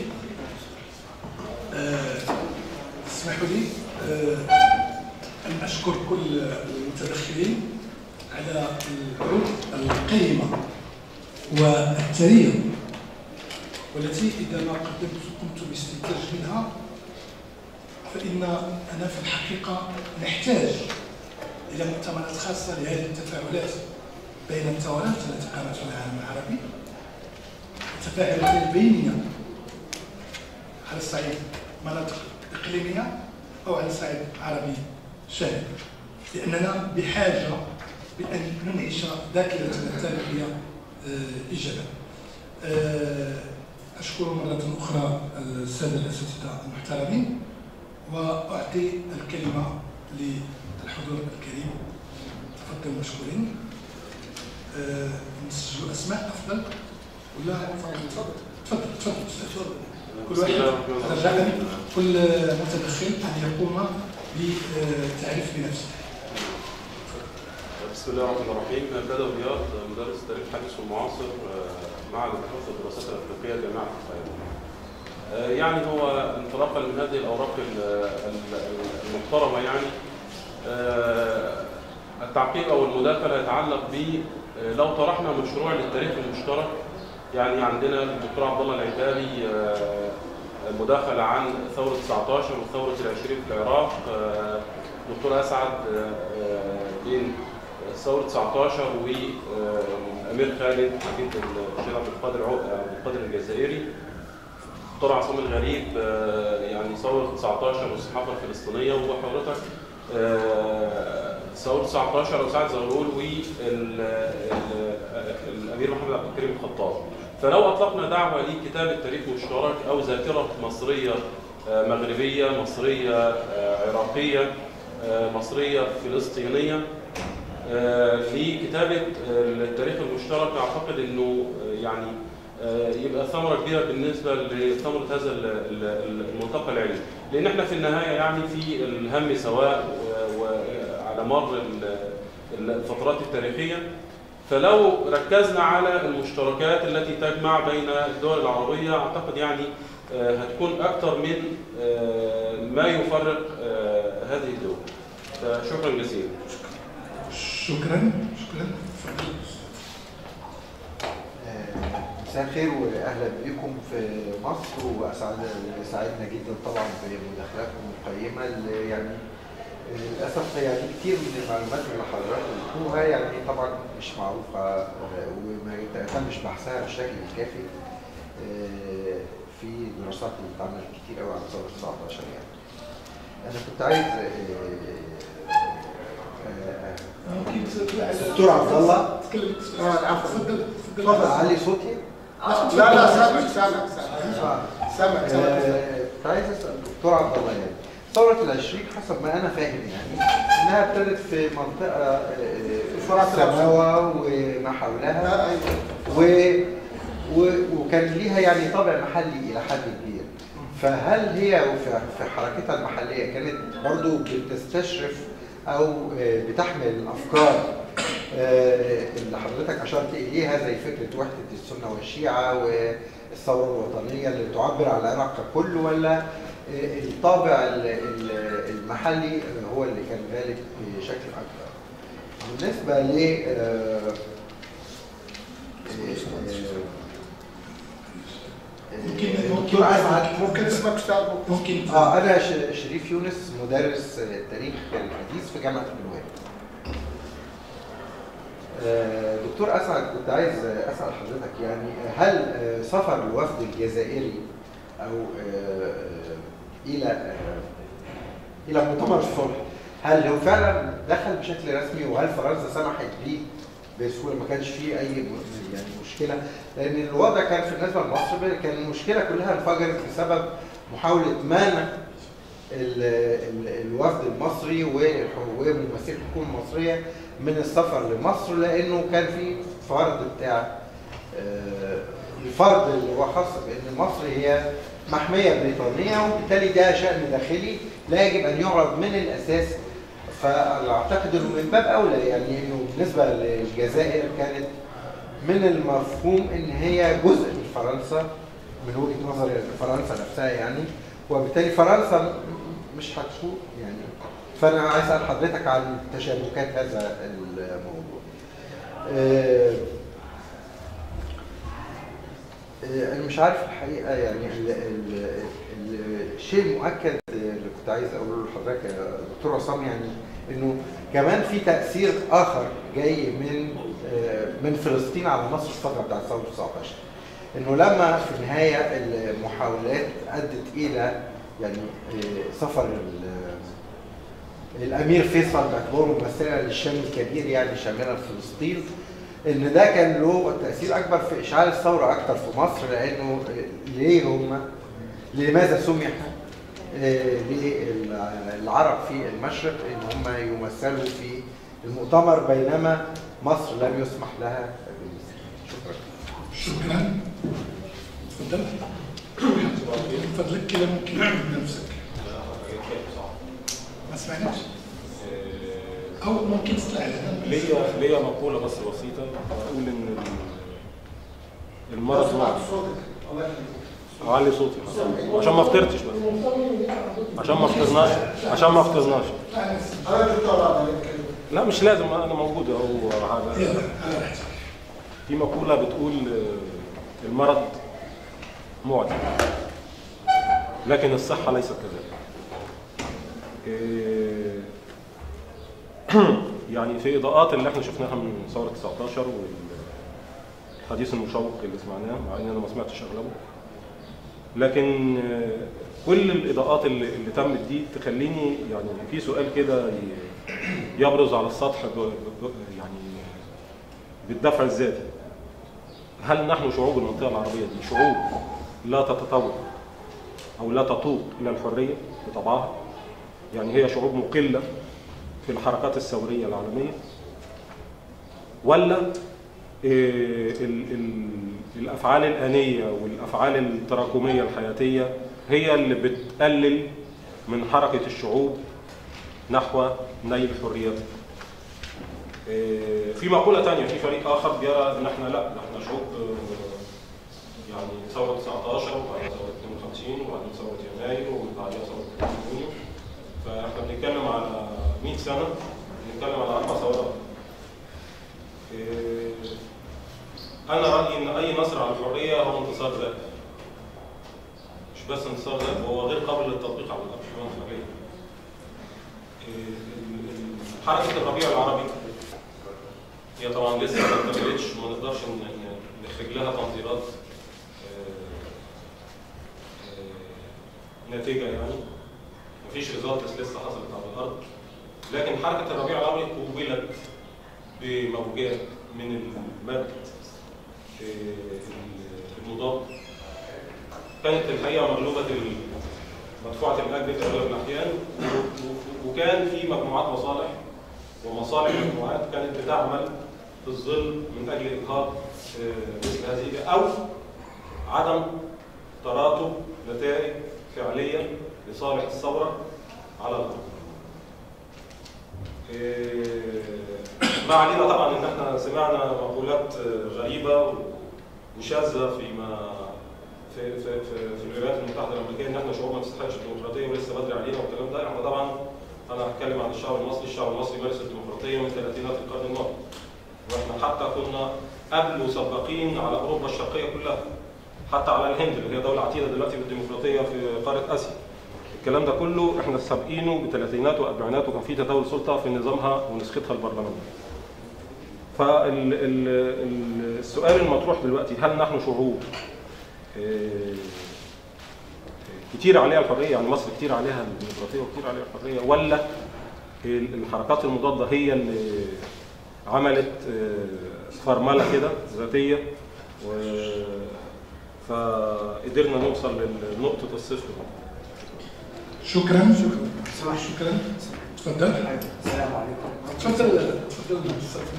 اسمحوا لي ان اشكر كل المتدخلين على العروض القيمه والثريه، والتي اذا ما قدمت قمت باستنتاج منها فان انا في الحقيقه نحتاج الى مؤتمرات خاصه لهذه التفاعلات بين الثورات التي قامت في العالم العربي، التفاعلات البينيه على الصعيد مناطق اقليميه او على الصعيد عربي شامل، لاننا بحاجه بان ننعش ذاكرتنا التاريخيه ايجابا. اشكر مره اخرى الساده الاساتذه المحترمين، واعطي الكلمه للحضور الكريم. تفضلوا مشكورين. نسجلوا اسماء افضل ولا تفضل تفضل تفضل كل واحد رجاء كل متدخل ان يقوم بتعريف بنفسه. بسم الله الرحمن الرحيم. بدوي رياض، مدرس تاريخ الحديث والمعاصر، معهد البحوث والدراسات الافريقيه جامعه القاهره. يعني هو انطلاقا من هذه الاوراق المحترمه، يعني التعقيب او المداخله يتعلق ب لو طرحنا مشروع للتاريخ المشترك. يعني عندنا الدكتور عبد الله العباري المداخله عن ثوره تسعة عشر وثوره العشرين في العراق، دكتور اسعد بين ثوره تسعة عشر والامير خالد حفيد الشيخ عبد القادر عبد القادر الجزائري، دكتور عصام الغريب يعني ثوره تسعة عشر والصحافه الفلسطينيه، وحضرتك ثوره تسعة عشر وسعد زغلول والامير محمد عبد الكريم الخطاب. فلو اطلقنا دعوه لكتابه تاريخ مشترك او ذاكره مصريه مغربيه، مصريه عراقيه، مصريه فلسطينيه لكتابه التاريخ المشترك، اعتقد انه يعني يبقى ثمره كبيره بالنسبه لثمره هذا الملتقى العلمي، لان احنا في النهايه يعني في الهم سواء وعلى مر الفترات التاريخيه. فلو ركزنا على المشتركات التي تجمع بين الدول العربيه اعتقد يعني هتكون اكثر من ما يفرق هذه الدول. فشكرا جزيلا. شكرا شكرا. مساء الخير واهلا بكم في مصر، واسعد سعدنا جدا طبعا بمداخلاتكم القيمه اللي يعني للاسف يعني كتير من المعلومات اللي حضراتكم قلتوها يعني طبعا مش معروفه وما تمش بحثها بالشكل الكافي في دراسات اللي اتعملت كتير قوي على ثوره تسعتاشر. يعني انا كنت عايز دكتور عبد الله تكلم. عفوا تفضل اتفضل. علي صوتي؟ لا لا سامعك سامعك سامعك سامعك. كنت عايز اسال دكتور عبد الله يعني ثوره العشرين حسب ما انا فاهم يعني انها ابتدت في منطقه سماوه وما حولها و وكان ليها يعني طابع محلي الى حد كبير. فهل هي في حركتها المحليه كانت برضو بتستشرف او بتحمل الافكار اللي حضرتك اشرت اليها زي فكره وحده السنه والشيعه والثوره الوطنيه اللي بتعبر عن العراق ككل، ولا الطابع المحلي هو اللي كان غالب بشكل اكبر؟ بالنسبه ل ممكن دكتور اسعد ممكن اسمك استاذ؟ ممكن اه انا شريف يونس مدرس تاريخ الحديث في جامعه الوادي. دكتور اسعد كنت عايز اسال حضرتك يعني هل سفر الوفد الجزائري او الى الى مؤتمر الصلح هل هو فعلا دخل بشكل رسمي، وهل فرنسا سمحت بيه بسهوله؟ ما كانش فيه اي يعني مشكله، لان الوضع كان في بالنسبه لمصر كان المشكله كلها انفجرت بسبب محاوله منع الوفد المصري وممثلي الحكومه المصريه من السفر لمصر، لانه كان في فرض بتاع الفرض اللي هو خاص بان مصر هي محميه بريطانيه، وبالتالي ده شان داخلي لا يجب ان يعرض من الاساس. فاعتقد انه من باب اولى يعني انه بالنسبه للجزائر كانت من المفهوم ان هي جزء من فرنسا من وجهه نظر فرنسا نفسها يعني، وبالتالي فرنسا مش هتسوق يعني. فانا عايز اسال حضرتك عن تشابكات هذا الموضوع. أه انا مش عارف الحقيقه يعني ال ال ال الشيء المؤكد اللي كنت عايز اقوله لحضرتك يا دكتور عصام يعني انه كمان في تاثير اخر جاي من من فلسطين على مصر في الفتره بتاعت ثوره تسعتاشر، انه لما في النهايه المحاولات ادت الى يعني سفر الامير فيصل باعتباره ممثلا للشام الكبير يعني شاملا فلسطين، ان ده كان له تاثير اكبر في اشعال الثوره اكثر في مصر، لانه ليه هم لماذا سمح للعرب في المشرق ان هم يمثلوا في المؤتمر بينما مصر لم يسمح لها بالمثل. شكرا. شكرا. تفضل. من فضلك كده ممكن نفسك. ما سمعناش. او ممكن تطلع لنا. ليا ليا مقوله بس بسيطه اقول ان المرض معك. اعلي صوتي عشان ما افطرتش بس عشان ما افطرناش عشان ما افطرناش لا مش لازم انا موجود اهو. في مقوله بتقول المرض معدي لكن الصحه ليست كذلك. يعني في اضاءات اللي احنا شفناها من ثوره تسعتاشر والحديث المشوق اللي سمعناه مع ان انا ما سمعتش اغلبه، لكن كل الاضاءات اللي, اللي تمت دي تخليني يعني في سؤال كده يبرز على السطح يعني بالدفع الذاتي. هل نحن شعوب المنطقه العربيه دي شعوب لا تتطور او لا تتوق الى الحريه بطبعها؟ يعني هي شعوب مقله في الحركات الثوريه العالميه، ولا الافعال الانيه والافعال التراكميه الحياتيه هي اللي بتقلل من حركه الشعوب نحو نيل حريتها. في مقوله ثانيه، في فريق اخر بيرى ان احنا لا، احنا شعوب يعني ثوره تسعتاشر وبعدين ثوره اثنين وخمسين وبعدين ثوره يناير وبعدين ثوره ثلاثين يونيو، فاحنا بنتكلم على مئة سنه، بنتكلم على اربع ثورات. انا رايي ان اي نصر على الحريه هو انتصار ذاتي، مش بس انتصار ذاتي، هو غير قابل للتطبيق على الارض كمان فعليا. حركه الربيع العربي هي طبعا لسه ما اكتملتش، ما نقدرش نخرج لها تنظيرات ناتجه، يعني مفيش ريزالتس لسه حصلت على الارض، لكن حركه الربيع العربي قوبلت بموجات من المد المضاد، كانت الحقيقه مغلوبه مدفوعه الاجر في اغلب الاحيان، وكان في مجموعات مصالح ومصالح مجموعات كانت بتعمل في الظل من اجل اجهاض مثل هذه او عدم تراتب نتائج فعليه لصالح الثوره على الارض. ما علينا طبعا ان احنا سمعنا مقولات غريبه وشاذه فيما في في في, في الولايات المتحده الامريكيه ان احنا شعوب ما تستحقش الديمقراطيه ولسه بدري علينا والكلام ده. احنا طبعا انا هتكلم عن الشعب المصري، الشعب المصري مارس الديمقراطيه من ثلاثينات القرن الماضي، واحنا حتى كنا قبل وسباقين على اوروبا الشرقيه كلها، حتى على الهند اللي هي دوله عتيده دلوقتي بالديمقراطيه في قاره اسيا. الكلام ده كله احنا سابقينه بثلاثينات واربعينات، وكان في تداول سلطه في نظامها ونسختها البرلمان. فالسؤال المطروح دلوقتي، هل نحن شعوب كتير عليها الحريه، يعني مصر كتير عليها الديمقراطيه وكتير عليها الحريه، ولا الحركات المضاده هي اللي عملت فرمله كده ذاتيه فقدرنا نوصل لنقطه الصفر؟ شكرا شكرا شكرا. تفضل. السلام عليكم. تفضل تفضل.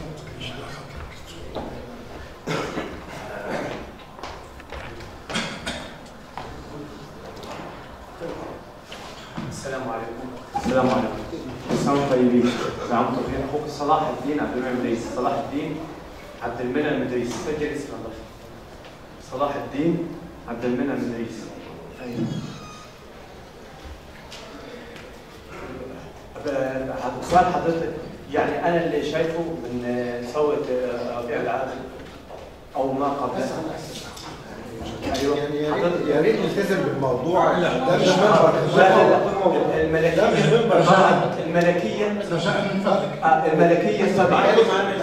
السلام عليكم. السلام عليكم. السلام طيبين. نعم طيبين. اخوك صلاح الدين عبد المنعم مدريس. صلاح الدين عبد المنعم مدريس. سجل اسمه الله. صلاح الدين عبد المنعم مدريس. سؤال حضرتك، يعني انا اللي شايفه من ثوره ربيع العربي او ما قبلها. ايوه يعني يا ريت نلتزم بالموضوع. لا لا لا الملكيه الملكيه الملكيه طبعا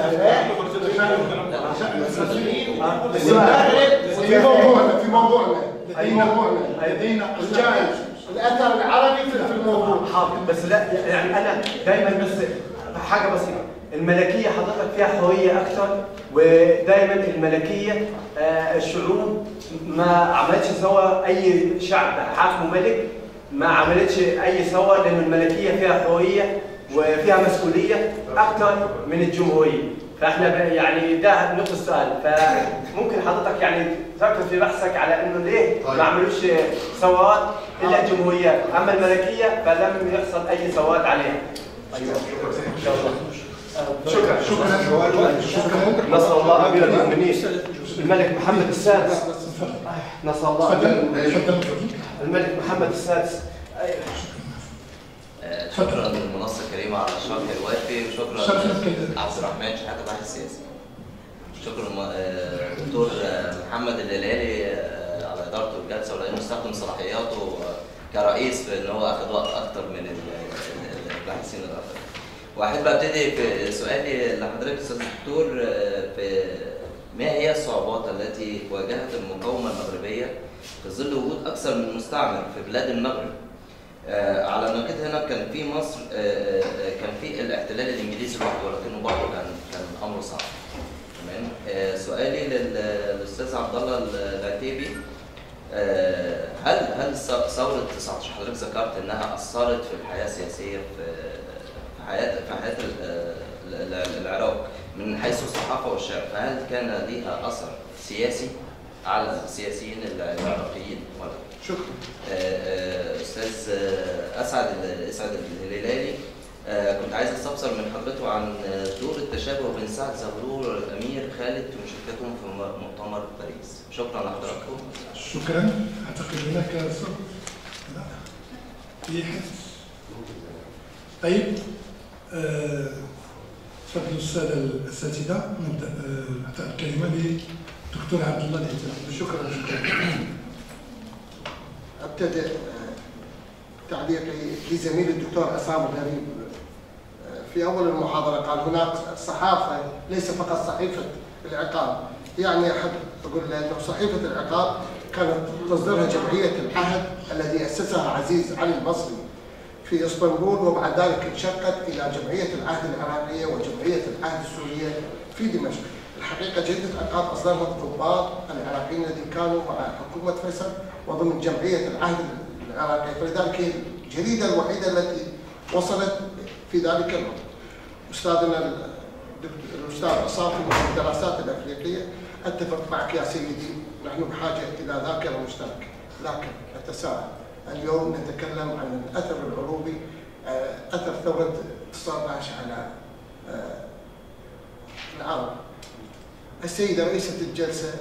في موضوعنا في موضوعنا لدينا لدينا الاثر العربي في الموضوع. حاضر، بس لا يعني انا دايما بس حاجه بسيطه، الملكيه حضرتك فيها حريه اكثر، ودايما الملكيه آه الشعوب ما عملتش ثوره، اي شعب حاكمه ملك ما عملتش اي ثوره، لان الملكيه فيها حريه وفيها مسؤوليه اكثر من الجمهوريه. فاحنا يعني ده نقطه السؤال، فممكن حضرتك يعني تركز في بحثك على انه ليه ما عملوش ثورات الا الجمهوريات، اما الملكيه فلم يحصل اي ثورات عليها. ايوه شكرا شكرا شكرا. نصر الله امير المؤمنين الملك محمد السادس. نصر الله الملك محمد السادس. شكرا للمنصه الكريمه على الشرح الوافي، وشكرا عبد الرحمن شحاته باحث السياسي. شكرا دكتور محمد الهلالي على ادارته الجلسه، ولانه استخدم صلاحياته كرئيس في ان هو اخذ وقت اكثر من الباحثين الاخرين. واحب ابتدي في سؤالي لحضرتك استاذ الدكتور، في ما هي الصعوبات التي واجهت المقاومه المغربيه في ظل وجود اكثر من مستعمر في بلاد المغرب؟ آه على النقيض هنا كان في مصر آه كان في الاحتلال الانجليزي لوحده، ولكنه برضه كان كان امره صعب. تمام. آه سؤالي للاستاذ عبد الله العتيبي، آه هل هل ثوره تسعتاشر حضرتك ذكرت انها اثرت في الحياه السياسيه في في حياه في حياه العراق من حيث الصحافه والشعر، فهل كان لها اثر سياسي على السياسيين العراقيين ولا؟ شكرا. استاذ اسعد اسعد الهلالي، كنت عايز استفسر من حضرته عن دور التشابه بين سعد زغلول والامير خالد ومشاركتهم في مؤتمر باريس. شكرا لحضراتكم. شكرا. اعتقد هناك صوت. لا في حد. طيب تفضلوا الساده الاساتذه، نبدا اعطاء الكلمه للدكتور عبد الله العتيبي. شكرا شكرا. ابتدئ تعليقي لزميلي الدكتور عصام الغريب في اول المحاضره. قال هناك صحافه ليس فقط صحيفه العقاب، يعني احب اقول له انه صحيفه العقاب كانت تصدرها جمعيه العهد الذي اسسها عزيز علي البصري في اسطنبول، وبعد ذلك انشقت الى جمعيه العهد العراقيه وجمعيه العهد السوريه في دمشق. الحقيقه جريده العقاب اصدرها الضباط العراقيين الذين كانوا مع حكومه فيصل وضمن جمعيه العهد العراقيه، فلذلك هي الجريده الوحيده التي وصلت في ذلك الوقت. استاذنا الاستاذ عصام في الدراسات الافريقيه، اتفق معك يا سيدي، نحن بحاجه الى ذاكره مشتركه، لكن اتساءل اليوم نتكلم عن الاثر العروبي، اثر ثوره تسعة عشر على العرب. السيده رئيسه الجلسه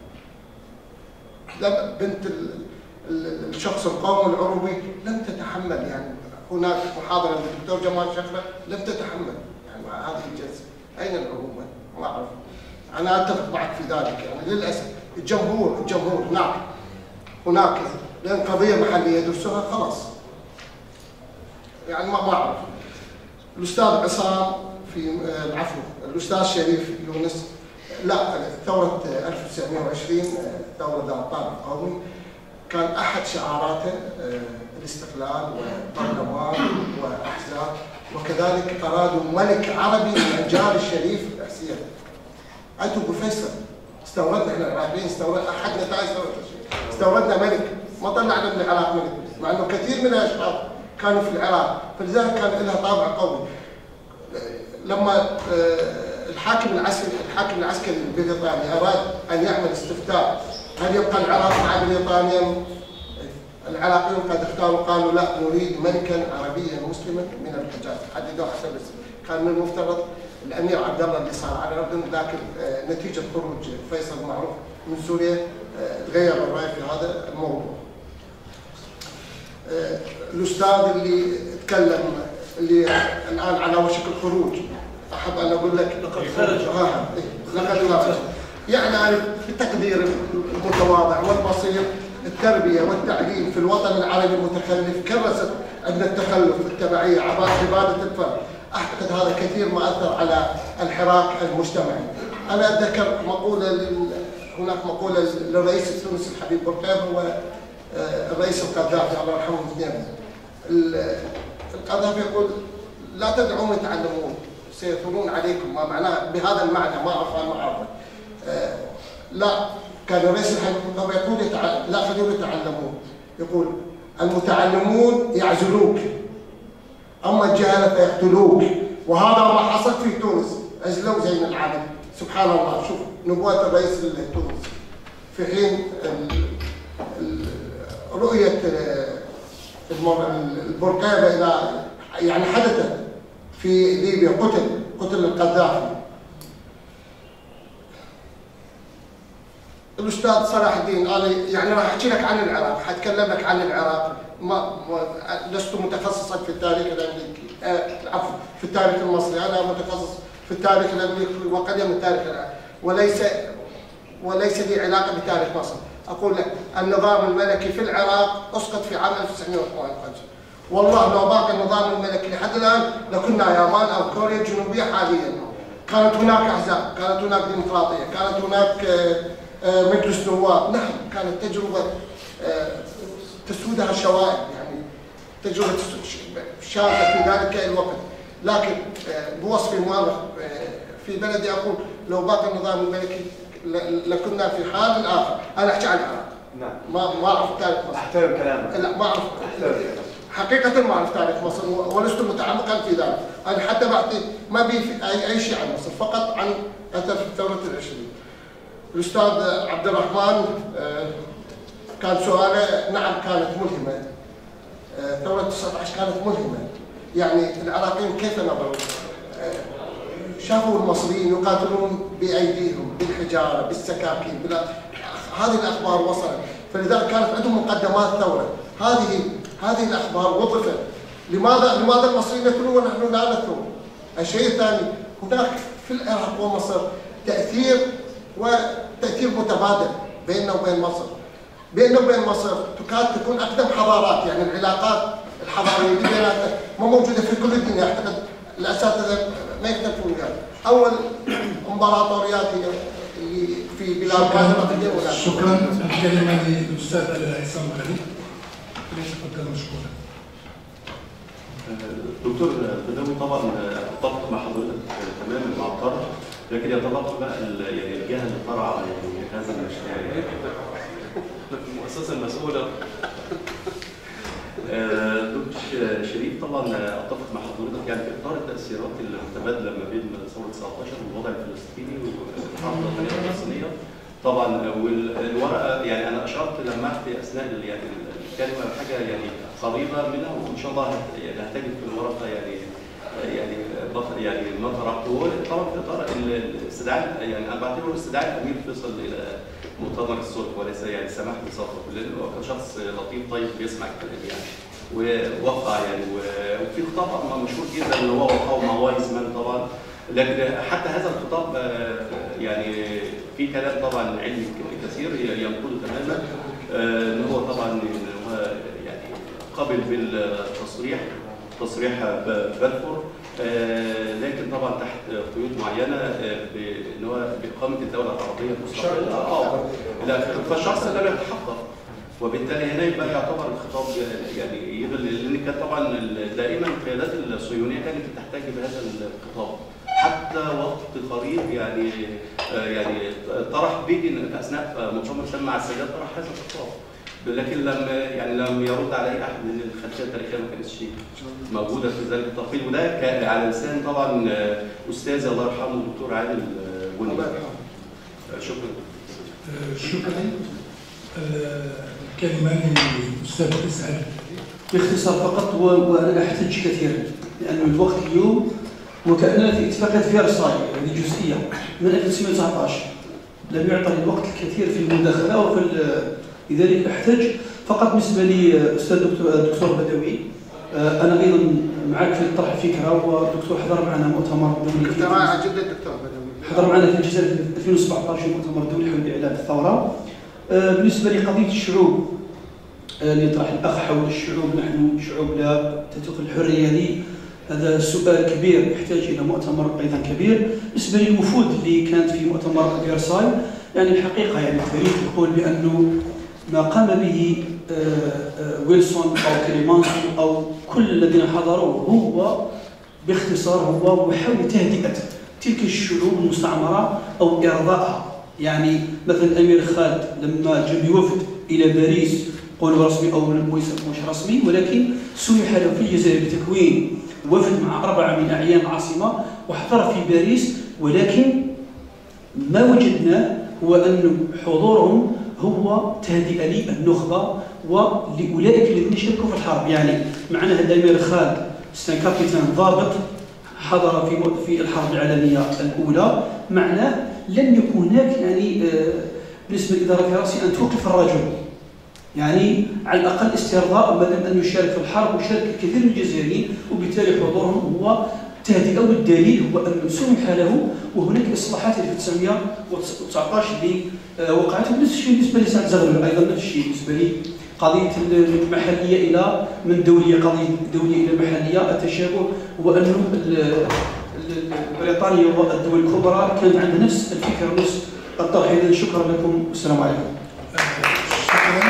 لم بنت الشخص القومي العروبي لم تتحمل، يعني هناك محاضره للدكتور جمال شفره لم تتحمل يعني مع هذه الجلسه. اين العروبه؟ ما اعرف. انا اتفق معك في ذلك، يعني للاسف الجمهور الجمهور هناك هناك لان قضيه محليه يدرسوها خلاص. يعني ما ما اعرف. الاستاذ عصام في العفو الاستاذ شريف يونس، لا ثوره ألف وتسعمئة وعشرين ثوره ذات طابع قومي، كان احد شعاراته الاستقلال والبرلمان واحزاب، وكذلك ارادوا ملك عربي من انجال الشريف حسين. انتم بفيصل استوردنا احنا العراقيين، استوردنا احد نتائج استوردنا ملك، ما طلعنا من العراق ملك، مع انه كثير من الاشخاص كانوا في العراق، فلذلك كان لها طابع قوي. لما الحاكم العسكري الحاكم العسكري البريطاني اراد ان يعمل استفتاء هل يبقى العراق مع بريطانيا؟ العراقيون قد اختاروا قالوا لا، نريد ملكا عربيا مسلما من الحجاز، حددوه حسب الاسم. كان من المفترض الامير عبد الله اللي صار على الاردن، لكن نتيجه خروج فيصل معروف من سوريا غير الراي في هذا الموضوع. الاستاذ اللي تكلم اللي الان على وشك الخروج، احب ان اقول لك لقد خرج. لقد خرج. يعني انا بتقدير المتواضع والبسيط، التربيه والتعليم في الوطن العربي المتخلف كرست عندنا التخلف، التبعيه، عباده الفرد. اعتقد هذا كثير ما اثر على الحراك المجتمعي. انا اتذكر مقوله لل... هناك مقوله للرئيس التونسي الحبيب بورقيبه والرئيس القذافي الله يرحمهم الاثنين. القذافي يقول لا تدعون يتعلمون سيثورون عليكم، ما معناه بهذا المعنى، ما اعرف ما اعرف. آه لا، كان الرئيس الحبيب يقول يتع... لا خليهم يتعلمون، يقول المتعلمون يعزلوك اما الجهله فيقتلوك، وهذا ما حصل في تونس، اجلوا زين العابد. سبحان الله، شوف نبوة الرئيس التونسي في حين رؤية البورقيبة إلى يعني حدثت في ليبيا، قتل قتل القذافي. الأستاذ صلاح الدين أنا يعني راح أحكي لك عن العراق، حتكلم لك عن العراق، ما لست متخصصا في التاريخ الأمريكي، عفوا في التاريخ المصري، أنا متخصص في التاريخ الامريكي وقليل من التاريخ العراقي، وليس وليس لي علاقه بتاريخ مصر. اقول لك النظام الملكي في العراق اسقط في عام ألف وتسعمئة وثمانية وخمسين، والله لو باقي النظام الملكي لحد الان لكنا يابان او كوريا الجنوبيه حاليا. كانت هناك احزاب، كانت هناك ديمقراطيه، كانت هناك مجلس نواب، نعم كانت تجربه تسودها الشوائب، يعني تجربه شاذه في ذلك الوقت. لكن بوصفي المؤرخ في بلدي اقول لو باقي النظام الملكي لكنا في حال اخر. انا احكي عن العراق. نعم. ما ما اعرف التاريخ. احترم كلامك. لا ما اعرف. حقيقة ما أعرف تاريخ مصر ولست متعمقا في ذلك، أنا حتى بعطي ما بي أي أي شيء عن مصر، فقط عن أثر ثورة العشرين. الأستاذ عبد الرحمن كان سؤاله، نعم كانت ملهمة. ثورة تسعة عشر كانت ملهمة، يعني العراقيين كيف نظروا؟ شافوا المصريين يقاتلون بأيديهم بالحجارة بالسكاكين، هذه الأخبار وصلت، فلذلك كانت عندهم مقدمات ثورة. هذه هذه الأخبار وظفت. لماذا لماذا المصريين يثورون ونحن لا نثور؟ الشيء الثاني، هناك في العراق ومصر تأثير وتأثير متبادل بيننا وبين مصر. بيننا وبين مصر تكاد تكون أقدم حضارات، يعني العلاقات الحضارية اللي بيناتنا ما موجودة في كل الدنيا، أعتقد الأساتذة ما يختلفون يعني. أول امبراطوريات اللي في بلاد شكرا. شكرا. الكلمة للأستاذ عصام غريب. فليتفضل مشكورا. دكتور بدوي، طبعا اتفق مع حضرتك تماما مع الطرح، لكن يتبقى بقى يعني الجهه اللي طرح يعني هذا المشروع المؤسسه المسؤوله. دكتور شريف، طبعا اتفق مع حضرتك يعني في اطار التاثيرات المتبادله ما بين ثوره تسعة عشر والوضع الفلسطيني والحرب الوطنيه الفلسطينيه. طبعا والورقه يعني انا اشرت لمحت اثناء يعني الكلمه حاجه يعني قريبه منها، وان شاء الله يعني هتجد في الورقه يعني يعني يعني ما طرحته طبعا في اطار الاستدعاء، يعني انا بعتبره استدعاء الامير فيصل الى مؤتمر الصلح وليس يعني السماح بسفره، لانه هو كان شخص لطيف طيب بيسمع الكلام يعني ووقع يعني، وفي خطاب مشهور جدا اللي هو وقعه مع وايزمان طبعا، لكن حتى هذا الخطاب يعني في كلام طبعا علمي كثير ينقله تماما، ان هو طبعا ان هو يعني قبل بالتصريح تصريح بلفور، لكن طبعا تحت قيود معينه بان هو باقامه الدوله العربيه المستقله. اه فالشخص لم يتحقق، وبالتالي هنا يبقى يعتبر الخطاب يعني يدل، لان كانت طبعا دائما القيادات الصهيونيه كانت تحتاج بهذا الخطاب حتى وقت قريب، يعني يعني طرح بيجن اثناء مؤتمر سلم مع السادات طرح هذا الخطاب، لكن لم يعني لم يرد عليه احد من الخلفيه التاريخيه، ما كانتش موجوده في ذلك التقرير، وده كان على لسان طبعا استاذي الله يرحمه الدكتور عادل بني. شكرا. شكرا. الكلمه للاستاذ اسعد. باختصار فقط، وانا احتج كثيرا لانه الوقت اليوم وكاننا في اتفاقيه فيرساي هذه جزئيه من ألف وتسعمائة وتسعة عشر، لم يعطى الوقت الكثير في المداخله وفي لذلك احتج فقط. بالنسبه لي استاذ الدكتور بدوي، انا ايضا معك في طرح فكره، والدكتور حضر معنا مؤتمر دولي. كنت رائع جدا الدكتور بدوي. حضر معنا في الجزائر في ألفين وسبعة عشر مؤتمر دولي حول اعلان الثوره. بالنسبه لقضيه الشعوب اللي يطرح الاخ حول الشعوب، نحن شعوب لا تتوق الحريه دي، هذا سؤال كبير يحتاج الى مؤتمر ايضا كبير. بالنسبه للوفود اللي كانت في مؤتمر فيرساي، يعني الحقيقه يعني التاريخ يقول بانه ما قام به ويلسون او كليمانسو او كل الذين حضروا هو باختصار هو محاولة تهدئة تلك الشعوب المستعمرة او ارضائها. يعني مثلا الامير خالد لما جاء بوفد الى باريس، قولوا رسمي او مش رسمي، ولكن سمح له في الجزائر بتكوين وفد مع اربعه من اعيان العاصمه وحضر في باريس، ولكن ما وجدنا هو ان حضورهم هو تهدئه للنخبه ولاولئك الذين شاركوا في الحرب. يعني معنا الامير خالد سان كابيتان ضابط حضر في في الحرب العالميه الاولى، معناه لم يكن هناك يعني بالنسبه للاداره الفرنسيه ان توقف الرجل، يعني على الاقل استرضاء ما دام انه يشارك في الحرب وشارك الكثير من الجزائريين، وبالتالي حضورهم هو تهدئه، والدليل هو انه سمح له. وهناك اصلاحات في ألف وتسعمائة وتسعة عشر اللي وقعت، نفس الشيء بالنسبه لسعد زغلول ايضا نفس الشيء بالنسبه لي، قضيه المحليه الى من دوليه قضيه دوليه الى محليه. التشابه هو انه بريطانيا والدول الكبرى كانت عندها نفس الفكره نفس الطرح. اذا شكرا لكم والسلام عليكم. شكرا.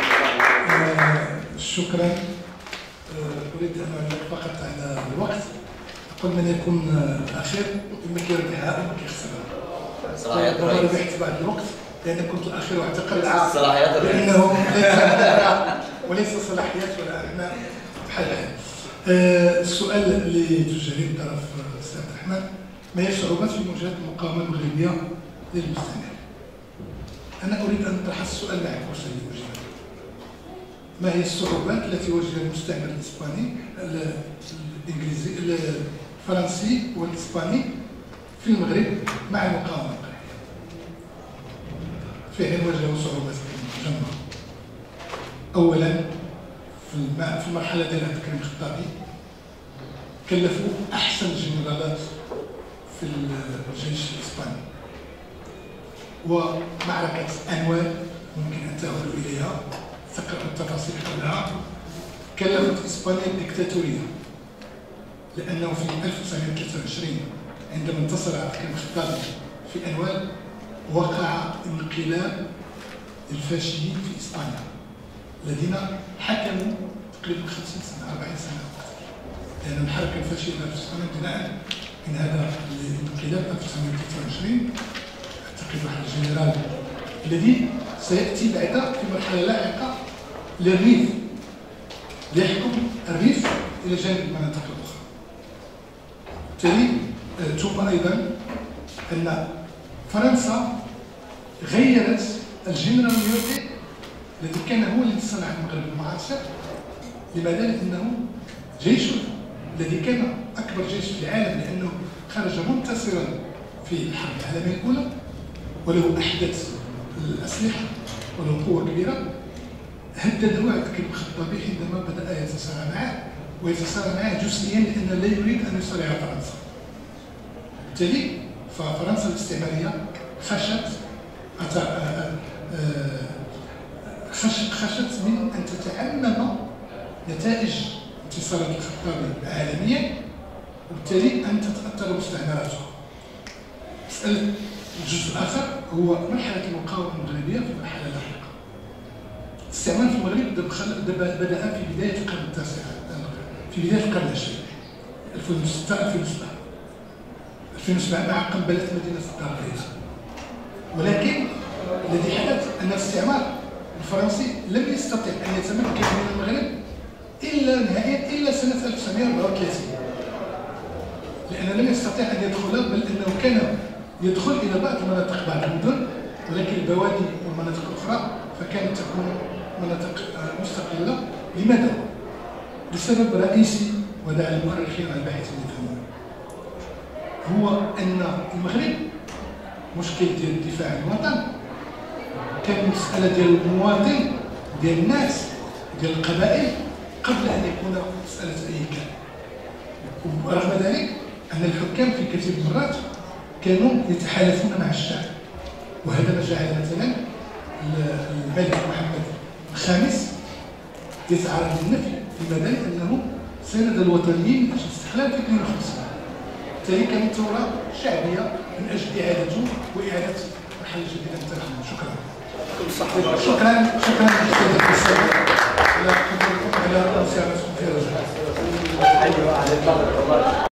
شكرا. اريد ان اعلق فقط على الوقت. قل من يكون الاخير اما كيربحها اما كيخسرها. صلاحيات الرئيس. انا ربحت بعد الوقت لان كنت الاخير واعتقد صلاحيات الرئيس. لانه وليس صلاحيات ولا احنا بحال بحال. آه السؤال اللي توجه لي من طرف الاستاذ عبد الرحمن، ما هي الصعوبات في مواجهه المقاومه المغربيه للمستعمر؟ انا اريد ان اطرح السؤال معك وسيدي اجيب. ما هي الصعوبات التي واجهها المستعمر الاسباني الانجليزي الفرنسي والاسباني في المغرب مع المقاومه المغربيه؟ فعلا واجهوا صعوبات جمة. اولا في المرحله ديال عبد الكريم الخطابي كلفوا احسن الجنرالات في الجيش الاسباني، ومعركه انوال ممكن ان تعودوا اليها تقرأ التفاصيل حولها. كلفت اسبانيا الدكتاتوريه، لانه في ألف وتسعمائة وثلاثة وعشرين عندما انتصر عبد الكريم الخطابي في انوال وقع انقلاب الفاشيين في اسبانيا الذين حكموا تقريبا خمسين سنه أربعين سنه، لان الحركه الفاشيه في اسبانيا بناء من هذا الانقلاب ألف وتسعمائة وثلاثة وعشرين تقريبا واحد الجنرال الذي سياتي بعد في مرحله لاحقه للريف ليحكم الريف الى جانب المناطق الاخرى. بالتالي ثم ايضا ان فرنسا غيرت الجنراليوتي الذي كان هو الذي صنع المغرب المعاصر. لماذا؟ لانه جيش الذي كان اكبر جيش في العالم، لانه خرج منتصرا في الحرب العالميه الاولى وله احدث الاسلحه وله قوه كبيره، هدده عبد الكريم الخطابي حينما بدا يتسارع معه ويتسارع معه جزئيا لانه لا يريد ان يصارع فرنسا. بالتالي ففرنسا الاستعماريه خشت خشت من ان تتعمم نتائج انتصارات الخطابي عالميا، وبالتالي ان تتاثر مستعمراتها. مساله الجزء الاخر هو مرحله المقاومه المغربيه في مرحله لاحقه. الاستعمار في المغرب بدا في بدايه القرن التاسع، في بدايه القرن العشرين ألفين وستة ألفين وسبعة ألفين وسبعة مع قنبله مدينه الدار البيضاء. ولكن الذي حدث ان الاستعمار الفرنسي لم يستطع ان يتمكن من المغرب الا نهائيا الا سنه ألف وتسعمائة وأربعة وثلاثين، لانه لم يستطع ان يدخل، بل انه كان يدخل الى بعض المناطق بعض المدن، ولكن البوادي والمناطق الاخرى فكانت تكون مناطق مستقله. لماذا؟ لسبب رئيسي ودع المؤرخين والباحثين يفهمون، هو ان المغرب مشكل ديال الدفاع عن الوطن كان مساله ديال المواطن، ديال الناس، ديال القبائل، قبل ان يكون مساله اي كان. ورغم ذلك ان الحكام في كثير من المرات كانوا يتحالفون مع الشعب، وهذا ما جعل مثلا الملك محمد الخامس يسعى للنفي في مدى انه ساند الوطنيين من اجل الاستقلال في اثنين وخمسين. بالتالي كانت ثوره شعبيه من اجل اعادته واعاده مرحله جديده من تاريخ. شكرا. شكرا شكرا للاستاذ على حضوركم على مساعدتكم في هذا الجهاز.